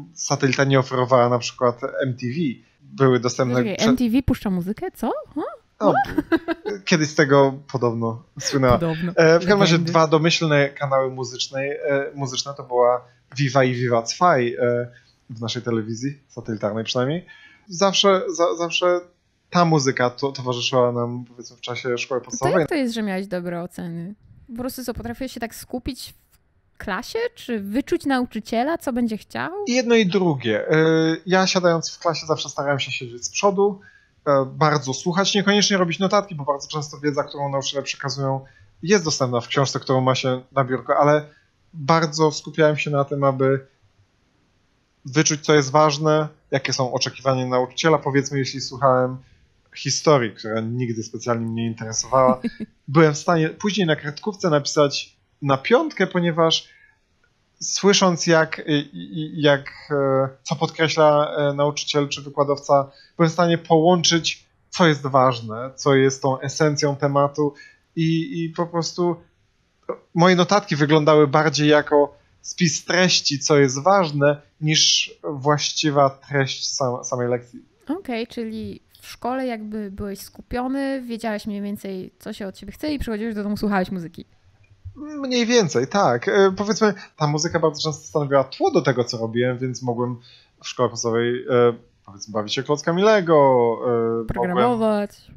satelita nie oferowała na przykład MTV. Były dostępne... MTV puszcza muzykę? Co? O, kiedyś z tego podobno słynęła. W każdym razie 2 domyślne kanały muzyczne to była Viva i Viva 2 w naszej telewizji, satelitarnej przynajmniej. Zawsze ta muzyka towarzyszyła nam, powiedzmy, w czasie szkoły podstawowej. To jak to jest, że miałeś dobre oceny? Po prostu co, potrafiłeś się tak skupić w klasie? Czy wyczuć nauczyciela, co będzie chciał? I jedno i drugie. Ja siadając w klasie zawsze starałem się siedzieć z przodu, bardzo słuchać, niekoniecznie robić notatki, bo bardzo często wiedza, którą nauczyciele przekazują, jest dostępna w książce, którą ma się na biurko, ale bardzo skupiałem się na tym, aby wyczuć, co jest ważne, jakie są oczekiwania nauczyciela. Powiedzmy, jeśli słuchałem historii, która nigdy specjalnie mnie interesowała, byłem w stanie później na kartkówce napisać na 5, ponieważ słysząc co podkreśla nauczyciel czy wykładowca, byłem w stanie połączyć, co jest ważne, co jest tą esencją tematu i po prostu moje notatki wyglądały bardziej jako spis treści, co jest ważne, niż właściwa treść samej lekcji. Okej, czyli w szkole jakby byłeś skupiony, wiedziałeś mniej więcej, co się od ciebie chce i przychodziłeś do domu, słuchałeś muzyki. Mniej więcej, tak. Powiedzmy, ta muzyka bardzo często stanowiła tło do tego, co robiłem, więc mogłem w szkole podstawowej powiedzmy, bawić się klockami Lego. Programować.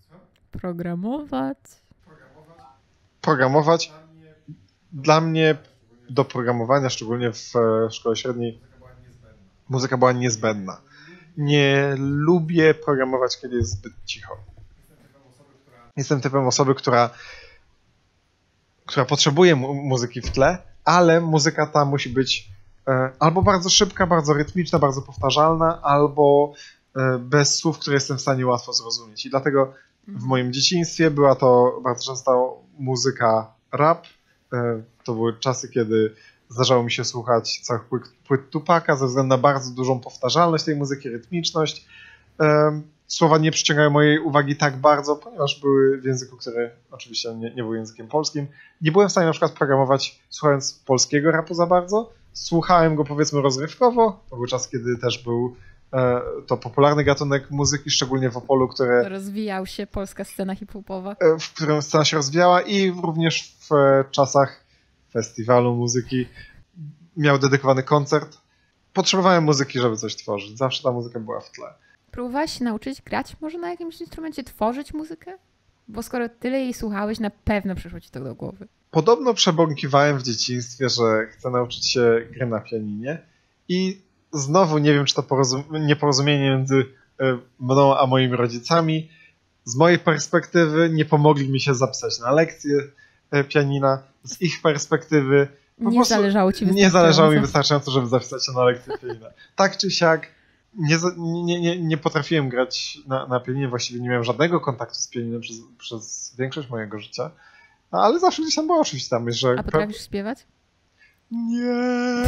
Dla mnie do programowania, szczególnie w szkole średniej, muzyka była niezbędna. Nie lubię programować, kiedy jest zbyt cicho. Jestem typem osoby, która potrzebuje muzyki w tle, ale muzyka ta musi być albo bardzo szybka, bardzo rytmiczna, bardzo powtarzalna, albo bez słów, które jestem w stanie łatwo zrozumieć. I dlatego w moim dzieciństwie była to bardzo często muzyka rap. To były czasy, kiedy zdarzało mi się słuchać całych płyt Tupaka ze względu na bardzo dużą powtarzalność tej muzyki, rytmiczność. Słowa nie przyciągają mojej uwagi tak bardzo, ponieważ były w języku, który oczywiście nie był językiem polskim. Nie byłem w stanie na przykład programować słuchając polskiego rapu za bardzo. Słuchałem go, powiedzmy, rozrywkowo. To był czas, kiedy też był to popularny gatunek muzyki, szczególnie w Opolu, które... Rozwijał się polska scena hip-hopowa. W którym scena się rozwijała i również w czasach festiwalu muzyki miał dedykowany koncert. Potrzebowałem muzyki, żeby coś tworzyć. Zawsze ta muzyka była w tle. Próbowałeś się nauczyć grać może na jakimś instrumencie, tworzyć muzykę? Bo skoro tyle jej słuchałeś, na pewno przyszło ci to do głowy. Podobno przebąkiwałem w dzieciństwie, że chcę nauczyć się gry na pianinie i znowu nie wiem, czy to nieporozumienie między mną a moimi rodzicami. Z mojej perspektywy nie pomogli mi się zapisać na lekcje pianina. Z ich perspektywy nie zależało mi wystarczająco, żeby zapisać się na lekcję pianina. Tak czy siak nie potrafiłem grać na pianinie, właściwie nie miałem żadnego kontaktu z pianinem przez większość mojego życia, ale zawsze gdzieś tam była oczywiście tam myśl, że... A potrafisz śpiewać? Nie.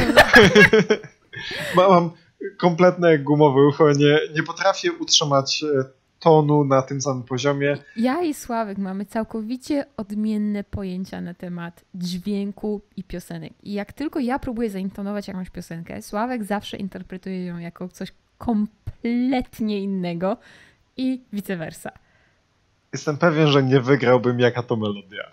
Mam kompletne gumowe ucho, nie potrafię utrzymać tonu na tym samym poziomie. Ja i Sławek mamy całkowicie odmienne pojęcia na temat dźwięku i piosenek. I jak tylko ja próbuję zaintonować jakąś piosenkę, Sławek zawsze interpretuje ją jako coś kompletnie innego i vice versa. Jestem pewien, że nie wygrałbym jaka to melodia.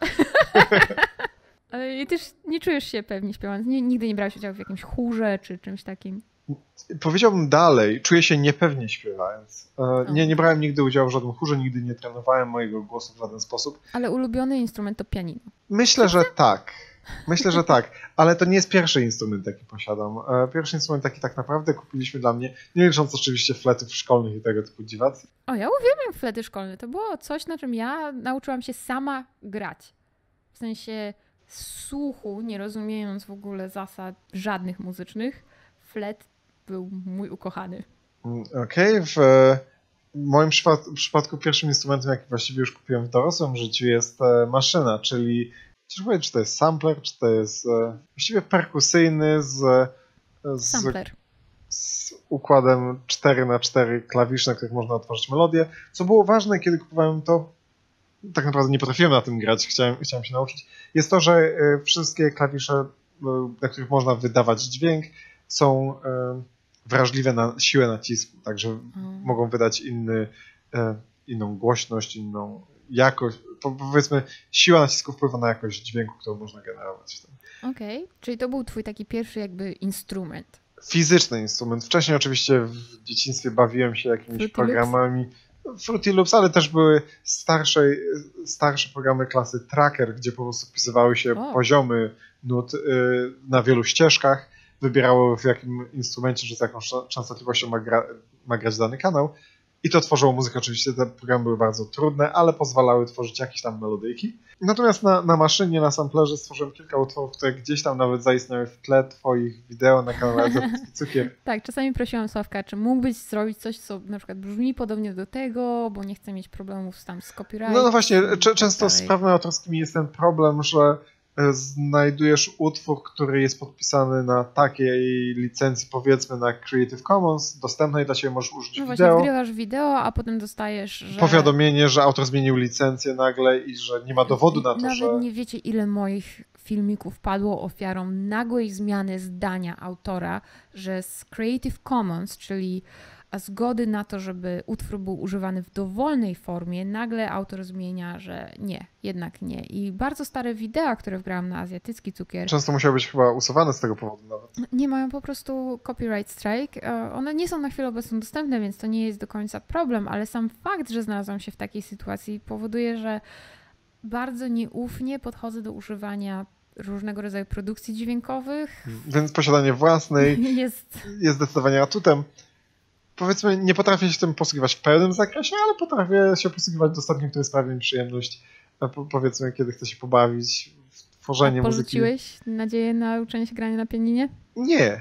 Ale też nie czujesz się pewnie śpiewając. Nigdy nie brałeś udziału w jakimś chórze czy czymś takim? Powiedziałbym dalej, czuję się niepewnie śpiewając. Nie brałem nigdy udziału w żadnym chórze, nigdy nie trenowałem mojego głosu w żaden sposób. Ale ulubiony instrument to pianino. Myślę, że tak. Ale to nie jest pierwszy instrument, jaki posiadam. Pierwszy instrument, jaki tak naprawdę kupiliśmy dla mnie, nie licząc oczywiście fletów szkolnych i tego typu dziwacji. O, ja uwielbiam flety szkolne. To było coś, na czym ja nauczyłam się sama grać. W sensie słuchu, nie rozumiejąc w ogóle zasad żadnych muzycznych, flet był mój ukochany. Okej. W moim przypadku pierwszym instrumentem, jaki właściwie już kupiłem w dorosłym życiu, jest maszyna, czyli ciężko powiedzieć, czy to jest sampler, czy to jest właściwie perkusyjny z układem 4x4 klawiszy, na których można otworzyć melodię. Co było ważne, kiedy kupowałem to, tak naprawdę nie potrafiłem na tym grać, chciałem się nauczyć, jest to, że wszystkie klawisze, na których można wydawać dźwięk, są wrażliwe na siłę nacisku, także mogą wydać inną głośność, inną jakość. Powiedzmy, siła nacisku wpływa na jakość dźwięku, którą można generować w tym. Okej, czyli to był twój taki pierwszy jakby instrument. Fizyczny instrument. Wcześniej oczywiście w dzieciństwie bawiłem się jakimiś Fruity programami. Fruity Loops, ale też były starsze programy klasy Tracker, gdzie po prostu wpisywały się poziomy nut na wielu ścieżkach, wybierały w jakim instrumencie, czy z jaką częstotliwością ma grać dany kanał i to tworzyło muzykę. Oczywiście te programy były bardzo trudne, ale pozwalały tworzyć jakieś tam melodyjki. Natomiast na maszynie, na samplerze stworzyłem kilka utworów, które gdzieś tam nawet zaistniały w tle twoich wideo na kanale Azjatycki Cukier. Tak, czasami prosiłam Sławka, czy mógłbyś zrobić coś, co na przykład brzmi podobnie do tego, bo nie chcę mieć problemów z copyright. No właśnie, często z prawami autorskimi jest ten problem, że znajdujesz utwór, który jest podpisany na takiej licencji, powiedzmy na Creative Commons, dostępnej dla ciebie, możesz użyć no wideo. Właśnie, wgrywasz wideo, a potem dostajesz, że... powiadomienie, że autor zmienił licencję nagle i że nie ma dowodu na to, Nawet że... nie wiecie, ile moich filmików padło ofiarą nagłej zmiany zdania autora, że z Creative Commons, czyli zgody na to, żeby utwór był używany w dowolnej formie, nagle autor zmienia, że nie, jednak nie. I bardzo stare wideo, które wgrałam na Azjatycki Cukier, Często musiały być chyba usuwane z tego powodu nawet. nie mają po prostu copyright strike. One nie są na chwilę obecną dostępne, więc to nie jest do końca problem, ale sam fakt, że znalazłam się w takiej sytuacji powoduje, że bardzo nieufnie podchodzę do używania różnego rodzaju produkcji dźwiękowych. Więc posiadanie własnej jest zdecydowanie atutem. Powiedzmy, nie potrafię się tym posługiwać w pełnym zakresie, ale potrafię się posługiwać do stopnia, który sprawia mi przyjemność. Powiedzmy, kiedy chcę się pobawić w tworzenie muzyki. Porzuciłeś nadzieję na uczenie się grania na pianinie? Nie.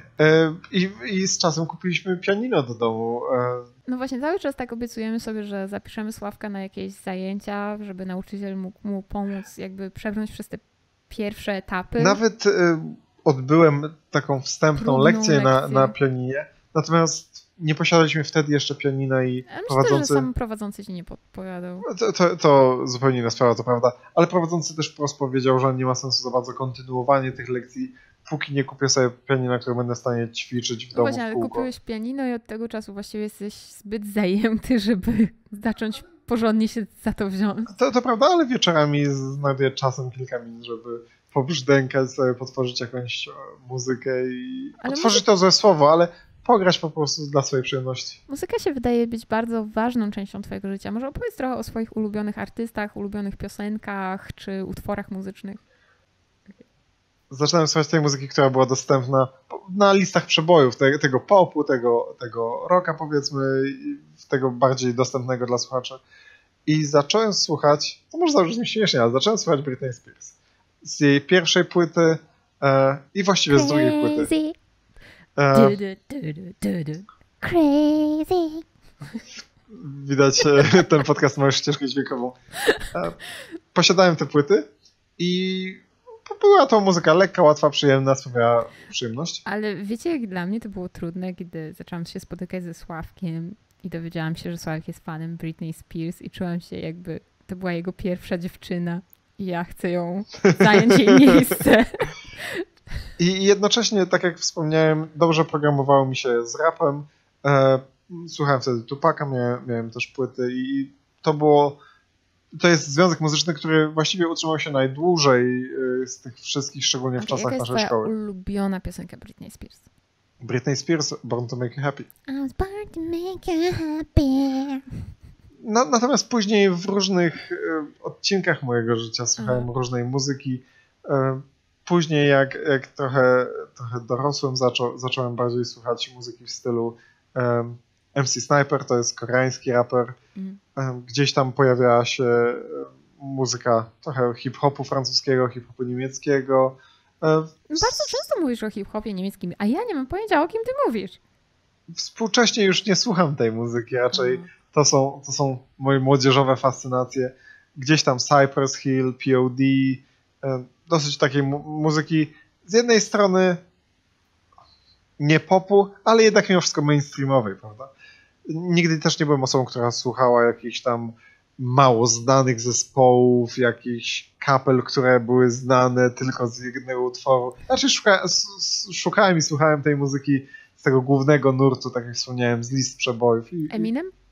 I z czasem kupiliśmy pianino do domu. No właśnie, cały czas tak obiecujemy sobie, że zapiszemy Sławka na jakieś zajęcia, żeby nauczyciel mógł mu pomóc jakby przebrnąć przez te pierwsze etapy. Nawet odbyłem taką wstępną lekcję na pianinie, natomiast nie posiadaliśmy wtedy jeszcze pianina i myślę, prowadzący... że sam prowadzący ci nie podpowiadał. To zupełnie inna sprawa, to prawda, ale prowadzący też wprost powiedział, że nie ma sensu za bardzo kontynuowanie tych lekcji, póki nie kupię sobie pianina, które będę w stanie ćwiczyć w domu. Właśnie, ale kupiłeś pianino i od tego czasu właściwie jesteś zbyt zajęty, żeby zacząć porządnie się za to wziąć. To prawda, ale wieczorami znajduję czasem kilka minut, żeby pobrzdękać sobie, potworzyć jakąś muzykę i potworzyć to złe słowo, ale pograć po prostu dla swojej przyjemności. Muzyka się wydaje być bardzo ważną częścią twojego życia. Może opowiedz trochę o swoich ulubionych artystach, ulubionych piosenkach czy utworach muzycznych. Zaczynałem słuchać tej muzyki, która była dostępna na listach przebojów, tego popu, tego rocka powiedzmy, tego bardziej dostępnego dla słuchaczy. I zacząłem słuchać, to może zabrzmi śmiesznie, ale zacząłem słuchać Britney Spears. Z jej pierwszej płyty i właściwie z drugiej płyty. Crazy. Widać, ten podcast ma już ścieżkę dźwiękową. Posiadałem te płyty i była to muzyka lekka, łatwa, przyjemna, sprawiała przyjemność. Ale wiecie, jak dla mnie to było trudne, kiedy zaczęłam się spotykać ze Sławkiem i dowiedziałam się, że Sławek jest fanem Britney Spears i czułam się jakby to była jego pierwsza dziewczyna i ja chcę ją zająć jej miejsce. I jednocześnie, tak jak wspomniałem, dobrze programowało mi się z rapem. Słuchałem wtedy Tupaca, miałem też płyty i to jest związek muzyczny, który właściwie utrzymał się najdłużej z tych wszystkich, szczególnie w czasach naszej szkoły. Jaka jest twoja ulubiona piosenka Britney Spears? Britney Spears, Born to Make You Happy. I was born to make you happy. Natomiast później w różnych odcinkach mojego życia słuchałem różnej muzyki. Później jak trochę dorosłem, zacząłem bardziej słuchać muzyki w stylu MC Sniper, to jest koreański raper. Gdzieś tam pojawiała się muzyka trochę hip-hopu francuskiego, hip-hopu niemieckiego. Bardzo często mówisz o hip-hopie niemieckim, a ja nie mam pojęcia, o kim ty mówisz. Współcześnie już nie słucham tej muzyki, raczej to są moje młodzieżowe fascynacje. Gdzieś tam Cypress Hill, P.O.D., dosyć takiej muzyki z jednej strony nie popu, ale jednak mimo wszystko mainstreamowej, prawda? Nigdy też nie byłem osobą, która słuchała jakichś tam mało znanych zespołów, jakichś kapel, które były znane tylko z jednego utworu. Znaczy szukałem i słuchałem tej muzyki z tego głównego nurtu, tak jak wspomniałem, z list przebojów. Eminem?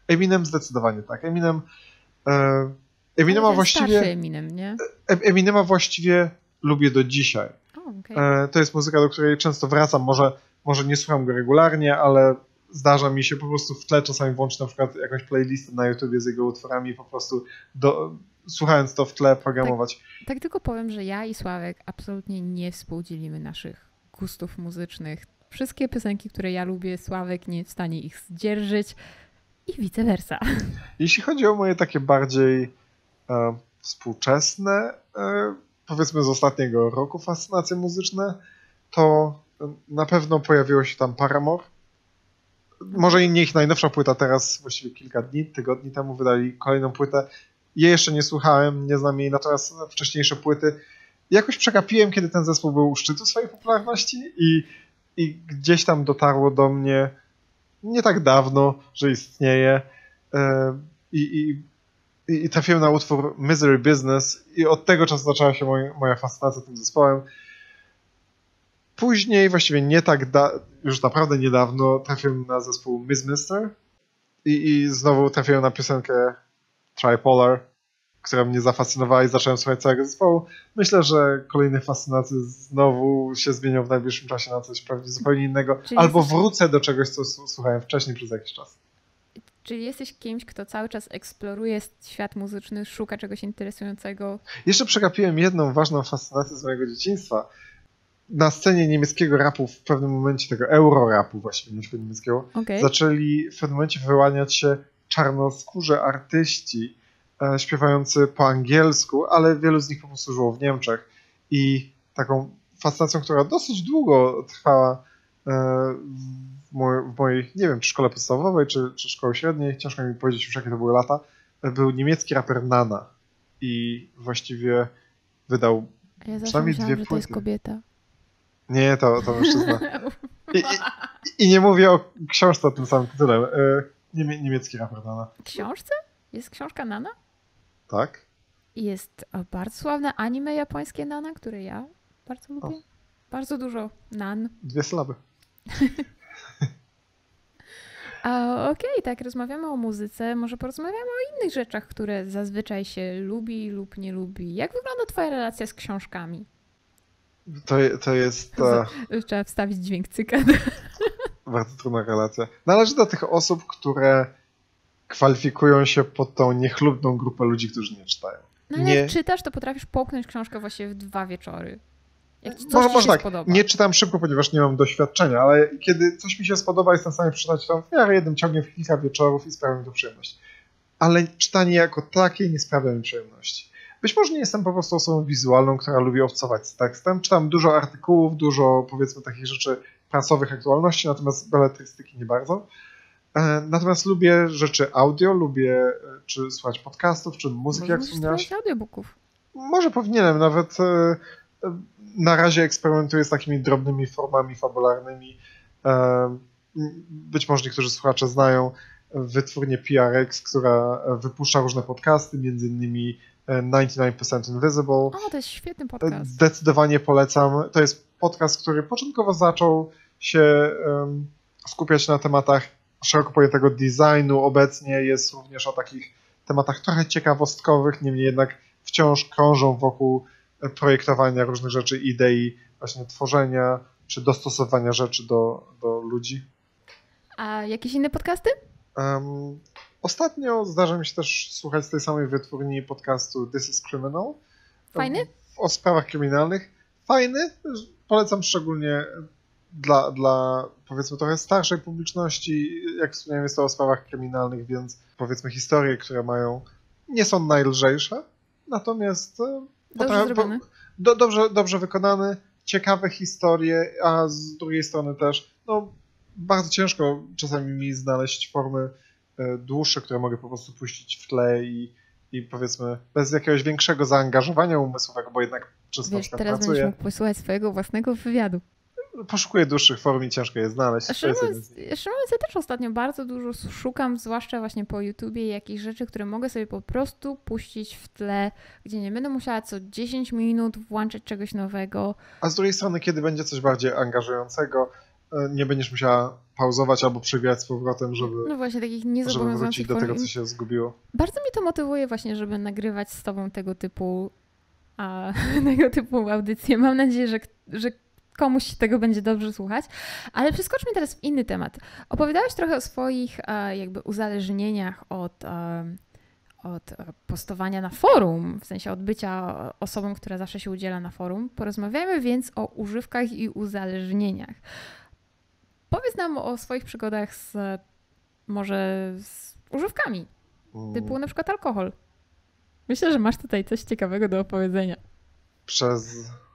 Eminem zdecydowanie tak. Eminema właściwie... Eminem, nie? Eminema właściwie lubię do dzisiaj. Okay. To jest muzyka, do której często wracam. Może nie słucham go regularnie, ale zdarza mi się po prostu w tle czasami włączyć na przykład jakąś playlistę na YouTubie z jego utworami i po prostu słuchając to w tle programować. Tak tylko powiem, że ja i Sławek absolutnie nie współdzielimy naszych gustów muzycznych. Wszystkie piosenki, które ja lubię, Sławek nie jest w stanie ich zdzierżyć i vice versa. Jeśli chodzi o moje takie bardziej współczesne, powiedzmy z ostatniego roku fascynacje muzyczne, to na pewno pojawiło się tam Paramore. Może nie ich najnowsza płyta, teraz właściwie kilka tygodni temu wydali kolejną płytę. Jej jeszcze nie słuchałem, nie znam jej, natomiast wcześniejsze płyty jakoś przegapiłem, kiedy ten zespół był u szczytu swojej popularności i gdzieś tam dotarło do mnie nie tak dawno, że istnieje i trafiłem na utwór Misery Business i od tego czasu zaczęła się moja fascynacja tym zespołem. Później, właściwie nie tak, już naprawdę niedawno, trafiłem na zespół Miss Mister i znowu trafiłem na piosenkę Tripolar, która mnie zafascynowała i zacząłem słuchać całego zespołu. Myślę, że kolejne fascynacje znowu się zmienią w najbliższym czasie na coś pewnie zupełnie innego, albo wrócę do czegoś, co słuchałem wcześniej przez jakiś czas. Czyli jesteś kimś, kto cały czas eksploruje świat muzyczny, szuka czegoś interesującego? Jeszcze przegapiłem jedną ważną fascynację z mojego dzieciństwa. Na scenie niemieckiego rapu w pewnym momencie, tego eurorapu właściwie, nie tylko niemieckiego, zaczęli w pewnym momencie wyłaniać się czarnoskórzy artyści śpiewający po angielsku, ale wielu z nich po prostu żyło w Niemczech. I taką fascynacją, która dosyć długo trwała w mojej, nie wiem, czy szkole podstawowej, czy szkole średniej, ciężko mi powiedzieć już jakie to były lata, był niemiecki raper Nana. I właściwie wydał przynajmniej dwie płyty. Że to jest kobieta. Nie, to mężczyzna. I nie mówię o książce o tym samym tytule. Niemiecki raper Nana. Książce? Jest książka Nana? Tak. I jest bardzo sławne anime japońskie Nana, które ja bardzo lubię. O. Bardzo dużo nan. 2 sylaby. Okej, tak, rozmawiamy o muzyce, może porozmawiamy o innych rzeczach, które zazwyczaj się lubi lub nie lubi. Jak wygląda twoja relacja z książkami? To jest... Trzeba wstawić dźwięk cyka. Bardzo trudna relacja. Należy do tych osób, które kwalifikują się pod tą niechlubną grupę ludzi, którzy nie czytają. No ale jak czytasz, to potrafisz połknąć książkę właściwie w 2 wieczory. Jak ci coś może się tak, spodoba. Nie czytam szybko, ponieważ nie mam doświadczenia, ale kiedy coś mi się spodoba, jestem w stanie przeczytać to w miarę jednym ciągiem w kilka wieczorów i sprawia mi to przyjemność. Ale czytanie jako takie nie sprawia mi przyjemności. Być może nie jestem po prostu osobą wizualną, która lubi obcować z tekstem. Czytam dużo artykułów, dużo powiedzmy takich rzeczy prasowych, aktualności, natomiast beletrystyki nie bardzo. Natomiast lubię rzeczy audio, lubię czy słuchać podcastów, czy muzyki, jak wspomniałeś. Słuchać audiobooków. Może powinienem, nawet na razie eksperymentuję z takimi drobnymi formami fabularnymi. Być może niektórzy słuchacze znają wytwórnię PRX, która wypuszcza różne podcasty, między innymi 99% Invisible. O, to jest świetny podcast. Zdecydowanie polecam. To jest podcast, który początkowo zaczął się skupiać na tematach szeroko pojętego designu. Obecnie jest również o takich tematach trochę ciekawostkowych, niemniej jednak wciąż krążą wokół projektowania różnych rzeczy, idei, właśnie tworzenia czy dostosowania rzeczy do ludzi. A jakieś inne podcasty? Ostatnio zdarza mi się też słuchać z tej samej wytwórni podcastu This is Criminal. Fajny? O sprawach kryminalnych. Fajny. Polecam szczególnie dla powiedzmy trochę starszej publiczności. Jak wspomniałem, jest to o sprawach kryminalnych, więc powiedzmy historie, które nie są najlżejsze, natomiast dobrze wykonane, ciekawe historie, a z drugiej strony też bardzo ciężko czasami mi znaleźć formy dłuższe, które mogę po prostu puścić w tle i powiedzmy bez jakiegoś większego zaangażowania umysłowego, bo jednak często teraz pracuję. Będziesz mógł posłuchać swojego własnego wywiadu. Poszukuję dłuższych form i ciężko je znaleźć. Jeszcze ja też ostatnio bardzo dużo szukam, zwłaszcza właśnie po YouTubie, jakichś rzeczy, które mogę sobie po prostu puścić w tle, gdzie nie będę musiała co 10 minut włączać czegoś nowego. A z drugiej strony, kiedy będzie coś bardziej angażującego, nie będziesz musiała pauzować albo przewijać z powrotem, No właśnie, takich żeby niezobowiązujących wrócić do form. tego, co się zgubiło. Bardzo mnie to motywuje właśnie, żeby nagrywać z tobą tego typu audycje. Mam nadzieję, że komuś się tego będzie dobrze słuchać. Ale przeskoczmy teraz w inny temat. Opowiadałeś trochę o swoich jakby uzależnieniach od postowania na forum, w sensie od bycia osobą, która zawsze się udziela na forum. Porozmawiajmy więc o używkach i uzależnieniach. Powiedz nam o swoich przygodach może z używkami, typu na przykład alkohol. Myślę, że masz tutaj coś ciekawego do opowiedzenia. Przez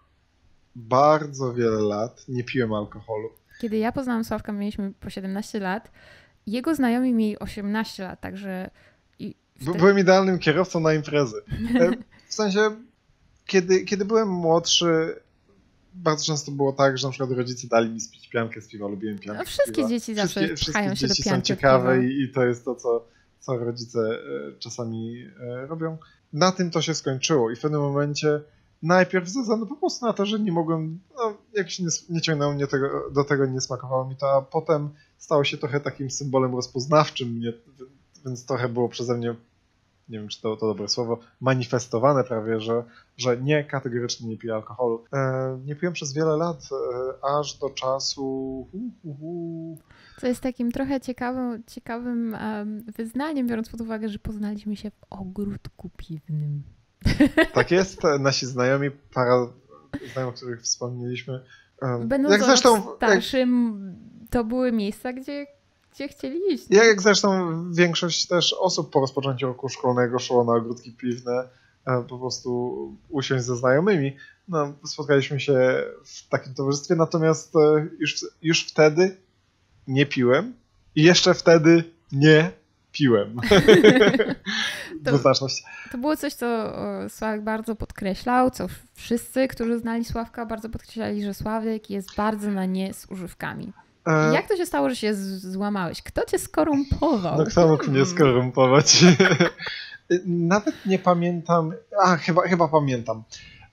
bardzo wiele lat nie piłem alkoholu. Kiedy ja poznałam Sławka, mieliśmy po 17 lat. Jego znajomi mieli 18 lat, także... Byłem idealnym kierowcą na imprezy. W sensie, kiedy byłem młodszy, bardzo często było tak, że na przykład rodzice dali mi spić piankę z piwa, lubiłem piankę no, wszystkie dzieci zawsze pchają się do dzieci pianki są ciekawe i to jest to, co rodzice czasami robią. Na tym to się skończyło i w pewnym momencie najpierw ze względu po prostu na to, że nie mogłem, jakoś nie ciągnęło mnie do tego, nie smakowało mi to, a potem stało się trochę takim symbolem rozpoznawczym mnie, więc trochę było przeze mnie, nie wiem czy to dobre słowo, manifestowane prawie, że nie, kategorycznie nie piję alkoholu. Nie piłem przez wiele lat, aż do czasu... Co jest takim trochę ciekawym wyznaniem, biorąc pod uwagę, że poznaliśmy się w ogródku piwnym. Tak jest, nasi znajomi, para znajomych, o których wspomnieliśmy. Będąc jak zresztą starszym, to były miejsca, gdzie chcieli iść. Jak zresztą większość też osób po rozpoczęciu roku szkolnego szło na ogródki piwne, po prostu usiąść ze znajomymi. No, spotkaliśmy się w takim towarzystwie, natomiast już wtedy nie piłem i jeszcze wtedy nie piłem. Dwuznaczność. To było coś, co Sławek bardzo podkreślał, co wszyscy, którzy znali Sławka, bardzo podkreślali, że Sławek jest bardzo na nie z używkami. Jak to się stało, że się złamałeś? Kto cię skorumpował? No kto mógł mnie skorumpować? Nawet nie pamiętam. Chyba pamiętam.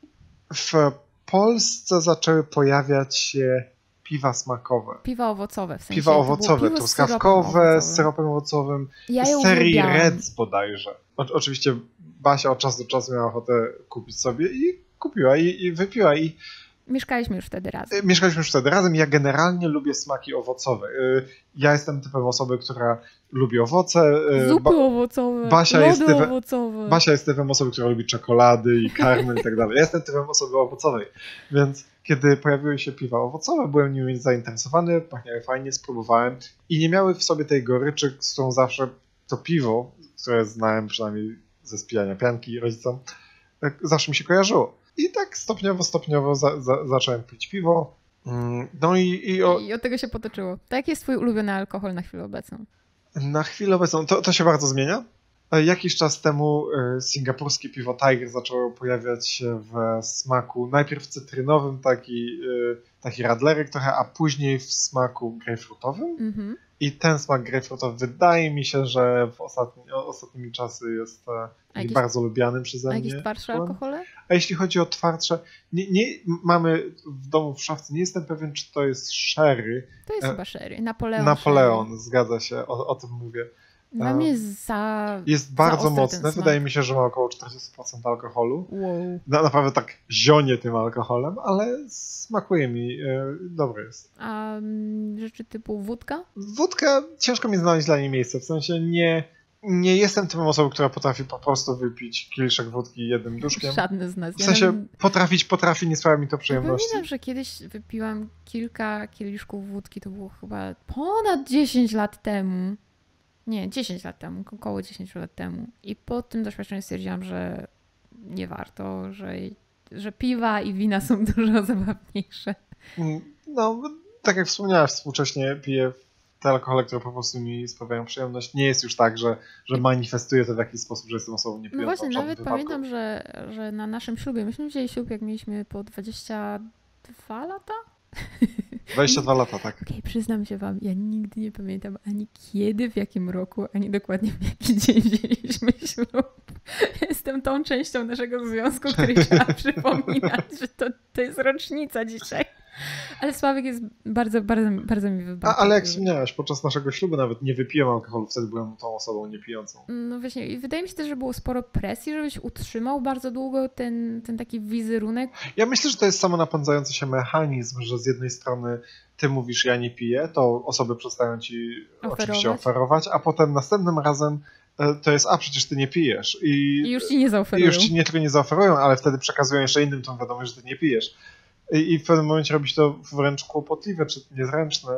W Polsce zaczęły pojawiać się piwa smakowe. Piwa owocowe w sensie. Piwa owocowe, truskawkowe, z syropem owocowym. Ja z serii Reds bodajże. Oczywiście Basia od czasu do czasu miała ochotę kupić sobie i kupiła i wypiła. Mieszkaliśmy już wtedy razem. Ja generalnie lubię smaki owocowe. Ja jestem typem osoby, która lubi owoce. Zupy owocowe, lody owocowe. Basia jest typem osoby, która lubi czekolady i karmel i tak dalej. Ja jestem typem osoby owocowej. Więc kiedy pojawiły się piwa owocowe, byłem nimi zainteresowany, pachniały fajnie, spróbowałem i nie miały w sobie tej goryczy, z którą zawsze to piwo, które znałem przynajmniej ze spijania pianki rodzicom, zawsze mi się kojarzyło. I tak stopniowo zacząłem pić piwo. No i od tego się potoczyło. To jaki jest twój ulubiony alkohol na chwilę obecną? Na chwilę obecną to się bardzo zmienia. Jakiś czas temu singapurskie piwo Tiger zaczęło pojawiać się w smaku najpierw cytrynowym, taki radlerek trochę, a później w smaku grejpfrutowym. Mm-hmm. I ten smak grejpfrutowy wydaje mi się, że w ostatnimi czasy jest bardzo lubianym przeze mnie. A jakieś twardsze alkohole? A jeśli chodzi o twardsze, nie mamy w domu w szafce, nie jestem pewien, czy to jest sherry. To jest chyba sherry. Napoleon, sherry. Zgadza się, o tym mówię. Dla mnie jest bardzo mocne. Wydaje mi się, że ma około 40% alkoholu. Wow. Naprawdę tak zionie tym alkoholem, ale smakuje mi. Dobre jest. A rzeczy typu wódka? Wódkę ciężko mi znaleźć dla niej miejsce. W sensie nie jestem typem osoby, która potrafi po prostu wypić kieliszek wódki jednym duszkiem. Żadny z nas. W sensie potrafi, nie sprawia mi to przyjemności. Pamiętam, że kiedyś wypiłam kilka kieliszków wódki. To było chyba ponad 10 lat temu. Nie, 10 lat temu, około 10 lat temu. I po tym doświadczeniu stwierdziłam, że nie warto, że piwa i wina są dużo zabawniejsze. No, tak jak wspomniałaś, współcześnie piję te alkohole, które po prostu mi sprawiają przyjemność. Nie jest już tak, że manifestuję to w jakiś sposób, że jestem osobą niepijącą. No właśnie, nawet pamiętam, że na naszym ślubie, myśmy wzięli ślub, jak mieliśmy po 22 lata? 22 lata, tak. Okej, przyznam się wam, ja nigdy nie pamiętam ani kiedy, w jakim roku, ani dokładnie w jaki dzień wzięliśmy ślub. Jestem tą częścią naszego związku, której trzeba przypominać, że to jest rocznica dzisiaj. Ale Sławek jest bardzo, bardzo, bardzo mi wybaczył. Ale jak wspomniałaś, podczas naszego ślubu nawet nie wypiłem alkoholu, wtedy byłem tą osobą niepijącą. No właśnie, i wydaje mi się też, że było sporo presji, żebyś utrzymał bardzo długo ten taki wizerunek. Ja myślę, że to jest samonapędzający się mechanizm, że z jednej strony ty mówisz, ja nie piję, to osoby przestają ci oczywiście oferować, a potem następnym razem to jest, przecież ty nie pijesz. I już ci nie zaoferują. I już ci nie tylko nie zaoferują, ale wtedy przekazują jeszcze innym tą wiadomość, że ty nie pijesz. I w pewnym momencie robi się to wręcz kłopotliwe, czy niezręczne.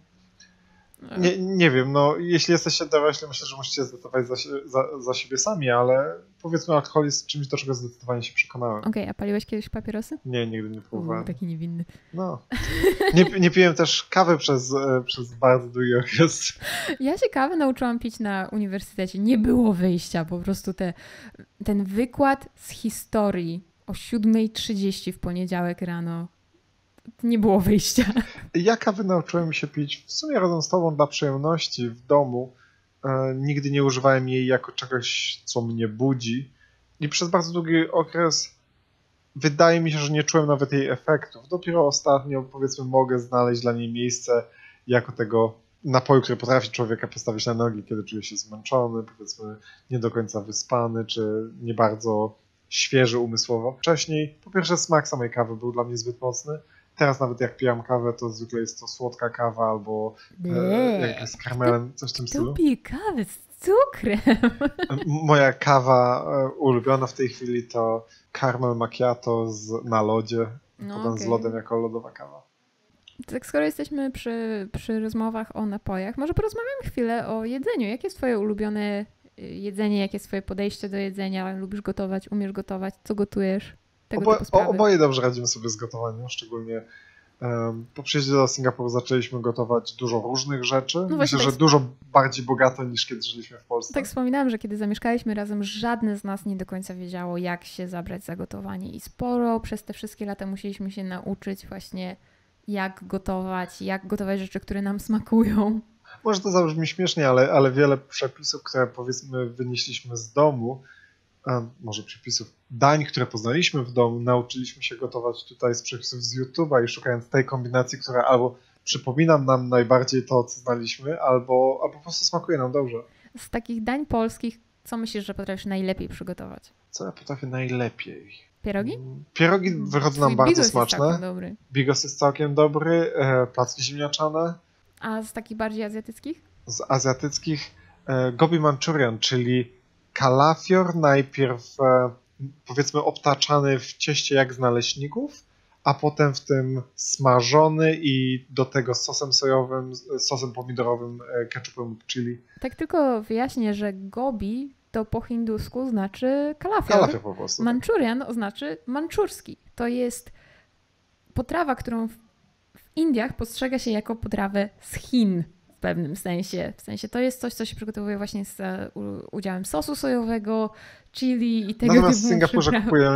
Nie wiem, no jeśli jesteście dorośli, myślę, że musicie zdecydować za siebie sami, ale powiedzmy alkohol jest czymś, do czego zdecydowanie się przekonałem. Okej, a paliłeś kiedyś papierosy? Nie, nigdy nie próbowałem. Taki niewinny. No. Nie piłem też kawy przez bardzo długi okres. Ja się kawę nauczyłam pić na uniwersytecie. Nie było wyjścia, po prostu ten wykład z historii o 7:30 w poniedziałek rano. Nie było wyjścia. Ja kawy nauczyłem się pić w sumie razem z tobą dla przyjemności w domu. Nigdy nie używałem jej jako czegoś, co mnie budzi. I przez bardzo długi okres wydaje mi się, że nie czułem nawet jej efektów. Dopiero ostatnio, powiedzmy, mogę znaleźć dla niej miejsce jako tego napoju, który potrafi człowieka postawić na nogi, kiedy czuje się zmęczony, powiedzmy, nie do końca wyspany, czy nie bardzo świeży umysłowo. Wcześniej, po pierwsze, smak samej kawy był dla mnie zbyt mocny. Teraz nawet jak pijam kawę, to zwykle jest to słodka kawa albo jak z karmelem, coś w tym stylu. Kto pije kawę z cukrem? Moja kawa ulubiona w tej chwili to caramel macchiato na lodzie, potem z lodem jako lodowa kawa. Tak, skoro jesteśmy przy rozmowach o napojach, może porozmawiamy chwilę o jedzeniu. Jakie jest twoje ulubione jedzenie, jakie jest twoje podejście do jedzenia? Lubisz gotować, umiesz gotować? Co gotujesz? Oboje dobrze radzimy sobie z gotowaniem, szczególnie po przyjeździe do Singapuru zaczęliśmy gotować dużo różnych rzeczy. No myślę, że dużo bardziej bogato niż kiedy żyliśmy w Polsce. Tak wspominałam, że kiedy zamieszkaliśmy razem, żadne z nas nie do końca wiedziało, jak się zabrać za gotowanie. I sporo przez te wszystkie lata musieliśmy się nauczyć właśnie, jak gotować rzeczy, które nam smakują. Może to zabrzmi śmiesznie, ale wiele przepisów, które powiedzmy wynieśliśmy z domu, może przepisów, dań, które poznaliśmy w domu, nauczyliśmy się gotować tutaj z przepisów z YouTube'a i szukając tej kombinacji, która albo przypomina nam najbardziej to, co znaliśmy, albo po prostu smakuje nam dobrze. Z takich dań polskich, co myślisz, że potrafisz najlepiej przygotować? Co ja potrafię najlepiej? Pierogi? Pierogi wychodzą nam bardzo smaczne. Jest całkiem dobry. Bigos jest całkiem dobry, placki ziemniaczane. A z takich bardziej azjatyckich? Z azjatyckich gobi manchurian, czyli kalafior najpierw powiedzmy obtaczany w cieście jak z naleśników, a potem w tym smażony i do tego sosem sojowym, sosem pomidorowym, ketchupem chili. Tak tylko wyjaśnię, że gobi to po hindusku znaczy kalafior. Kalafior po prostu. Manchurian oznacza manczurski. To jest potrawa, którą w Indiach postrzega się jako potrawę z Chin. W pewnym sensie. W sensie to jest coś, co się przygotowuje właśnie z udziałem sosu sojowego, chili i tego typu. Natomiast w Singapurze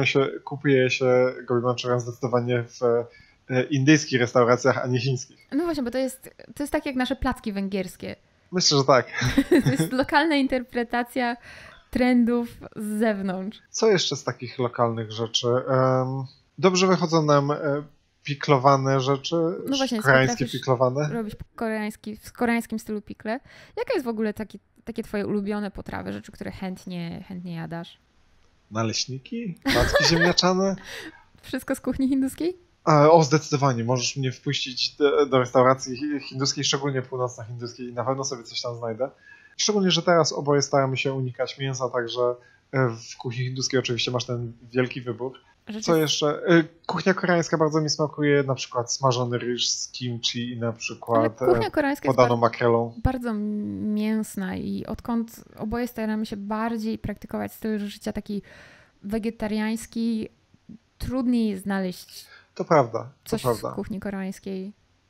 kupuje się gobi manchurian zdecydowanie w indyjskich restauracjach, a nie chińskich. No właśnie, bo to jest tak jak nasze placki węgierskie. Myślę, że tak. To jest lokalna interpretacja trendów z zewnątrz. Co jeszcze z takich lokalnych rzeczy? Dobrze wychodzą nam piklowane rzeczy, no właśnie, koreańskie piklowane. Robić w koreańskim stylu pikle. Jaka jest w ogóle takie twoje ulubione potrawy, rzeczy, które chętnie jadasz? Naleśniki? Placki ziemniaczane? Wszystko z kuchni hinduskiej? Zdecydowanie. Możesz mnie wpuścić do restauracji hinduskiej, szczególnie północno-hinduskiej i na pewno sobie coś tam znajdę. Szczególnie, że teraz oboje staramy się unikać mięsa, także w kuchni hinduskiej oczywiście masz ten wielki wybór. Co jeszcze? Kuchnia koreańska bardzo mi smakuje, na przykład smażony ryż z kimchi i na przykład podaną makrelą. Bardzo mięsna i odkąd oboje staramy się bardziej praktykować styl życia taki wegetariański, trudniej znaleźć coś w kuchni koreańskiej.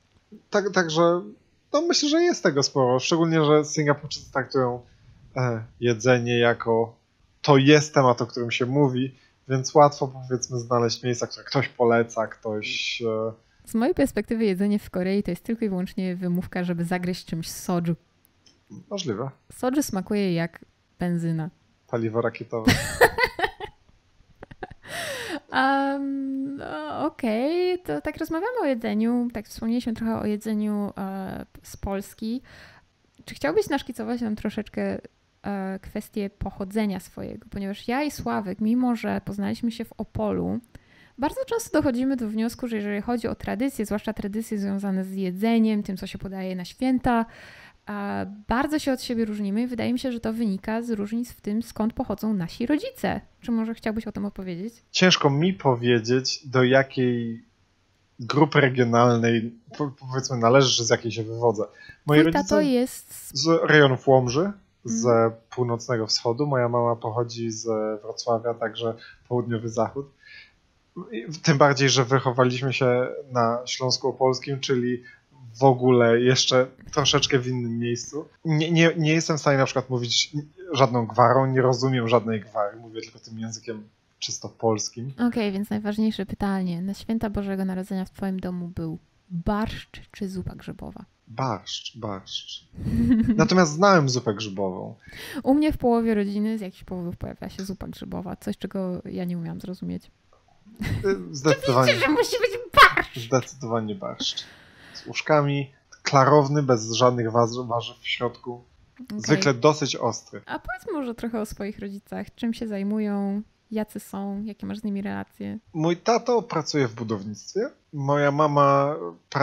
Także myślę, że jest tego sporo, szczególnie, że Singapurczycy traktują jedzenie jako to jest temat, o którym się mówi, więc łatwo powiedzmy znaleźć miejsca, które ktoś poleca, ktoś... Z mojej perspektywy jedzenie w Korei to jest tylko i wyłącznie wymówka, żeby zagryźć czymś soju. Możliwe. Soju smakuje jak benzyna. Paliwo rakietowe. Okej, to tak rozmawiamy o jedzeniu, tak wspomnieliśmy trochę o jedzeniu z Polski. Czy chciałbyś naszkicować nam troszeczkę kwestię pochodzenia swojego? Ponieważ ja i Sławek, mimo że poznaliśmy się w Opolu, bardzo często dochodzimy do wniosku, że jeżeli chodzi o tradycje, zwłaszcza tradycje związane z jedzeniem, tym, co się podaje na święta, bardzo się od siebie różnimy i wydaje mi się, że to wynika z różnic w tym, skąd pochodzą nasi rodzice. Czy może chciałbyś o tym opowiedzieć? Ciężko mi powiedzieć, do jakiej grupy regionalnej, powiedzmy, należy, czy z jakiej się wywodzę. Moi Twój tato rodzice jest... z rejonów Łomży, z północnego wschodu. Moja mama pochodzi z Wrocławia, także południowy zachód. Tym bardziej, że wychowaliśmy się na Śląsku Opolskim, czyli w ogóle jeszcze troszeczkę w innym miejscu. Nie jestem w stanie na przykład mówić żadną gwarą, nie rozumiem żadnej gwary, mówię tylko tym językiem czysto polskim. Okej, więc najważniejsze pytanie. Na święta Bożego Narodzenia w twoim domu był barszcz czy zupa grzybowa? Barszcz. Natomiast znałem zupę grzybową. U mnie w połowie rodziny z jakichś powodów pojawia się zupa grzybowa. Coś, czego ja nie umiałam zrozumieć. Zdecydowanie. Wiecie, że musi być barszcz! Zdecydowanie barszcz. Z uszkami, klarowny, bez żadnych warzyw w środku. Okay. Zwykle dosyć ostry. A powiedz może trochę o swoich rodzicach. Czym się zajmują? Jacy są? Jakie masz z nimi relacje? Mój tato pracuje w budownictwie. Moja mama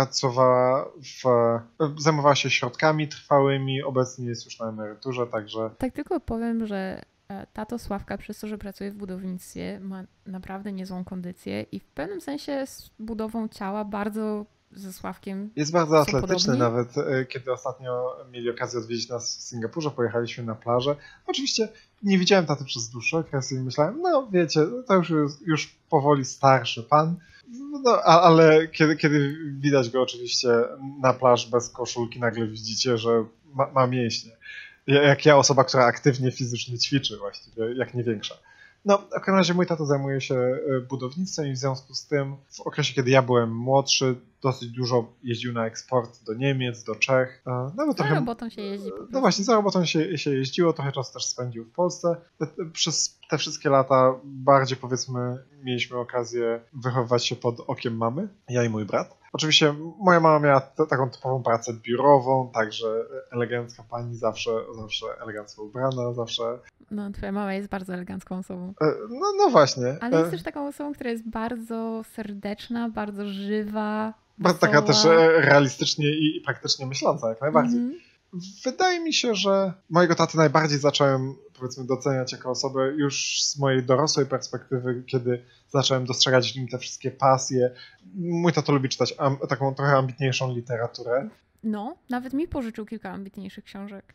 zajmowała się środkami trwałymi. Obecnie jest już na emeryturze, także... Tak tylko powiem, że tato Sławka przez to, że pracuje w budownictwie, ma naprawdę niezłą kondycję i w pewnym sensie z budową ciała bardzo ze Sławkiem jest bardzo atletyczny, podobni. nawet kiedy ostatnio mieli okazję odwiedzić nas w Singapurze, pojechaliśmy na plażę. Oczywiście nie widziałem taty przez dłuższy okres i myślałem, no wiecie, to już powoli starszy pan, no, ale kiedy widać go oczywiście na plaży bez koszulki, nagle widzicie, że ma mięśnie. Jak ja, osoba, która aktywnie fizycznie ćwiczy właściwie, jak nie większa. No, w każdym razie mój tato zajmuje się budownictwem i w związku z tym w okresie, kiedy ja byłem młodszy, dosyć dużo jeździł na eksport do Niemiec, do Czech. Nawet za robotą się jeździ po prostu. No właśnie, za robotą się jeździło, trochę czasu też spędził w Polsce. Przez te wszystkie lata bardziej, powiedzmy, mieliśmy okazję wychowywać się pod okiem mamy, ja i mój brat. Oczywiście moja mama miała taką typową pracę biurową, także elegancka pani, zawsze elegancko ubrana, zawsze... No, twoja mama jest bardzo elegancką osobą. No właśnie. Ale jest też taką osobą, która jest bardzo serdeczna, bardzo żywa, bardzo taka też realistycznie i praktycznie myśląca, jak najbardziej. Wydaje mi się, że mojego taty najbardziej zacząłem, powiedzmy, doceniać jako osobę już z mojej dorosłej perspektywy, kiedy zacząłem dostrzegać w nim te wszystkie pasje. Mój tato lubi czytać taką trochę ambitniejszą literaturę. No, nawet mi pożyczył kilka ambitniejszych książek.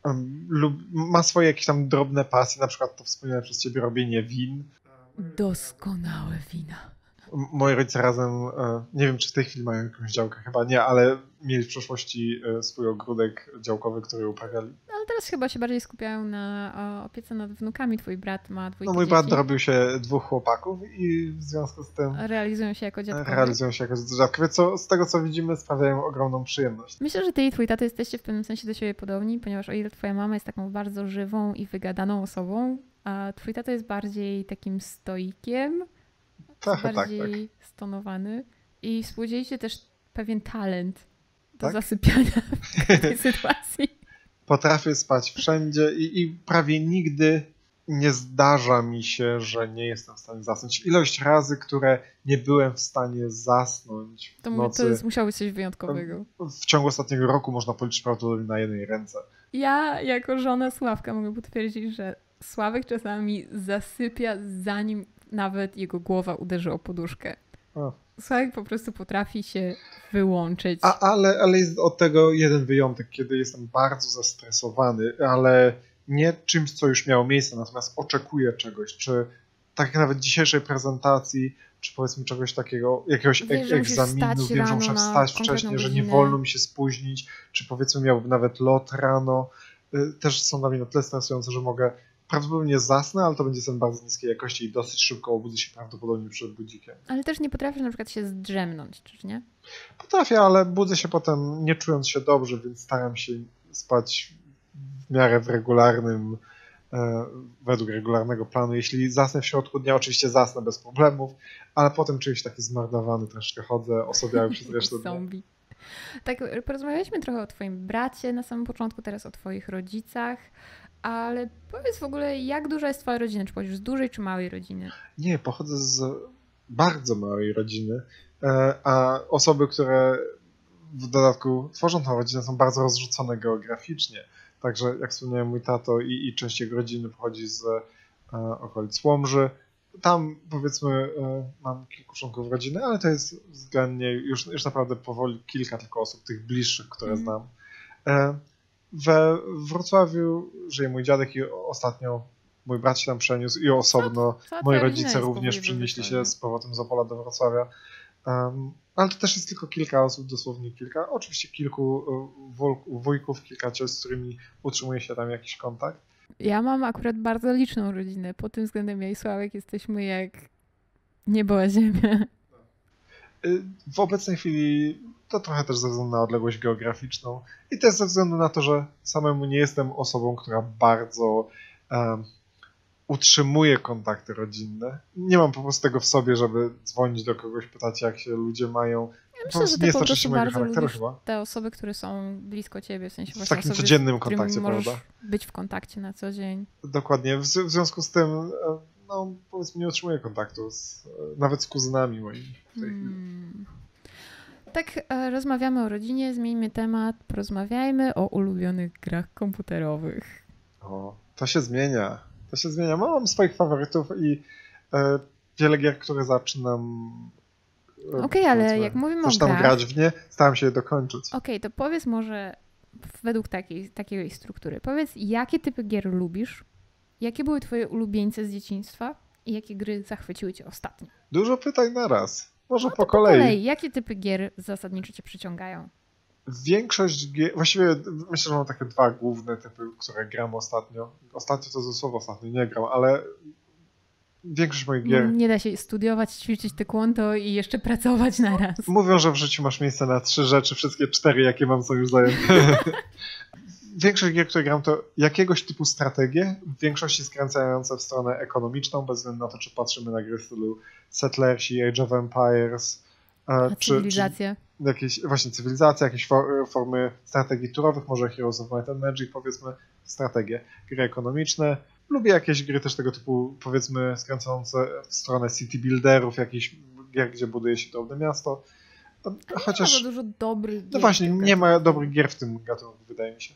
Ma swoje jakieś tam drobne pasje, na przykład to wspomniane przez ciebie robienie win. Doskonałe wina. Moi rodzice razem, nie wiem czy w tej chwili mają jakąś działkę, chyba nie, ale mieli w przeszłości swój ogródek działkowy, który uprawiali. No, ale teraz chyba się bardziej skupiają na opiece nad wnukami. Twój brat ma dwójkę mój dzieci. brat dorobił się 2 chłopaków i w związku z tym realizują się jako dziadkowie, co z tego co widzimy sprawiają ogromną przyjemność. Myślę, że ty i twój tato jesteście w pewnym sensie do siebie podobni, ponieważ o ile twoja mama jest taką bardzo żywą i wygadaną osobą, a twój tato jest bardziej takim stoikiem, bardziej stonowany i współdzielicie też pewien talent do zasypiania w tej sytuacji. Potrafię spać wszędzie i prawie nigdy nie zdarza mi się, że nie jestem w stanie zasnąć. Ilość razy, które nie byłem w stanie zasnąć w nocy... To musiało być coś wyjątkowego. W ciągu ostatniego roku można policzyć prawdopodobnie na jednej ręce. Ja jako żona Sławka mogę potwierdzić, że Sławek czasami zasypia, zanim nawet jego głowa uderzy o poduszkę. Sławek po prostu potrafi się wyłączyć. Ale jest od tego jeden wyjątek, kiedy jestem bardzo zestresowany, ale nie czymś, co już miało miejsce, natomiast oczekuję czegoś, czy tak jak nawet dzisiejszej prezentacji, czy powiedzmy czegoś takiego, jakiegoś egzaminu, wiem, że muszę wstać wcześniej, że nie wolno mi się spóźnić, czy powiedzmy miałbym nawet lot rano, też są dla mnie na tyle stresujące, że mogę prawdopodobnie zasnę, ale to będzie sen bardzo niskiej jakości i dosyć szybko obudzę się prawdopodobnie przed budzikiem. Ale też nie potrafisz na przykład się zdrzemnąć, czy nie? Potrafię, ale budzę się potem nie czując się dobrze, więc staram się spać w miarę w regularnym według regularnego planu. Jeśli zasnę w środku dnia, oczywiście zasnę bez problemów, ale potem czuję się taki zmarnowany, troszkę chodzę osobiały przez resztę dnia. Zombie. Tak, porozmawialiśmy trochę o twoim bracie na samym początku, teraz o twoich rodzicach, ale powiedz w ogóle, jak duża jest twoja rodzina? Czy pochodzisz z dużej czy małej rodziny? Nie, pochodzę z bardzo małej rodziny, a osoby, które w dodatku tworzą tę rodzinę, są bardzo rozrzucone geograficznie. Także jak wspomniałem, mój tato i część jego rodziny pochodzi z okolic Łomży. Tam powiedzmy mam kilku członków rodziny, ale to jest względnie już naprawdę powoli kilka tylko osób, tych bliższych, które znam. We Wrocławiu żyje mój dziadek i ostatnio mój brat się tam przeniósł i osobno moi rodzice również przenieśli się z powrotem z Opola do Wrocławia. Ale to też jest tylko kilka osób, dosłownie kilka. Oczywiście kilku wujków, kilka cioć, z którymi utrzymuje się tam jakiś kontakt. Ja mam akurat bardzo liczną rodzinę. Pod tym względem ja i Sławek jesteśmy jak niebo a ziemia. W obecnej chwili to trochę też ze względu na odległość geograficzną i też ze względu na to, że samemu nie jestem osobą, która bardzo utrzymuje kontakty rodzinne. Nie mam po prostu tego w sobie, żeby dzwonić do kogoś, pytać jak się ludzie mają. Ja myślę, że ty po prostu bardzo lubisz chyba. Te osoby, które są blisko ciebie, w sensie w właśnie takim osoby, codziennym z którymi kontakcie, możesz prawda? być w kontakcie na co dzień. Dokładnie. W związku z tym, no powiedzmy, nie utrzymuję kontaktu nawet z kuzynami moimi w tej chwili. Tak, rozmawiamy o rodzinie, zmieńmy temat, porozmawiajmy o ulubionych grach komputerowych. O, to się zmienia. To się zmienia. Mam swoich faworytów i wiele gier, które zaczynam. Okej, ale jak mówimy o grach... grać w nie, staram się je dokończyć. Okej, to powiedz może według takiej struktury. Powiedz, jakie typy gier lubisz, jakie były twoje ulubieńce z dzieciństwa i jakie gry zachwyciły cię ostatnio? Dużo pytań na raz. Może No po kolei. Jakie typy gier zasadniczo cię przyciągają? Większość gier, właściwie myślę, że mam takie dwa główne typy, które gram ostatnio. Ostatnio to ze słowa ostatnio nie gram, ale większość moich gier... Nie da się studiować, ćwiczyć taekwondo i jeszcze pracować na raz. Mówią, że w życiu masz miejsce na 3 rzeczy, wszystkie 4, jakie mam, są już zajęte. Większość gier, które gram, to jakiegoś typu strategie, w większości skręcające w stronę ekonomiczną, bez względu na to, czy patrzymy na gry w stylu Settlersi, Age of Empires, cywilizacje. Czy jakieś właśnie cywilizacje, jakieś formy strategii turowych, może Heroes of Might and Magic, powiedzmy, strategie, gry ekonomiczne. Lubię jakieś gry też tego typu, powiedzmy, skręcające w stronę city builderów, jakichś gier, gdzie buduje się drobne miasto. Chociaż nie ma za dużo dobrych gier. No właśnie, nie ma dobrych gier w tym gatunku, wydaje mi się.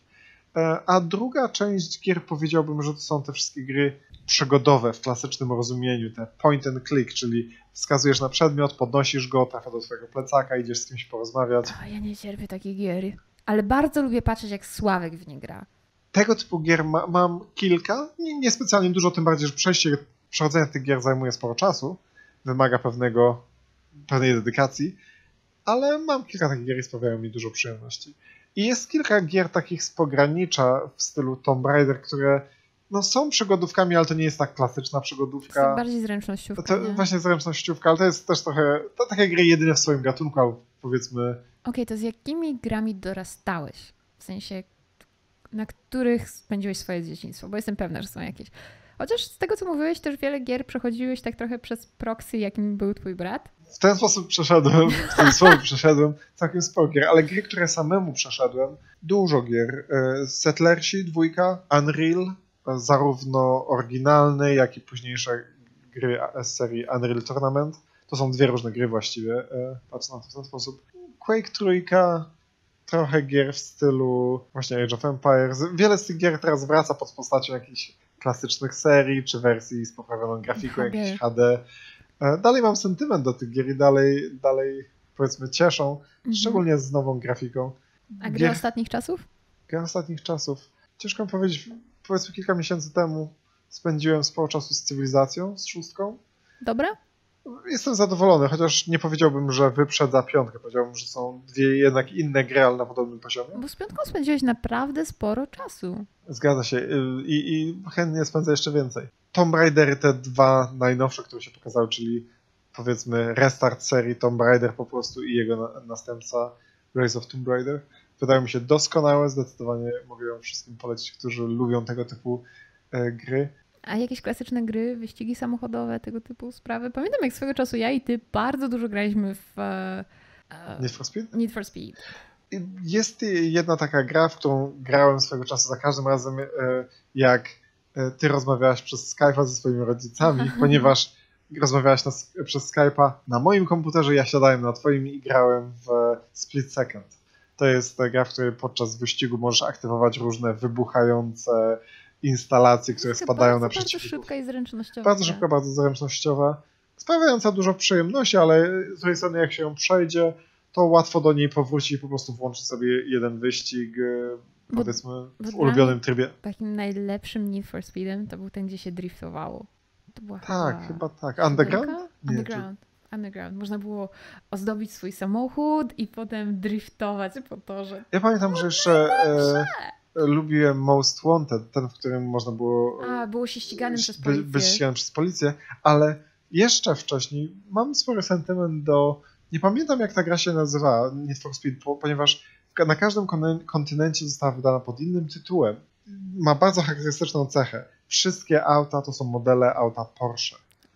A druga część gier, powiedziałbym, że to są te wszystkie gry przygodowe w klasycznym rozumieniu, te point and click, czyli wskazujesz na przedmiot, podnosisz go, trafia do twojego plecaka, idziesz z kimś porozmawiać. Ja nie cierpię takich gier, ale bardzo lubię patrzeć, jak Sławek w nie gra. Tego typu gier mam kilka, niespecjalnie dużo, tym bardziej, że przechodzenie tych gier zajmuje sporo czasu, wymaga pewnej dedykacji, ale mam kilka takich gier i sprawiają mi dużo przyjemności. I jest kilka gier takich z pogranicza w stylu Tomb Raider, które no, są przygodówkami, ale to nie jest tak klasyczna przygodówka. To bardziej zręcznościówka. Właśnie zręcznościówka, ale to jest też trochę, to takie gry jedyne w swoim gatunku, albo powiedzmy... Okej, to z jakimi grami dorastałeś? W sensie, na których spędziłeś swoje dzieciństwo? Bo jestem pewna, że są jakieś. Chociaż z tego, co mówiłeś, też wiele gier przechodziłeś tak trochę przez proxy, jakim był twój brat. W ten sposób przeszedłem całkiem sporo gier, ale gry, które samemu przeszedłem, dużo gier. Settlersi 2, Unreal, zarówno oryginalne, jak i późniejsze gry z serii Unreal Tournament. To są dwie różne gry właściwie, patrzę na to w ten sposób. Quake 3, trochę gier w stylu właśnie Age of Empires. Wiele z tych gier teraz wraca pod postacią jakichś klasycznych serii, czy wersji z poprawioną grafiką, jakiś HD. Dalej mam sentyment do tych gier i dalej powiedzmy cieszą, szczególnie z nową grafiką. A gry ostatnich czasów? Gry ostatnich czasów. Ciężko mi powiedzieć, powiedzmy kilka miesięcy temu spędziłem sporo czasu z Cywilizacją, z 6. Dobra? Jestem zadowolony, chociaż nie powiedziałbym, że wyprzedza 5. Powiedziałbym, że są dwie jednak inne gry, ale na podobnym poziomie. Bo z 5 spędziłeś naprawdę sporo czasu. Zgadza się i chętnie spędzę jeszcze więcej. Tomb Raidery, te dwa najnowsze, które się pokazały, czyli powiedzmy restart serii Tomb Raider po prostu i jego następca Rise of Tomb Raider, wydają mi się doskonałe, zdecydowanie mogę ją wszystkim polecić, którzy lubią tego typu gry. A jakieś klasyczne gry, wyścigi samochodowe, tego typu sprawy? Pamiętam, jak swego czasu ja i ty bardzo dużo graliśmy w Need for Speed? Need for Speed. Jest jedna taka gra, w którą grałem swego czasu za każdym razem, jak ty rozmawiałaś przez Skype'a ze swoimi rodzicami, ponieważ rozmawiałaś przez Skype'a na moim komputerze, ja siadałem na twoim i grałem w Split Second. To jest gra, w której podczas wyścigu możesz aktywować różne wybuchające instalacje, które spadają na przeciwników. Bardzo szybka i zręcznościowa. Bardzo szybka, bardzo zręcznościowa. Sprawiająca dużo przyjemności, ale z drugiej strony jak się ją przejdzie, to łatwo do niej powrócić i po prostu włączyć sobie jeden wyścig, powiedzmy, w ulubionym trybie. Takim najlepszym Need for Speedem to był ten, gdzie się driftowało. To była chyba tak. Underground? Underground. Można było ozdobić swój samochód i potem driftować po torze. Ja pamiętam, że jeszcze lubiłem Most Wanted, ten, w którym można było było się ściganym przez policję. Być ściganym przez policję, ale jeszcze wcześniej mam spory sentyment do... Nie pamiętam, jak ta gra się nazywa, Need for Speed, ponieważ na każdym kontynencie została wydana pod innym tytułem. Ma bardzo charakterystyczną cechę. Wszystkie auta to są modele auta Porsche.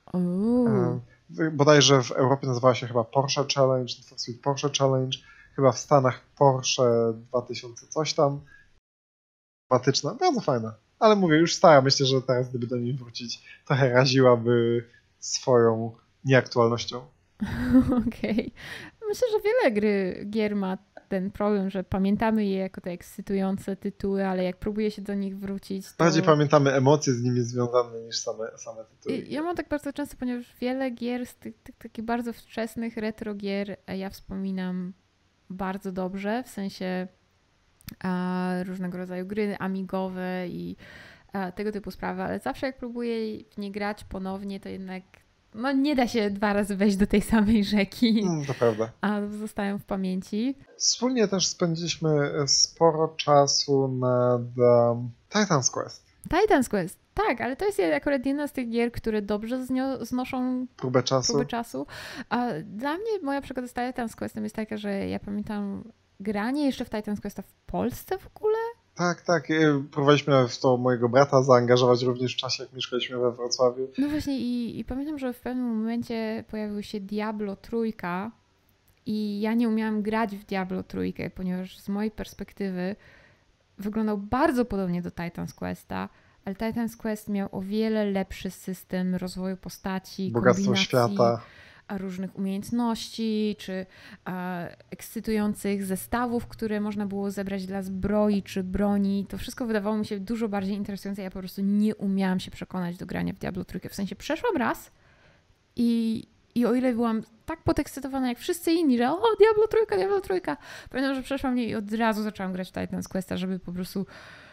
Bodajże w Europie nazywała się chyba Porsche Challenge, Need for Speed Porsche Challenge, chyba w Stanach Porsche 2000 coś tam. Sympatyczna, bardzo fajna. Ale mówię, już stara, myślę, że teraz gdyby do niej wrócić, trochę raziłaby swoją nieaktualnością. Okej. Myślę, że wiele gier ma ten problem, że pamiętamy je jako te ekscytujące tytuły, ale jak próbuje się do nich wrócić, to... Bardziej pamiętamy emocje z nimi związane niż same tytuły. Ja mam tak bardzo często, ponieważ wiele gier z tych takich bardzo wczesnych retro gier ja wspominam bardzo dobrze, w sensie różnego rodzaju gry amigowe i tego typu sprawy, ale zawsze jak próbuję w nie grać ponownie, to jednak nie da się 2 razy wejść do tej samej rzeki. To prawda. A zostają w pamięci. Wspólnie też spędziliśmy sporo czasu nad Titan's Quest. Titan's Quest, tak, ale to jest akurat jedna z tych gier, które dobrze znoszą próbę czasu. A dla mnie moja przygoda z Titan's Questem jest taka, że ja pamiętam granie jeszcze w Titan's Questa w Polsce w ogóle. Tak. Próbowaliśmy w to mojego brata zaangażować również w czasie, jak mieszkaliśmy we Wrocławiu. No właśnie i pamiętam, że w pewnym momencie pojawił się Diablo 3 i ja nie umiałam grać w Diablo 3, ponieważ z mojej perspektywy wyglądał bardzo podobnie do Titan's Questa, ale Titan's Quest miał o wiele lepszy system rozwoju postaci, bogactwo świata, różnych umiejętności, czy ekscytujących zestawów, które można było zebrać dla zbroi czy broni. To wszystko wydawało mi się dużo bardziej interesujące. Ja po prostu nie umiałam się przekonać do grania w Diablo 3. W sensie przeszłam raz i o ile byłam tak podekscytowana jak wszyscy inni, że Diablo 3. Pamiętam, że przeszłam i od razu zaczęłam grać w Titan's Questa, żeby po prostu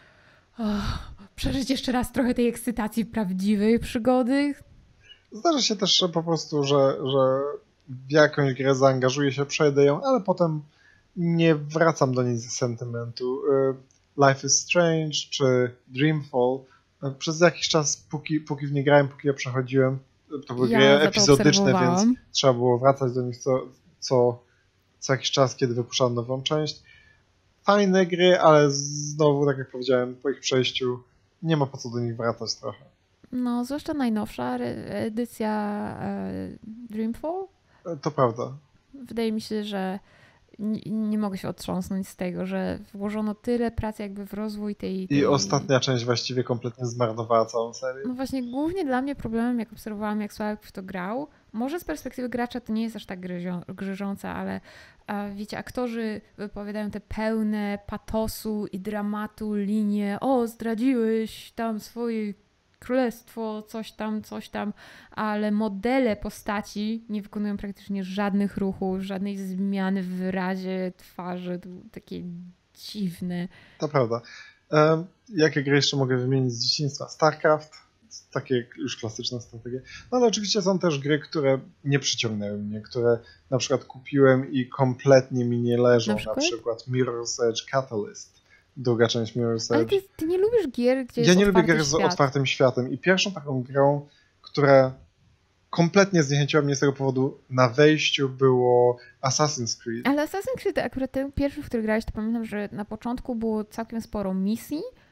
przeżyć jeszcze raz trochę tej ekscytacji prawdziwej przygody. Zdarza się też po prostu, że w jakąś grę zaangażuję się, przejdę ją, ale potem nie wracam do niej ze sentymentu. Life is Strange czy Dreamfall przez jakiś czas, póki w nie grałem, póki je przechodziłem, to były gry epizodyczne, więc trzeba było wracać do nich co jakiś czas, kiedy wypuszczałem nową część. Fajne gry, ale znowu, tak jak powiedziałem, po ich przejściu nie ma po co do nich wracać trochę. No, zwłaszcza najnowsza edycja Dreamfall. To prawda. Wydaje mi się, że nie mogę się otrząsnąć z tego, że włożono tyle pracy jakby w rozwój tej... I ostatnia część właściwie kompletnie zmarnowała całą serię. No właśnie, głównie dla mnie problemem, jak obserwowałam, jak Sławek w to grał, może z perspektywy gracza to nie jest aż tak gryzące, ale wiecie, aktorzy wypowiadają te pełne patosu i dramatu linie: zdradziłeś tam swoje królestwo, coś tam, ale modele postaci nie wykonują praktycznie żadnych ruchów, żadnej zmiany w wyrazie twarzy, to takie dziwne. To prawda. Jakie gry jeszcze mogę wymienić z dzieciństwa? StarCraft, takie już klasyczne strategie. No ale oczywiście są też gry, które nie przyciągnęły mnie, które na przykład kupiłem i kompletnie mi nie leżą. Na przykład Mirror's Edge Catalyst. Druga część Mirror's Edge. Ale ty nie lubisz gier, gdzie Ja nie lubię gier z otwartym światem i pierwszą taką grą, która kompletnie zniechęciła mnie z tego powodu na wejściu, było Assassin's Creed. Ale Assassin's Creed, akurat ten pierwszy, w który grałeś, to pamiętam, że na początku było całkiem sporo misji,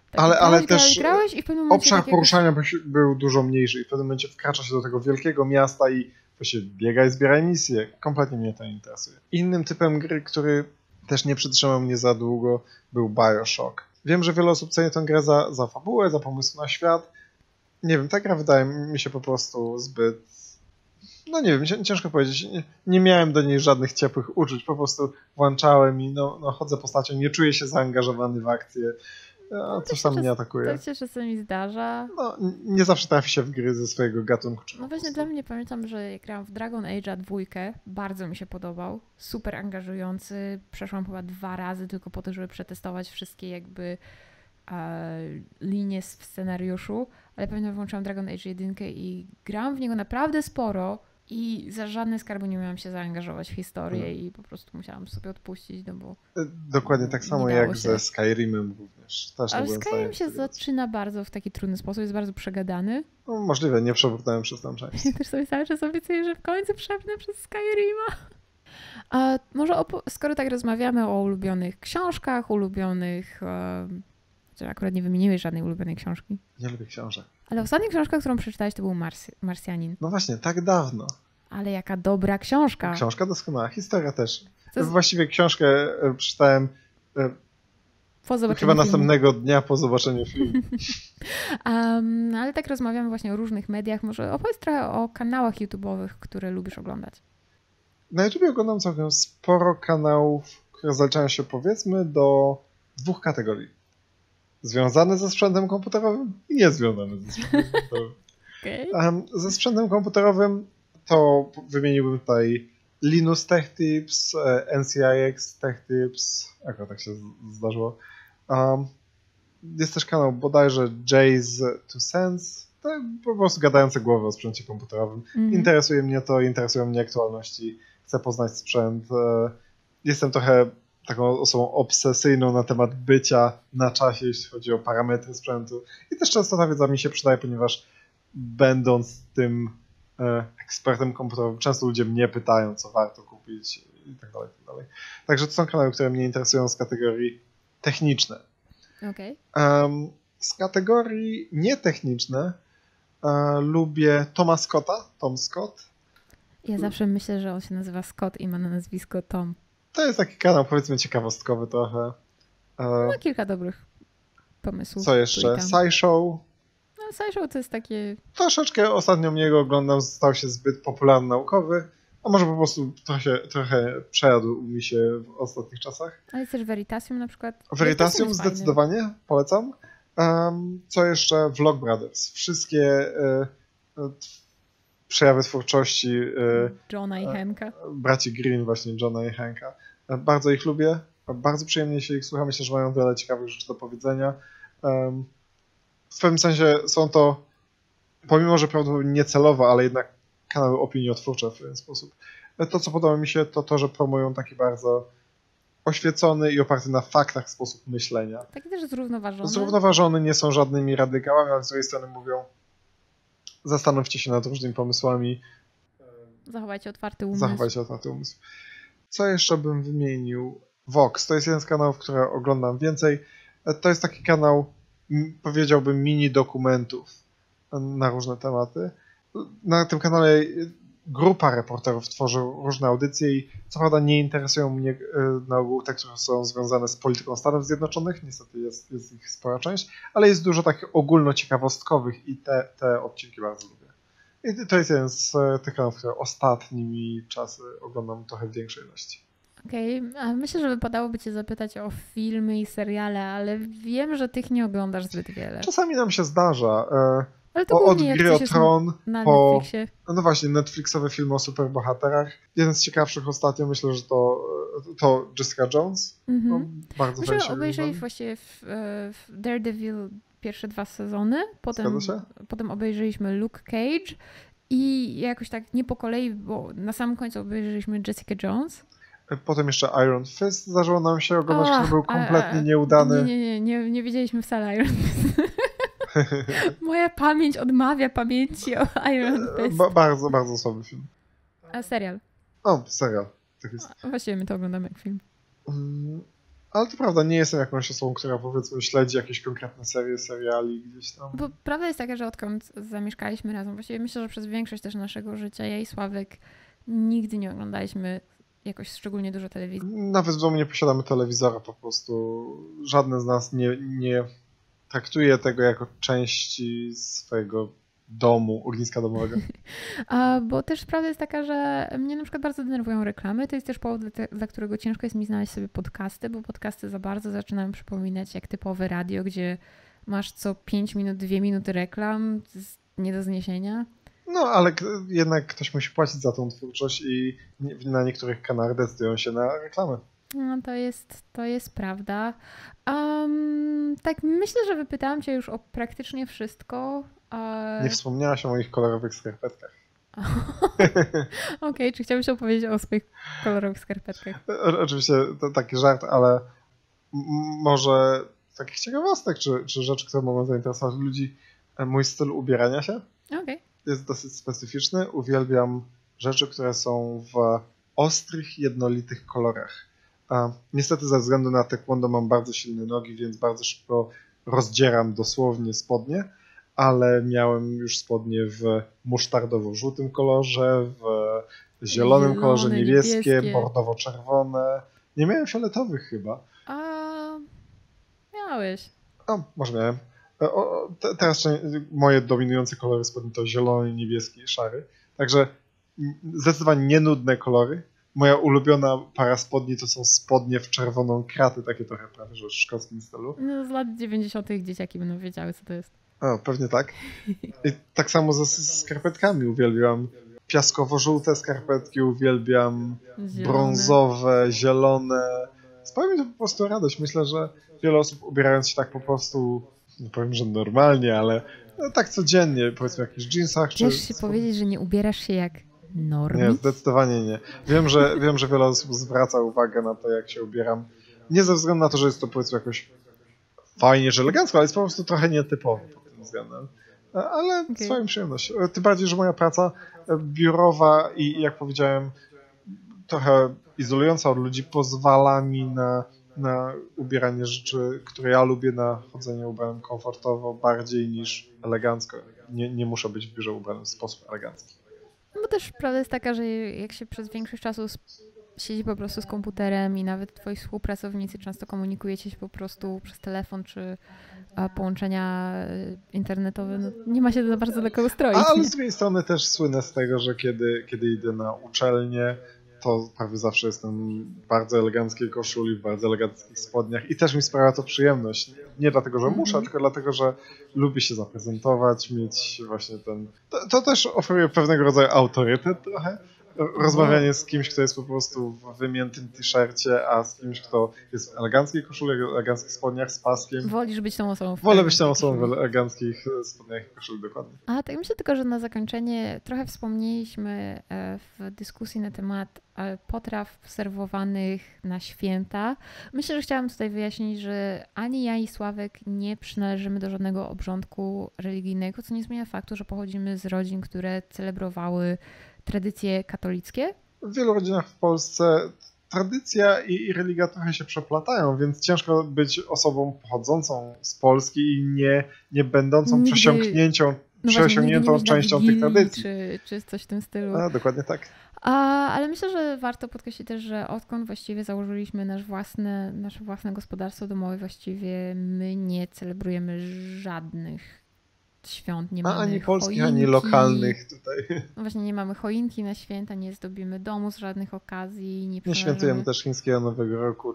Ale też grałeś i w pewnym momencie obszar poruszania był dużo mniejszy i w pewnym momencie wkracza się do tego wielkiego miasta i właśnie biega i zbieraj misje. Kompletnie mnie to nie interesuje. Innym typem gry, który też nie przytrzymał mnie za długo, był BioShock. Wiem, że wiele osób ceni tę grę za fabułę, za pomysł na świat. Nie wiem, ta gra wydaje mi się po prostu zbyt... No nie wiem, ciężko powiedzieć. Nie miałem do niej żadnych ciepłych uczuć. Po prostu włączałem i chodzę postacią, nie czuję się zaangażowany w akcję. Coś tam mnie atakuje. Tak się czasami zdarza. No, nie zawsze trafi się w gry ze swojego gatunku. No właśnie dla mnie pamiętam, że jak grałam w Dragon Age'a 2, bardzo mi się podobał. Super angażujący. Przeszłam chyba 2 razy tylko po to, żeby przetestować wszystkie jakby linie w scenariuszu. Ale pamiętam, włączyłam Dragon Age 1 i grałam w niego naprawdę sporo i za żadne skarby nie miałam się zaangażować w historię i po prostu musiałam sobie odpuścić, no bo dokładnie tak samo jak ze Skyrimem również. Ale Skyrim się zaczyna bardzo w taki trudny sposób, jest bardzo przegadany. No, możliwe, nie przebrnąłem przez tę część. Ja też sobie cały czas obiecuję, że w końcu przepnę przez Skyrima. A może skoro tak rozmawiamy o ulubionych książkach, akurat nie wymieniłeś żadnej ulubionej książki. Nie lubię książek. Ale ostatnia książka, którą przeczytałeś, to był Marsjanin. No właśnie, tak dawno. Ale jaka dobra książka. Książka doskonała, historia też. Właściwie książkę przeczytałem chyba następnego dnia po zobaczeniu filmu. Ale tak rozmawiamy właśnie o różnych mediach. Może opowiedz trochę o kanałach YouTube'owych, które lubisz oglądać. Na YouTubie oglądam całkiem sporo kanałów, które zaliczają się powiedzmy do 2 kategorii. Związane ze sprzętem komputerowym i niezwiązane ze sprzętem komputerowym. Okay. Ze sprzętem komputerowym to wymieniłbym tutaj Linus Tech Tips, NCIX Tech Tips, akurat tak się zdarzyło. Jest też kanał bodajże Jay's 2 Cents, to po prostu gadające głowy o sprzęcie komputerowym. Interesuje mnie to, interesują mnie aktualności, chcę poznać sprzęt. Jestem trochę taką osobą obsesyjną na temat bycia na czasie, jeśli chodzi o parametry sprzętu. I też często ta wiedza mi się przydaje, ponieważ będąc tym ekspertem komputerowym, często ludzie mnie pytają, co warto kupić i tak dalej, tak dalej. Także to są kanały, które mnie interesują z kategorii techniczne. Okay. Z kategorii nietechniczne lubię Toma Scotta, Tom Scott. Ja zawsze myślę, że on się nazywa Scott i ma na nazwisko Tom. To jest taki kanał, powiedzmy, ciekawostkowy trochę. Ma kilka dobrych pomysłów. Co jeszcze? SciShow. No, SciShow to jest takie... Troszeczkę ostatnio mnie go oglądam, stał się zbyt popularny naukowy, a może po prostu trochę przejadł mi się w ostatnich czasach. Ale jest też Veritasium na przykład. Veritasium zdecydowanie polecam. Co jeszcze? Vlogbrothers. Wszystkie przejawy twórczości Johna i Hanka. Braci Green, właśnie Johna i Hanka. Bardzo ich lubię. Bardzo przyjemnie się ich słucha. Myślę, że mają wiele ciekawych rzeczy do powiedzenia. W pewnym sensie są to, pomimo że prawdopodobnie niecelowo, ale jednak kanały opiniotwórcze w pewien sposób. To, co podoba mi się, to to, że promują taki bardzo oświecony i oparty na faktach sposób myślenia. Taki też zrównoważony. Zrównoważony, nie są żadnymi radykałami, ale z drugiej strony mówią, zastanówcie się nad różnymi pomysłami. Zachowajcie otwarty umysł. Zachowajcie otwarty umysł. Co jeszcze bym wymienił? Vox, to jest jeden z kanałów, które oglądam więcej. To jest taki kanał, powiedziałbym, mini dokumentów na różne tematy. Na tym kanale grupa reporterów tworzy różne audycje i co prawda nie interesują mnie na ogół te, które są związane z polityką Stanów Zjednoczonych, niestety jest ich spora część, ale jest dużo takich ogólnociekawostkowych i te odcinki bardzo lubię. I to jest jeden z tych kanałów, które ostatnimi czasy oglądam trochę w większej ilości. Okej, a myślę, że wypadałoby cię zapytać o filmy i seriale, ale wiem, że tych nie oglądasz zbyt wiele. Czasami nam się zdarza. Ale to od Gry o Tron na po... Netflixie. No właśnie, Netflixowe filmy o superbohaterach. Jeden z ciekawszych ostatnio, myślę, że to Jessica Jones. No, bardzo fajnie się obejrzeli właściwie w Daredevil pierwsze 2 sezony, potem obejrzeliśmy Luke Cage i jakoś tak nie po kolei, bo na samym końcu obejrzeliśmy Jessica Jones. Potem jeszcze Iron Fist zdarzyło nam się oglądać, który był kompletnie nieudany. Nie widzieliśmy wcale Iron Fist. Moja pamięć odmawia pamięci o Iron Fist. Bardzo, bardzo słaby film. A serial? O, serial. Tak jest. Właściwie my to oglądamy jak film. Ale to prawda, nie jestem jakąś osobą, która powiedzmy śledzi jakieś konkretne serie, seriali gdzieś tam. Bo prawda jest taka, że odkąd zamieszkaliśmy razem, właściwie myślę, że przez większość też naszego życia ja i Sławek nigdy nie oglądaliśmy jakoś szczególnie dużo telewizji. Nawet w domu nie posiadamy telewizora, po prostu żadne z nas nie traktuje tego jako części swojego domu, ogniska domowego. Bo też prawda jest taka, że mnie na przykład bardzo denerwują reklamy. To jest też powód, dla którego ciężko jest mi znaleźć sobie podcasty, bo podcasty za bardzo zaczynają przypominać jak typowe radio, gdzie masz co 5 minut, 2 minuty reklam, to jest nie do zniesienia. No, ale jednak ktoś musi płacić za tą twórczość i na niektórych kanałach decydują się na reklamy. No, to jest prawda. Tak, myślę, że wypytałam cię już o praktycznie wszystko. Nie wspomniałaś o moich kolorowych skarpetkach. Okej, czy chciałbyś opowiedzieć o swoich kolorowych skarpetkach? Oczywiście to taki żart, ale może takich ciekawostek, czy rzeczy, które mogą zainteresować ludzi. Mój styl ubierania się Okej. jest dosyć specyficzny. Uwielbiam rzeczy, które są w ostrych, jednolitych kolorach. Niestety ze względu na taekwondo mam bardzo silne nogi, więc bardzo szybko rozdzieram dosłownie spodnie, ale miałem już spodnie w musztardowo-żółtym kolorze, w zielonym kolorze, niebieskie, bordowo-czerwone. Nie miałem fioletowych chyba. Miałeś. Może miałem. Teraz moje dominujące kolory spodni to zielony, niebieski i szary. Także zdecydowanie nie nudne kolory. Moja ulubiona para spodni to są spodnie w czerwoną kratę, takie trochę prawie, że w szkockim stylu. No, z lat 90. dzieciaki będą wiedziały, co to jest. Pewnie tak. I tak samo ze skarpetkami uwielbiam piaskowo-żółte skarpetki, uwielbiam brązowe, zielone. Sprawia mi to po prostu radość. Myślę, że wiele osób ubierając się tak po prostu, nie powiem, że normalnie, ale tak codziennie, powiedzmy w jakichś jeansach. Chcesz się powiedzieć, że nie ubierasz się jak normie? Nie, zdecydowanie nie. Wiem, że wiele osób zwraca uwagę na to, jak się ubieram. Nie ze względu na to, że jest to powiedzmy jakoś fajnie, że elegancko, ale jest po prostu trochę nietypowo pod tym względem. Ale swoją przyjemność. Tym bardziej, że moja praca biurowa i jak powiedziałem, trochę izolująca od ludzi pozwala mi na ubieranie rzeczy, które ja lubię, na chodzenie ubranym komfortowo bardziej niż elegancko. Nie muszę być w biurze ubrany w sposób elegancki. No bo też prawda jest taka, że jak się przez większość czasu siedzi po prostu z komputerem i nawet twoi współpracownicy często komunikujecie się po prostu przez telefon czy połączenia internetowe, no nie ma się za bardzo do kogo stroić. Ale z drugiej strony też słynę z tego, że kiedy idę na uczelnię, to prawie zawsze jestem w bardzo eleganckiej koszuli, w bardzo eleganckich spodniach i też mi sprawia to przyjemność. Nie dlatego, że muszę, tylko dlatego, że lubię się zaprezentować, mieć właśnie ten... To też oferuje pewnego rodzaju autorytet trochę. Rozmawianie z kimś, kto jest po prostu w wymiętym t-shircie, a z kimś, kto jest w eleganckiej koszuli, eleganckich spodniach z paskiem. Wolisz być tą osobą. Wolę być tą osobą w eleganckich spodniach i koszuli, dokładnie. A tak myślę tylko, że na zakończenie trochę wspomnieliśmy w dyskusji na temat potraw serwowanych na święta. Myślę, że chciałam tutaj wyjaśnić, że ani ja i Sławek nie przynależymy do żadnego obrządku religijnego, co nie zmienia faktu, że pochodzimy z rodzin, które celebrowały tradycje katolickie. W wielu rodzinach w Polsce tradycja i religia trochę się przeplatają, więc ciężko być osobą pochodzącą z Polski i nie będącą przesiąkniętą częścią tych tradycji. Czy coś w tym stylu. Dokładnie tak. Ale myślę, że warto podkreślić też, że odkąd właściwie założyliśmy nasze własne gospodarstwo domowe, właściwie my nie celebrujemy żadnych świąt, nie mamy ani polskich, choinki, ani lokalnych tutaj. No właśnie, nie mamy choinki na święta, nie zdobimy domu z żadnych okazji. Nie świętujemy też chińskiego Nowego Roku,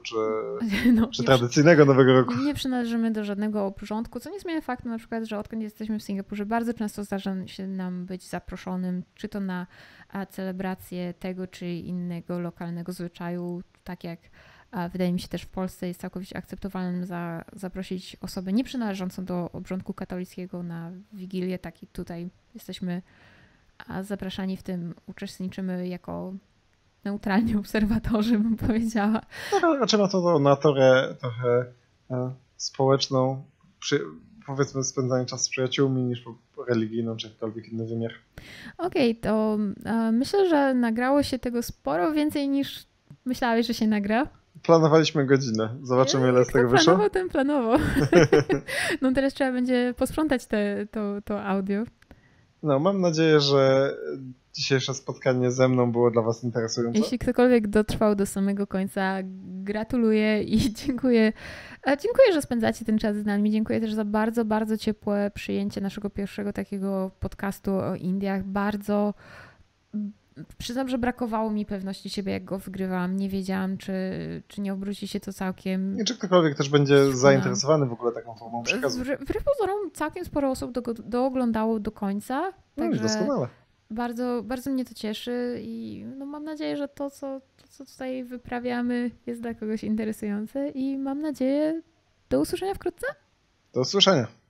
czy tradycyjnego Nowego Roku. Nie przynależymy do żadnego obrządku, co nie zmienia faktu na przykład, że odkąd jesteśmy w Singapurze, bardzo często zdarza się nam być zaproszonym, czy to na celebrację tego, czy innego lokalnego zwyczaju, tak jak wydaje mi się też w Polsce jest całkowicie akceptowalnym zaprosić osobę nie przynależącą do obrządku katolickiego na Wigilię, tak i tutaj jesteśmy zapraszani w tym, uczestniczymy jako neutralni obserwatorzy, bym powiedziała. No, raczej ma to naturę trochę społeczną, powiedzmy spędzanie czasu z przyjaciółmi niż religijną, czy jakikolwiek inny wymiar. Okej, to myślę, że nagrało się tego sporo więcej niż myślałeś, że się nagra. Planowaliśmy godzinę. Zobaczymy, ile z tego wyszło. Planował, ten planował. No teraz trzeba będzie posprzątać to audio. No, mam nadzieję, że dzisiejsze spotkanie ze mną było dla was interesujące. Jeśli ktokolwiek dotrwał do samego końca, gratuluję i dziękuję. Dziękuję, że spędzacie ten czas z nami. Dziękuję też za bardzo, bardzo ciepłe przyjęcie naszego pierwszego takiego podcastu o Indiach. Bardzo przyznam, że brakowało mi pewności siebie, jak go wygrywałam. Nie wiedziałam, czy nie obróci się to całkiem... I czy ktokolwiek też będzie zainteresowany w ogóle taką formą przekazu. Wbrew pozorom całkiem sporo osób dooglądało do końca. Także doskonale. bardzo, bardzo mnie to cieszy i no mam nadzieję, że to, co tutaj wyprawiamy, jest dla kogoś interesujące i mam nadzieję, do usłyszenia wkrótce. Do usłyszenia.